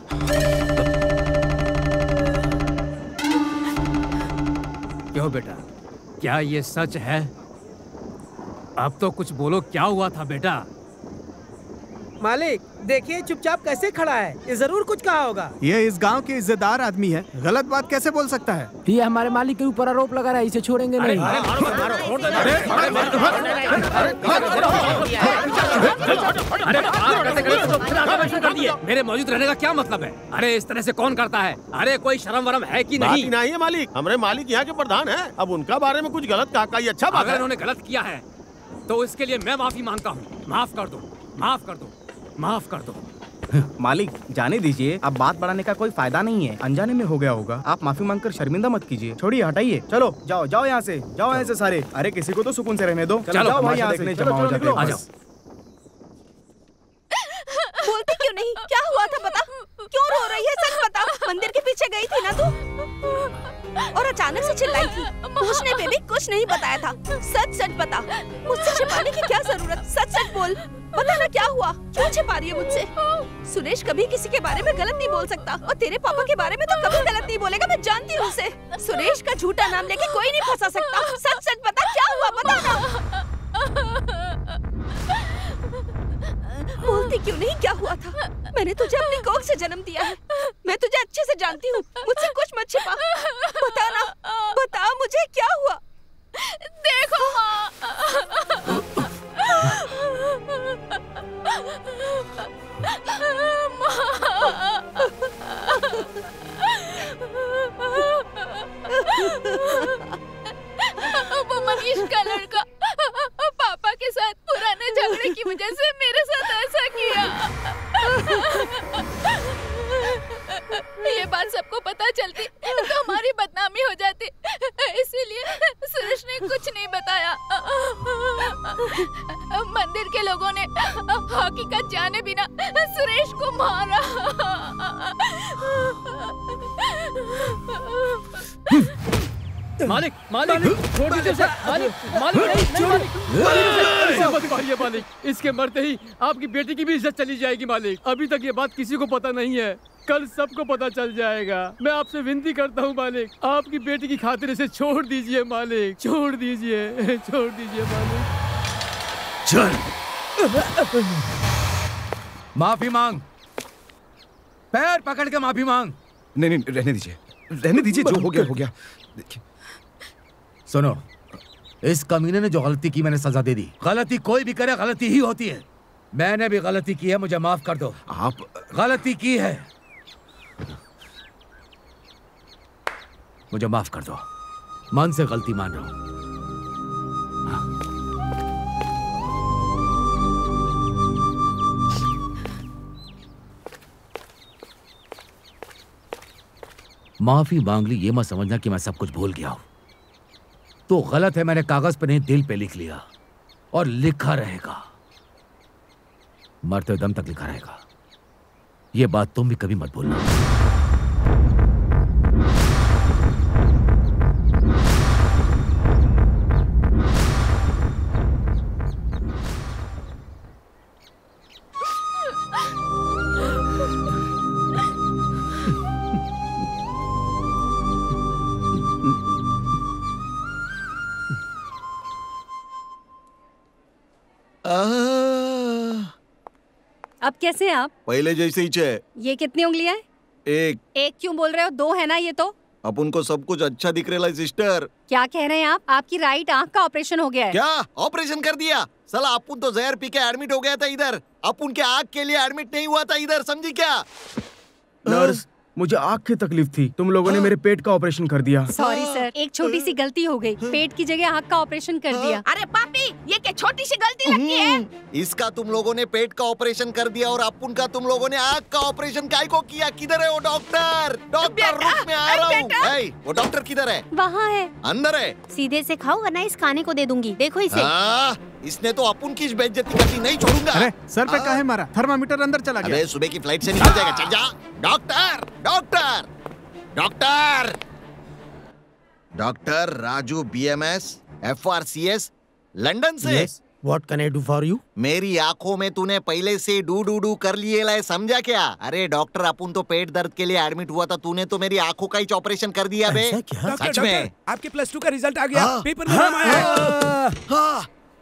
[SPEAKER 15] क्यों बेटा, क्या ये सच है? अब तो कुछ बोलो, क्या हुआ था बेटा?
[SPEAKER 3] मालिक देखिए चुपचाप कैसे खड़ा है। ये जरूर कुछ कहा होगा।
[SPEAKER 1] ये इस गांव के इज्जतदार आदमी है, गलत बात कैसे बोल सकता है?
[SPEAKER 15] ये हमारे मालिक के ऊपर आरोप लगा रहा है, इसे छोड़ेंगे नहीं। मेरे मौजूद रहने का क्या मतलब है? अरे इस तरह से कौन करता है? अरे कोई शर्म वरम है कि नहीं?
[SPEAKER 4] नहीं है मालिक, हमारे मालिक यहाँ के प्रधान है। अब उनका बारे में कुछ गलत कहा, ये अच्छा बात है।
[SPEAKER 15] अगर उन्होंने गलत किया है तो इसके लिए मैं माफी मांगता हूँ। माफ कर दो, माफ कर दो, माफ कर दो।
[SPEAKER 18] मालिक जाने दीजिए, अब बात बढ़ाने का कोई फायदा नहीं है। अनजाने में हो गया होगा। आप माफी मांगकर शर्मिंदा मत कीजिए। छोड़िए, हटाइए। चलो जाओ जाओ यहाँ से, जाओ यहाँ से सारे। अरे किसी को तो सुकून से रहने दो। चलो जाओ भाई यहाँ से। चलो
[SPEAKER 15] आ जाओ।
[SPEAKER 16] बोलती क्यों नहीं? क्या हुआ था बता? क्यों रो रही है? सच बता। मंदिर के पीछे गई थी ना तू, और अचानक से चिल्लाई थी। पूछने पे भी कुछ नहीं बताया था। सच सच बता, मुझसे छिपाने की क्या जरूरत? सच सच बोल, बता ना क्या हुआ? क्यों छिपा रही है मुझसे? सुरेश कभी किसी के बारे में गलत नहीं बोल सकता, और तेरे पापा के बारे में तो कभी गलत नहीं बोलेगा। मैं जानती हूँ उसे। सुरेश का झूठा नाम लेके कोई नहीं फंसा सकता। सच सच बता, क्या हुआ? बता ना। बोलती क्यों नहीं? क्या हुआ था? मैंने तुझे अपनी कोख से जन्म दिया है। मैं तुझे अच्छे से जानती हूँ। मुझसे कुछ मत छिपा। बता ना, बता मुझे क्या हुआ? देखो
[SPEAKER 6] वो मनीष का लड़का पापा के साथ पुराने झगड़े की वजह से मेरे साथ ऐसा किया। ये बात सबको पता चलती तो हमारी बदनामी हो जाती, इसीलिए सुरेश ने कुछ नहीं बताया। मंदिर के लोगों ने हकीकत जाने बिना सुरेश को मारा।
[SPEAKER 15] मालिक मालिक छोड़ दीजिए उसे। मालिक मालिक नहीं मालिक, इसे मत मारिए मालिक। इसके मरते ही आपकी बेटी की भी इज्जत चली जाएगी मालिक। अभी तक ये बात किसी को पता नहीं है, कल सबको पता चल जाएगा। मैं आपसे विनती करता हूँ मालिक, आपकी बेटी की खातिर इसे छोड़ दीजिए मालिक, छोड़ दीजिए, छोड़ दीजिए मालिक।
[SPEAKER 2] चल माफी मांग, पैर पकड़ के माफी मांग।
[SPEAKER 13] नहीं नहीं रहने दीजिए, रहने दीजिए, जो हो गया हो गया।
[SPEAKER 2] सुनो, इस कमीने ने जो गलती की मैंने सजा दे दी। गलती कोई भी करे गलती ही होती है। मैंने भी गलती की है, मुझे माफ कर दो।
[SPEAKER 13] आप
[SPEAKER 2] गलती की है, मुझे माफ कर दो। मन से गलती मान रहा हूं। माफी मांग ली, ये मत समझना कि मैं सब कुछ भूल गया हूं। तो गलत है, मैंने कागज पे नहीं दिल पे लिख लिया, और लिखा रहेगा, मरते दम तक लिखा रहेगा। ये बात तुम भी कभी मत भूलना।
[SPEAKER 9] अब कैसे हैं आप?
[SPEAKER 12] पहले जैसे ही है।
[SPEAKER 9] ये कितनी उंगलियां हैं? एक क्यों बोल रहे हो? 2 है ना ये तो।
[SPEAKER 12] अपन को सब कुछ अच्छा दिख रहा है सिस्टर।
[SPEAKER 9] क्या कह रहे हैं आप? आपकी राइट आंख का ऑपरेशन हो गया है।
[SPEAKER 12] क्या ऑपरेशन कर दिया? साला अपुन तो जहर पी के एडमिट हो गया था इधर। अपुन के आँख के लिए एडमिट नहीं हुआ था इधर, समझी क्या?
[SPEAKER 18] नर्स, मुझे आँख की तकलीफ थी, तुम लोगों ने मेरे पेट का ऑपरेशन कर दिया।
[SPEAKER 9] सॉरी सर, एक छोटी सी गलती हो गई, पेट की जगह आँख का ऑपरेशन कर दिया।
[SPEAKER 7] अरे पापी, ये क्या छोटी सी गलती लगती है?
[SPEAKER 12] इसका तुम लोगों ने पेट का ऑपरेशन कर दिया और अपुन का तुम लोगों ने आँख का ऑपरेशन काहे को किया? किधर है वो डॉक्टर? डॉक्टर रूप में आ रहा हूँ। वो डॉक्टर किधर है?
[SPEAKER 14] वहाँ है।
[SPEAKER 12] अंदर है?
[SPEAKER 14] सीधे से खाओ वरना इस खाने को दे दूंगी। देखो इसे।
[SPEAKER 12] इसने तो अपुन की बेइज्जती करनी नहीं छोड़ूंगा।
[SPEAKER 1] अरे सर पे काहे मारा? थर्मामीटर अंदर चला गया।
[SPEAKER 12] अबे सुबह की फ्लाइट से निकल जाएगा, चल जा। Doctor doctor doctor doctor Raju BMS FRCS London से।
[SPEAKER 3] What can I do for you?
[SPEAKER 12] मेरी आंखों में तूने पहले से डू कर लिए लाए, समझा क्या? अरे डॉक्टर, अपुन तो पेट दर्द के लिए एडमिट हुआ था, तूने तो मेरी आंखों का ही ऑपरेशन कर दिया बे। सच में?
[SPEAKER 19] आपके +2 का रिजल्ट आ गया, पेपर में नाम आया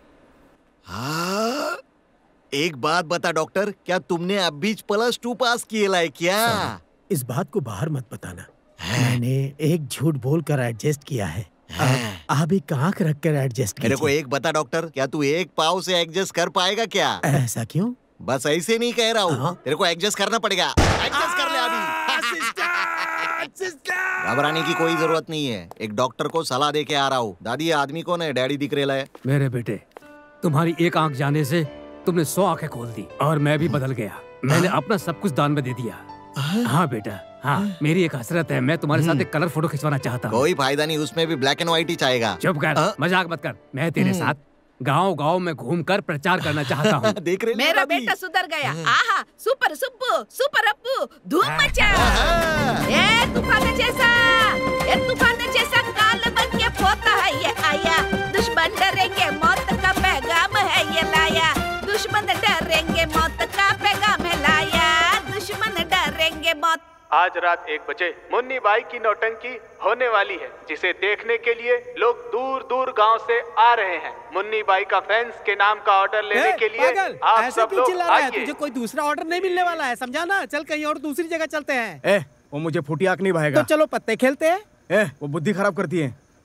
[SPEAKER 12] है। एक बात बता डॉक्टर, क्या तुमने अब भी +2 पास किए लाए क्या?
[SPEAKER 3] इस बात को बाहर मत बताना। मैंने एक झूठ बोलकर एडजस्ट किया है। आप एक आंख रख कर एडजस्ट कीजिए।
[SPEAKER 12] मेरे को एक बता डॉक्टर, क्या तू एक पाव से एडजस्ट कर पाएगा क्या?
[SPEAKER 3] ऐसा क्यों?
[SPEAKER 12] बस ऐसे नहीं कह रहा हूँ, तेरे को एडजस्ट करना पड़ेगा। एडजस्ट कर ले अभी। घबराने की कोई जरूरत नहीं है, एक डॉक्टर को सलाह दे के आ रहा हूँ। दादी, आदमी कौन है? डैडी दिख रहा है।
[SPEAKER 15] मेरे बेटे, तुम्हारी एक आंख जाने से तुमने 100 आंखें खोल दी और मैं भी बदल गया। मैंने अपना सब कुछ दान में दे दिया। हाँ बेटा, हाँ, मेरी एक हसरत है, मैं तुम्हारे साथ एक कलर फोटो खिंचवाना चाहता हूँ।
[SPEAKER 12] कोई फायदा नहीं, उसमें भी ब्लैक एंड व्हाइट ही चाहेगा।
[SPEAKER 15] चुप कर, मजाक मत कर। मैं तेरे साथ गांव-गांव में घूमकर प्रचार करना चाहता हूँ।
[SPEAKER 12] देख रहे
[SPEAKER 7] मेरा बेटा सुधर गया। आहा, सुपर सुप्पू, सुपर अप्पू, धूम मचा। ए तूफान जैसा काल बन के पोता है ये आया। दुश्मन डरेंगे, मौत का पैगाम है ये लाया। दुश्मन डरेंगे, मौत का पैगाम है लाया। दुश्मन डरेंगे, मौत।
[SPEAKER 1] आज रात 1 बजे मुन्नी बाई की नौटंकी होने वाली है, जिसे देखने के लिए लोग दूर दूर गांव से आ रहे हैं। मुन्नी बाई का फैंस के नाम का ऑर्डर लेने के लिए आप सब लोग आइए।
[SPEAKER 3] तुझे कोई दूसरा ऑर्डर नहीं मिलने वाला है, समझा ना? चल कहीं और दूसरी जगह चलते हैं।
[SPEAKER 18] वो मुझे फुटी आंख नहीं भाएगा।
[SPEAKER 3] तो चलो पत्ते खेलते हैं।
[SPEAKER 18] वो बुद्धि खराब करती है।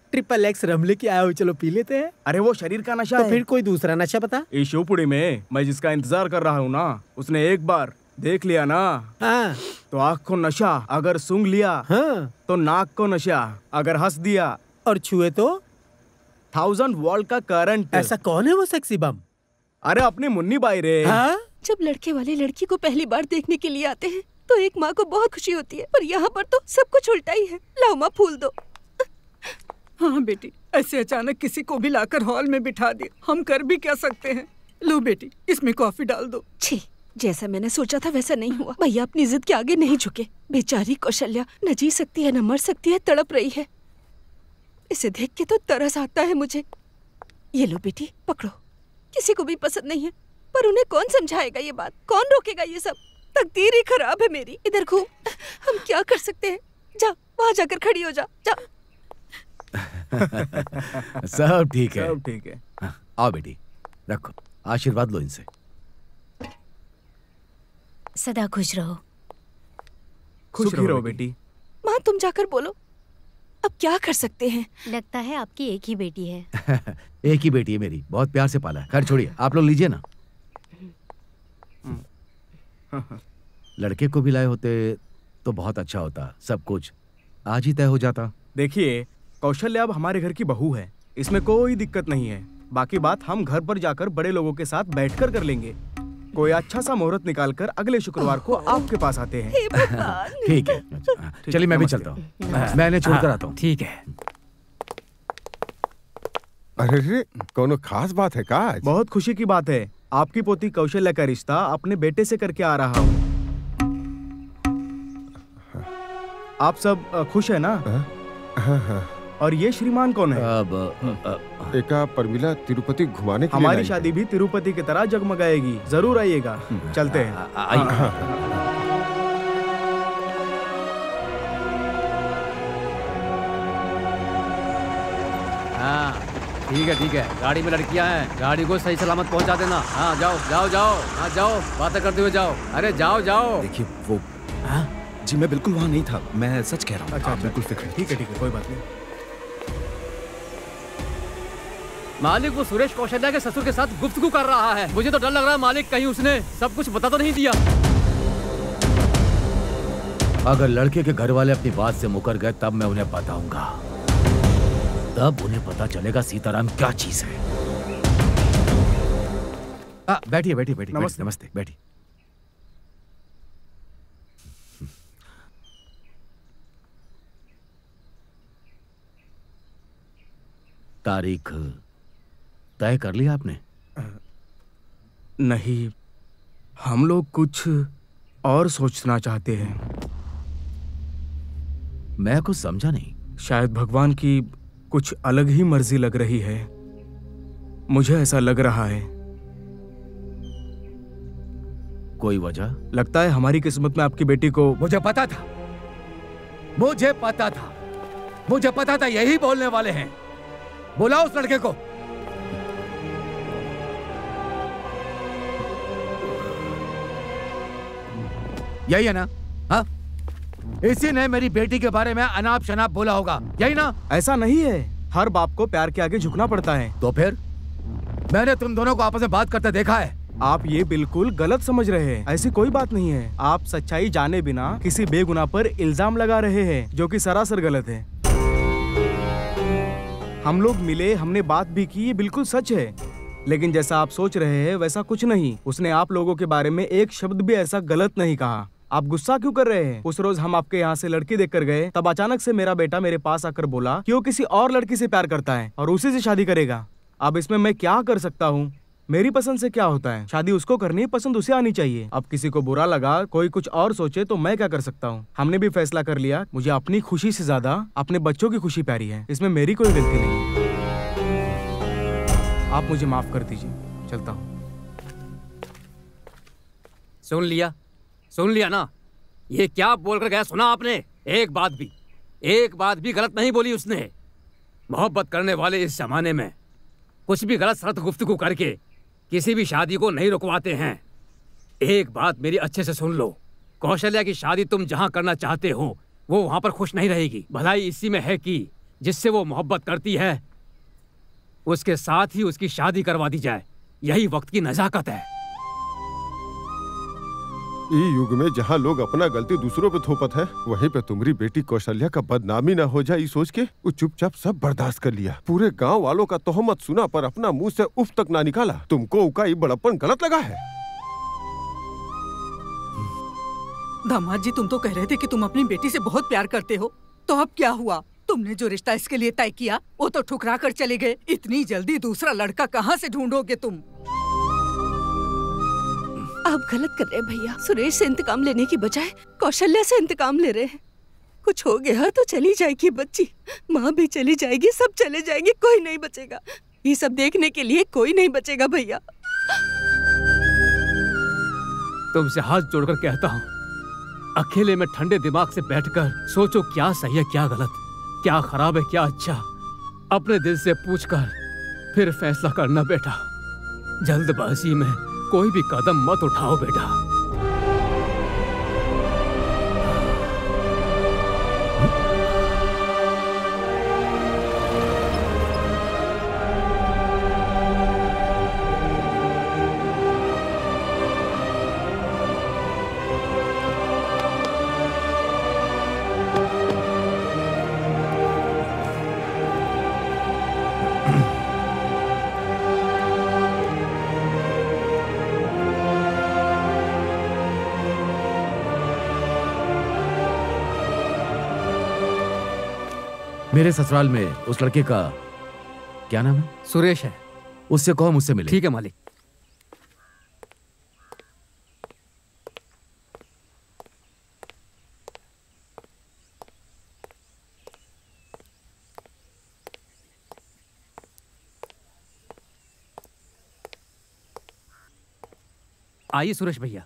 [SPEAKER 3] XXX रम लेके आया हूँ, चलो पी लेते हैं।
[SPEAKER 18] अरे वो शरीर का नशा
[SPEAKER 3] तो
[SPEAKER 18] है।
[SPEAKER 3] फिर कोई दूसरा नशा बता।
[SPEAKER 18] इस शिवपुरी में मैं जिसका इंतजार कर रहा हूँ ना, उसने एक बार देख लिया ना,
[SPEAKER 3] हाँ।
[SPEAKER 18] तो आँख को नशा, अगर सूंघ लिया
[SPEAKER 3] हाँ।
[SPEAKER 18] तो नाक को नशा, अगर हंस दिया
[SPEAKER 3] और छुए तो
[SPEAKER 18] 1000 वोल्ट का करंट।
[SPEAKER 3] ऐसा कौन है वो सेक्सी बम?
[SPEAKER 18] अरे अपनी मुन्नी बाई रे।
[SPEAKER 3] हाँ?
[SPEAKER 16] जब लड़के वाले लड़की को पहली बार देखने के लिए आते हैं तो एक माँ को बहुत खुशी होती है, पर यहाँ पर तो सब कुछ उल्टा ही है। लाओ माँ, फूल दो।
[SPEAKER 11] हाँ बेटी, ऐसे अचानक किसी को भी लाकर हॉल में बिठा दिया, हम कर भी क्या सकते हैं। लो बेटी, इसमें कॉफी डाल दो।
[SPEAKER 16] छी, जैसा मैंने सोचा था वैसा नहीं हुआ। भैया अपनी जिद के आगे नहीं झुके। बेचारी कौशल्या न जी सकती है न मर सकती है, तड़प रही है। इसे देख के तो तरस आता है मुझे। ये लो बेटी, पकड़ो। किसी को भी पसंद नहीं है, पर उन्हें कौन समझाएगा ये बात, कौन रोकेगा ये सब? तकदीर ही खराब है मेरी। इधर घूम, हम क्या कर सकते हैं? जा, वहाँ जाकर खड़ी हो जा, जा।
[SPEAKER 2] सब ठीक है,
[SPEAKER 18] सब ठीक है।
[SPEAKER 2] आओ बेटी, रखो, आशीर्वाद लो इनसे।
[SPEAKER 14] सदा खुश रहो।
[SPEAKER 18] खुश रहो बेटी।
[SPEAKER 16] माँ तुम जाकर बोलो, अब क्या कर सकते हैं?
[SPEAKER 14] लगता है आपकी एक ही बेटी है।
[SPEAKER 2] एक ही बेटी है मेरी, बहुत प्यार से पाला है। खैर छोड़िए, आप लोग लीजिए ना। लड़के को भी लाए होते तो बहुत अच्छा होता, सब कुछ आज ही तय हो जाता।
[SPEAKER 18] देखिए, कौशल्या अब हमारे घर की बहू है, इसमें कोई दिक्कत नहीं है। बाकी बात हम घर पर जाकर बड़े लोगों के साथ बैठकर कर लेंगे। कोई अच्छा सा मुहूर्त निकालकर अगले शुक्रवार को आपके पास आते हैं।
[SPEAKER 2] ठीक है, चलिए मैं भी चलता हूँ, मैं इन्हें छोड़कर आता हूँ।
[SPEAKER 15] ठीक है।
[SPEAKER 10] अरे रे, कोनो खास बात है का?
[SPEAKER 18] बहुत खुशी की बात है, आपकी पोती कौशल्या का रिश्ता अपने बेटे से करके आ रहा हूँ। आप सब खुश है ना?
[SPEAKER 10] हाँ।
[SPEAKER 18] और ये श्रीमान कौन है?
[SPEAKER 10] एक परमिला तिरुपति घुमाने के लिए
[SPEAKER 18] हमारी
[SPEAKER 10] लाई
[SPEAKER 18] शादी भी तिरुपति की तरह जगमगाएगी, जरूर आइएगा। चलते हैं।
[SPEAKER 15] हाँ ठीक है, गाड़ी में लड़कियां हैं, गाड़ी को सही सलामत पहुंचा देना। हाँ जाओ जाओ जाओ, हाँ जाओ, बातें करते हुए जाओ। अरे जाओ जाओ।
[SPEAKER 13] देखिए वो जी, मैं बिल्कुल वहाँ नहीं था, मैं सच कह रहा हूँ।
[SPEAKER 18] अच्छा,
[SPEAKER 13] बिल्कुल फिक्र।
[SPEAKER 18] ठीक है, कोई बात नहीं।
[SPEAKER 15] मालिक वो सुरेश कौशल्या के ससुर के साथ गुफ्तगू कर रहा है। मुझे तो डर लग रहा है मालिक, कहीं उसने सब कुछ बता तो नहीं दिया।
[SPEAKER 2] अगर लड़के के घर वाले अपनी बात से मुकर गए तब मैं उन्हें बताऊंगा, तब उन्हें पता चलेगा सीताराम क्या चीज है। बैठिए बैठिए बैठिए। नमस्ते नमस्ते, बैठिए। तारीख तय कर लिया आपने?
[SPEAKER 18] नहीं, हम लोग कुछ और सोचना चाहते हैं।
[SPEAKER 2] मैं कुछ समझा नहीं।
[SPEAKER 18] शायद भगवान की कुछ अलग ही मर्जी लग रही है, मुझे ऐसा लग रहा है।
[SPEAKER 2] कोई वजह?
[SPEAKER 18] लगता है हमारी किस्मत में आपकी बेटी को।
[SPEAKER 2] मुझे पता था, मुझे पता था, मुझे पता था यही बोलने वाले हैं। बुलाओ उस लड़के को। यही है ना? हाँ, इसी ने मेरी बेटी के बारे में अनाप शनाप बोला होगा, यही ना?
[SPEAKER 18] ऐसा नहीं है, हर बाप को प्यार के आगे झुकना पड़ता है।
[SPEAKER 2] तो फिर मैंने तुम दोनों को आपस में बात करते देखा है।
[SPEAKER 18] आप ये बिल्कुल गलत समझ रहे हैं, ऐसी कोई बात नहीं है। आप सच्चाई जाने बिना किसी बेगुनाह पर इल्जाम लगा रहे हैं, जो कि सरासर गलत है। हम लोग मिले, हमने बात भी की, ये बिल्कुल सच है। लेकिन जैसा आप सोच रहे हैं वैसा कुछ नहीं। उसने आप लोगों के बारे में एक शब्द भी ऐसा गलत नहीं कहा। आप गुस्सा क्यों कर रहे हैं? उस रोज हम आपके यहाँ से लड़की देखकर गए, तब अचानक से मेरा बेटा मेरे पास आकर बोला कि वो किसी और लड़की से प्यार करता है और उसी से शादी करेगा। अब इसमें मैं क्या कर सकता हूँ? मेरी पसंद से क्या होता है? शादी उसको करनी है, पसंद उसे आनी चाहिए। अब किसी को बुरा लगा, कोई कुछ और सोचे तो मैं क्या कर सकता हूँ? हमने भी फैसला कर लिया, मुझे अपनी खुशी से ज्यादा अपने बच्चों की खुशी प्यारी है, इसमें मेरी कोई गलती नहीं। आप मुझे माफ कर दीजिए, चलता हूँ।
[SPEAKER 15] सुन लिया ना? ये क्या बोलकर गया, सुना आपने? एक बात भी गलत नहीं बोली उसने। मोहब्बत करने वाले इस जमाने में कुछ भी गलत सलत गुफ्तगू करके किसी भी शादी को नहीं रुकवाते हैं। एक बात मेरी अच्छे से सुन लो, कौशल्या की शादी तुम जहां करना चाहते हो वो वहां पर खुश नहीं रहेगी। भलाई इसी में है कि जिससे वो मोहब्बत करती है उसके साथ ही उसकी शादी करवा दी जाए। यही वक्त की नजाकत है।
[SPEAKER 10] इस युग में जहाँ लोग अपना गलती दूसरों पे थोपत है, वहीं पे तुम्हारी बेटी कौशल्या का बदनामी ना हो जाए सोच के वो चुपचाप सब बर्दाश्त कर लिया। पूरे गांव वालों का तोहमत सुना पर अपना मुंह से उफ तक ना निकाला। तुमको उका ये बड़प्पन गलत लगा है?
[SPEAKER 11] दामाद जी, तुम तो कह रहे थे कि तुम अपनी बेटी से बहुत प्यार करते हो, तो अब क्या हुआ? तुमने जो रिश्ता इसके लिए तय किया वो तो ठुकरा कर चले गए। इतनी जल्दी दूसरा लड़का कहाँ से ढूंढोगे तुम?
[SPEAKER 16] आप गलत कर रहे हैं भैया। सुरेश से इंतकाम लेने की बजाय कौशल्या से इंतकाम ले रहे हैं। कुछ हो गया तो चली जाएगी बच्ची, माँ भी चली जाएगी, सब चले जाएंगे, कोई नहीं बचेगा। ये सब देखने के लिए कोई नहीं बचेगा भैया।
[SPEAKER 15] तुमसे हाथ जोड़कर कहता हूँ, अकेले में ठंडे दिमाग से बैठकर सोचो क्या सही है क्या गलत, क्या खराब है क्या अच्छा। अपने दिल से पूछकर फिर फैसला करना बेटा। जल्दबाजी में कोई भी कदम मत उठाओ बेटा।
[SPEAKER 2] मेरे ससुराल में उस लड़के का क्या नाम है?
[SPEAKER 15] सुरेश है।
[SPEAKER 2] उससे कहो मुझसे मिले।
[SPEAKER 15] ठीक है मालिक। आइए सुरेश भैया।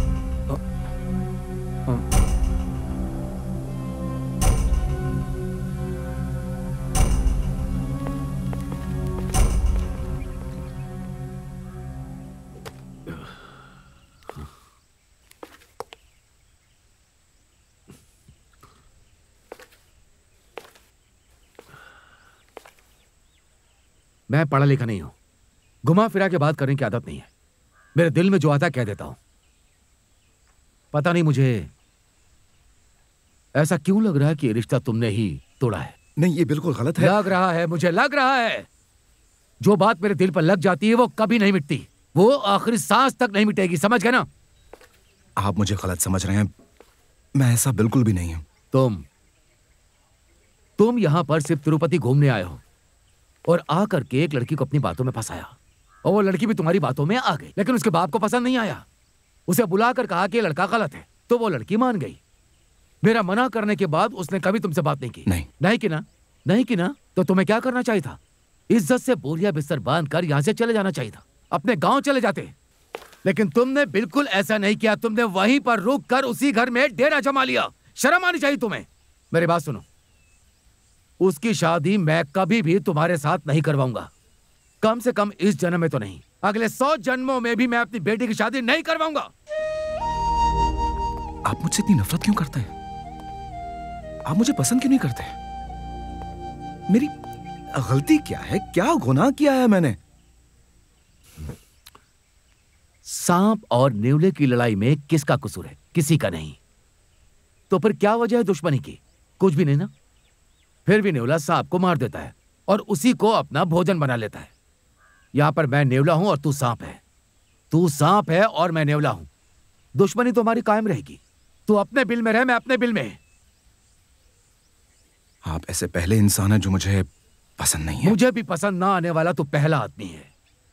[SPEAKER 2] मैं पढ़ा लिखा नहीं हूं, घुमा फिरा के बात करने की आदत नहीं है। मेरे दिल में जो आता है कह देता हूं। पता नहीं मुझे ऐसा क्यों लग रहा है कि ये रिश्ता तुमने ही तोड़ा है।
[SPEAKER 13] नहीं, ये बिल्कुल गलत है।
[SPEAKER 2] लग रहा है, मुझे लग रहा है। जो बात मेरे दिल पर लग जाती है वो कभी नहीं मिटती, वो आखिरी सांस तक नहीं मिटेगी, समझ गए ना?
[SPEAKER 13] आप मुझे गलत समझ रहे हैं, मैं ऐसा बिल्कुल भी नहीं हूं।
[SPEAKER 2] तुम यहां पर सिर्फ तिरुपति घूमने आए हो और आकर के एक लड़की को अपनी बातों में फंसाया, और वो लड़की भी तुम्हारी बातों में आ गई। लेकिन उसके बाप को पसंद नहीं आया। उसे बुलाकर कहा कि लड़का गलत है, तो वो लड़की मान गई। मेरा मना करने के बाद उसने कभी तुमसे बात नहीं की। नहीं की ना? नहीं की ना? तो तुम्हें क्या करना चाहिए था? इज्जत से बोरिया बिस्तर बांध कर यहाँ से चले जाना चाहिए था, अपने गांव चले जाते। लेकिन तुमने बिल्कुल ऐसा नहीं किया। तुमने वहीं पर रुक कर उसी घर में डेरा जमा लिया। शर्म आनी चाहिए तुम्हें। मेरी बात सुनो, उसकी शादी मैं कभी भी तुम्हारे साथ नहीं करवाऊंगा। कम से कम इस जन्म में तो नहीं, अगले 100 जन्मों में भी मैं अपनी बेटी की शादी नहीं करवाऊंगा।
[SPEAKER 13] आप मुझसे इतनी नफरत क्यों करते हैं? आप मुझे पसंद क्यों नहीं करते? मेरी गलती क्या है? क्या गुनाह किया है मैंने?
[SPEAKER 2] सांप और नेवले की लड़ाई में किसका कसूर है? किसी का नहीं। तो फिर क्या वजह है दुश्मनी की? कुछ भी नहीं ना। फिर भी नेवला सांप को मार देता है और उसी को अपना भोजन बना लेता है। यहां पर मैं नेवला हूं और तू सांप है। तू सांप है और मैं नेवला हूं। दुश्मनी तो हमारी कायम रहेगी। तू अपने बिल में रह, मैं अपने बिल में।
[SPEAKER 13] आप ऐसे पहले इंसान हैं जो मुझे पसंद नहीं है।
[SPEAKER 2] मुझे भी पसंद ना आने वाला तू पहला आदमी है।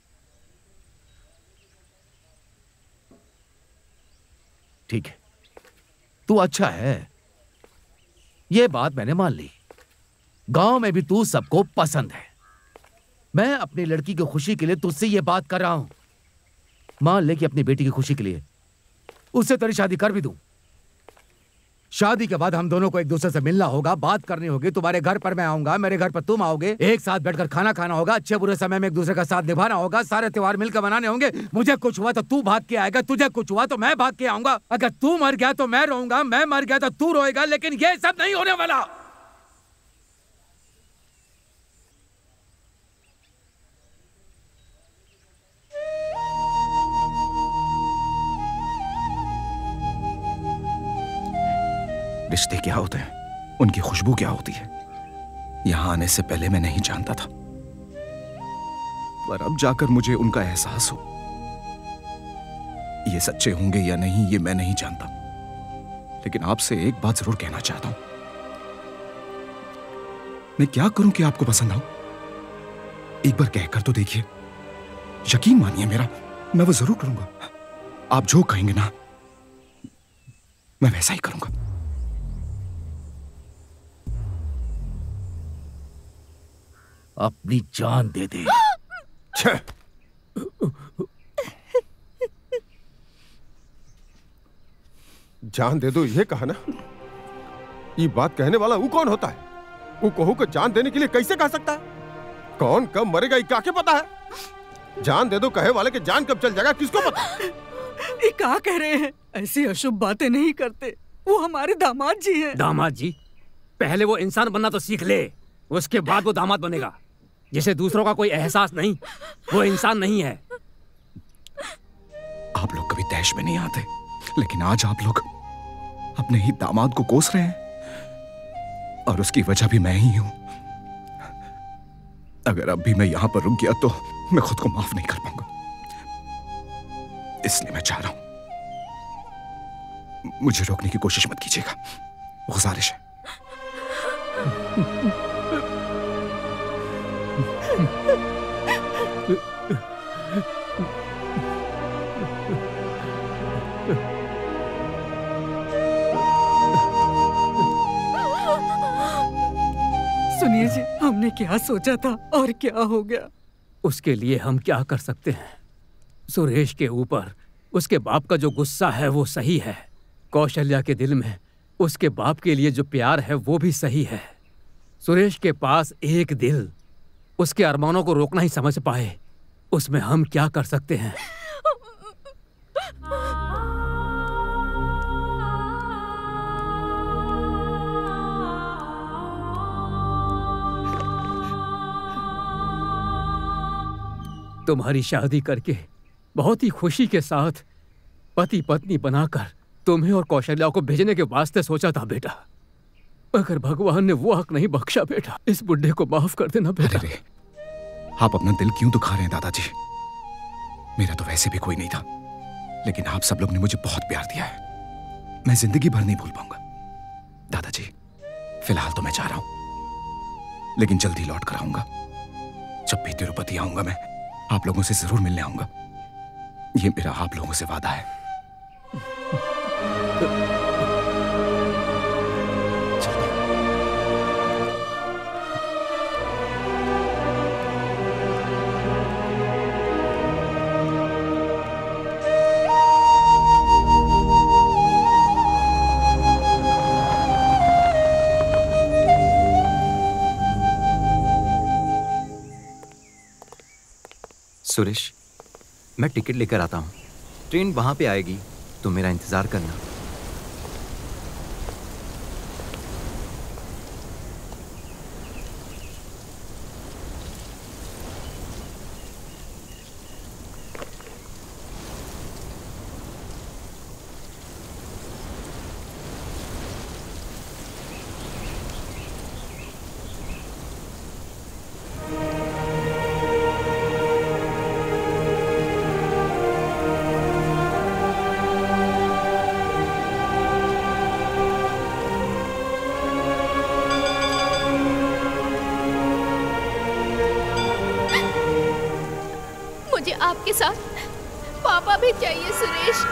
[SPEAKER 2] ठीक है, तू अच्छा है, ये बात मैंने मान ली। गांव में भी तू सबको पसंद है। मैं अपनी लड़की की खुशी के लिए तुझसे ये बात कर रहा हूं। मान ले कि अपनी बेटी की खुशी के लिए उससे तेरी शादी कर भी दूं। शादी के बाद हम दोनों को एक दूसरे से मिलना होगा, बात करनी होगी। तुम्हारे घर पर मैं आऊंगा, मेरे घर पर तुम आओगे, एक साथ बैठकर खाना खाना होगा, अच्छे बुरे समय में एक दूसरे का साथ निभाना होगा, सारे त्योहार मिलकर मनाने होंगे। मुझे कुछ हुआ तो तू भाग के आएगा, तुझे कुछ हुआ तो मैं भाग के आऊंगा। अगर तू मर गया तो मैं रोऊंगा, मैं मर गया तो तू रोएगा। लेकिन ये सब नहीं होने वाला।
[SPEAKER 13] रिश्ते क्या होते हैं, उनकी खुशबू क्या होती है, यहां आने से पहले मैं नहीं जानता था, पर अब जाकर मुझे उनका एहसास हो। ये सच्चे होंगे या नहीं ये मैं नहीं जानता, लेकिन आपसे एक बात जरूर कहना चाहता हूं। मैं क्या करूं कि आपको पसंद आऊं? एक बार कहकर तो देखिए, यकीन मानिए मेरा, मैं वो जरूर करूंगा। आप जो कहेंगे ना मैं वैसा ही करूंगा।
[SPEAKER 2] अपनी जान दे दे।
[SPEAKER 10] जान दे दो ये कहा ना? ये बात कहने वाला वो कौन होता है? वो कहू को जान देने के लिए कैसे कह सकता है? कौन कब मरेगा ये क्या पता है? जान दे दो कहे वाले के जान कब चल जाएगा किसको पता?
[SPEAKER 11] ये क्या कह रहे हैं? ऐसी अशुभ बातें नहीं करते, वो हमारे दामाद जी हैं।
[SPEAKER 15] दामाद जी? पहले वो इंसान बनना तो सीख ले, उसके बाद वो दामाद बनेगा। जिसे दूसरों का कोई एहसास नहीं, वो इंसान नहीं है।
[SPEAKER 13] आप लोग कभी तैश में नहीं आते, लेकिन आज आप लोग अपने ही दामाद को कोस रहे हैं, और उसकी वजह भी मैं ही हूं। अगर अब भी मैं यहां पर रुक गया तो मैं खुद को माफ नहीं कर पाऊंगा। इसलिए मैं चाह रहा हूं, मुझे रोकने की कोशिश मत कीजिएगा, गुजारिश है।
[SPEAKER 11] सुनिए जी, हमने क्या सोचा था और क्या हो गया।
[SPEAKER 15] उसके लिए हम क्या कर सकते हैं? सुरेश के ऊपर उसके बाप का जो गुस्सा है वो सही है। कौशल्या के दिल में उसके बाप के लिए जो प्यार है वो भी सही है। सुरेश के पास एक दिल, उसके अरमानों को रोकना ही समझ पाए, उसमें हम क्या कर सकते हैं? तुम्हारी शादी करके बहुत ही खुशी के साथ पति पत्नी बनाकर तुम्हें और कौशल्या को भेजने के वास्ते सोचा था बेटा, मगर भगवान ने वो हक नहीं बख्शा बेटा। इस बुढ़े को माफ कर देना बेटा।
[SPEAKER 13] अरे आप अपना दिल क्यों दुखा रहे हैं दादाजी? मेरा तो वैसे भी कोई नहीं था, लेकिन आप सब लोग ने मुझे बहुत प्यार दिया है, मैं जिंदगी भर नहीं भूल पाऊंगा। दादाजी फिलहाल तो मैं जा रहा हूं, लेकिन जल्दी लौट कर आऊंगा। जब भी तिरुपति आऊंगा मैं आप लोगों से जरूर मिलने आऊंगा, ये मेरा आप लोगों से वादा है।
[SPEAKER 8] सुरेश, मैं टिकट लेकर आता हूँ, ट्रेन वहां पे आएगी, तो मेरा इंतजार करना।
[SPEAKER 6] आपके साथ पापा भी चाहिए सुरेश।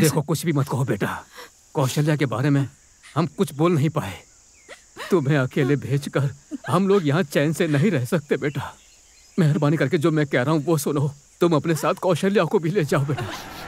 [SPEAKER 15] देखो कुछ भी मत कहो बेटा, कौशल्या के बारे में हम कुछ बोल नहीं पाए। तुम्हें अकेले भेजकर हम लोग यहाँ चैन से नहीं रह सकते बेटा। मेहरबानी करके जो मैं कह रहा हूँ वो सुनो। तुम अपने साथ कौशल्या को भी ले जाओ बेटा।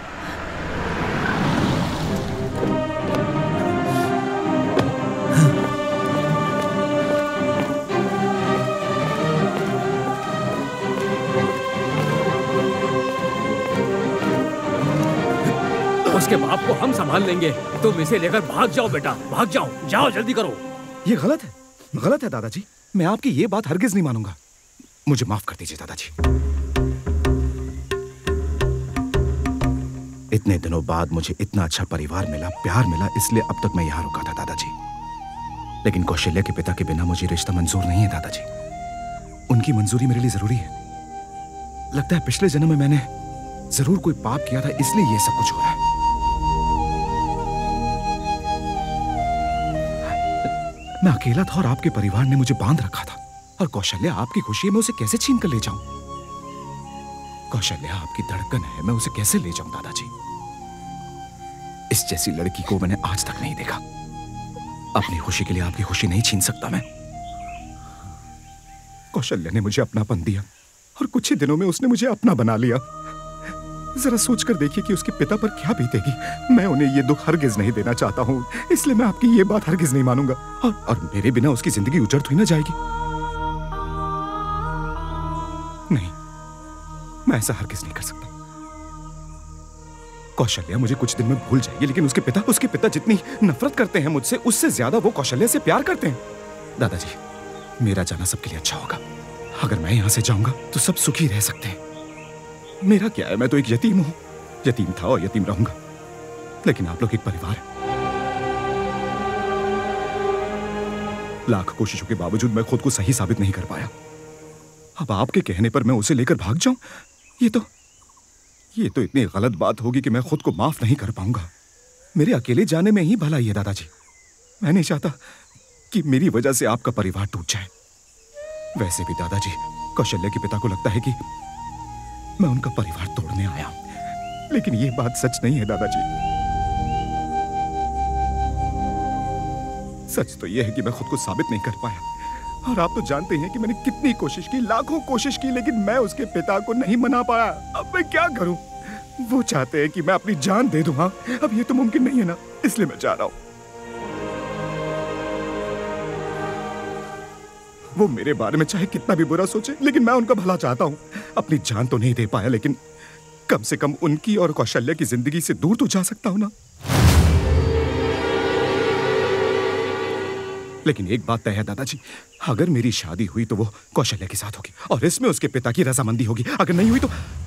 [SPEAKER 15] उसके बाप को हम संभाल लेंगे, तुम इसे लेकर भाग जाओ बेटा, भाग जाओ, जाओ जल्दी करो।
[SPEAKER 13] ये गलत है दादाजी। मैं आपकी ये बात हरगिज नहीं मानूंगा। मुझे माफ कर दीजिए दादाजी। इतने दिनों बाद मुझे इतना अच्छा परिवार मिला, प्यार मिला, इसलिए अब तक मैं यहाँ रुका था दादाजी। लेकिन कौशल्या के पिता के बिना मुझे रिश्ता मंजूर नहीं है दादाजी। उनकी मंजूरी मेरे लिए जरूरी है। लगता है पिछले जन्म में मैंने जरूर कोई पाप किया था, इसलिए ये सब कुछ हो रहा है। मैं अकेला था और आपके परिवार ने मुझे बांध रखा था, और कौशल्या आपकी खुशी है, मैं उसे कैसे छीन कर ले जाऊं? कौशल्या आपकी धड़कन है, मैं उसे कैसे ले जाऊं दादाजी? इस जैसी लड़की को मैंने आज तक नहीं देखा। अपनी खुशी के लिए आपकी खुशी नहीं छीन सकता मैं। कौशल्या ने मुझे अपनापन दिया और कुछ ही दिनों में उसने मुझे अपना बना लिया। जरा सोचकर देखिए कि उसके पिता पर क्या बीतेगी। मैं उन्हें ये दुख हरगिज नहीं देना चाहता हूँ, इसलिए मैं आपकी ये बात हरगिज नहीं मानूंगा। और मेरे बिना उसकी जिंदगी उजड़ तो ही ना जाएगी। नहीं, मैं ऐसा हरगिज नहीं कर सकता। कौशल्या मुझे कुछ दिन में भूल जाएगी, लेकिन उसके पिता जितनी नफरत करते हैं मुझसे, उससे ज्यादा वो कौशल्या से प्यार करते हैं। दादाजी, मेरा जाना सबके लिए अच्छा होगा। अगर मैं यहां से जाऊंगा तो सब सुखी रह सकते हैं। मेरा क्या है, मैं तो एक यतीम हूं। यतीम था और यतीम रहूंगा, लेकिन आप लोग एक परिवार है। लाख कोशिशों के बावजूद मैं खुद को सही साबित नहीं कर पाया। अब आपके कहने पर मैं उसे लेकर भाग जाऊं, ये तो इतनी गलत बात होगी कि मैं खुद को माफ नहीं कर पाऊंगा। मेरे अकेले जाने में ही भलाई है दादाजी। मैं नहीं चाहता कि मेरी वजह से आपका परिवार टूट जाए। वैसे भी दादाजी, कौशल्या के पिता को लगता है कि मैं उनका परिवार तोड़ने आया, लेकिन ये बात सच नहीं है दादाजी। सच तो यह है कि मैं खुद को साबित नहीं कर पाया, और आप तो जानते हैं कि मैंने कितनी कोशिश की, लाखों कोशिश की, लेकिन मैं उसके पिता को नहीं मना पाया। अब मैं क्या करूं? वो चाहते हैं कि मैं अपनी जान दे दूं। हाँ, अब ये तो मुमकिन नहीं है ना, इसलिए मैं जा रहा हूं। वो मेरे बारे में चाहे कितना भी बुरा सोचे, लेकिन मैं उनका भला चाहता हूं। अपनी जान तो नहीं दे पाया, लेकिन कम से कम उनकी और कौशल्या की जिंदगी से दूर तो जा सकता हूं ना। लेकिन एक बात तय है दादाजी, अगर मेरी शादी हुई तो वो कौशल्या के साथ होगी, और इसमें उसके पिता की रजामंदी होगी। अगर नहीं हुई तो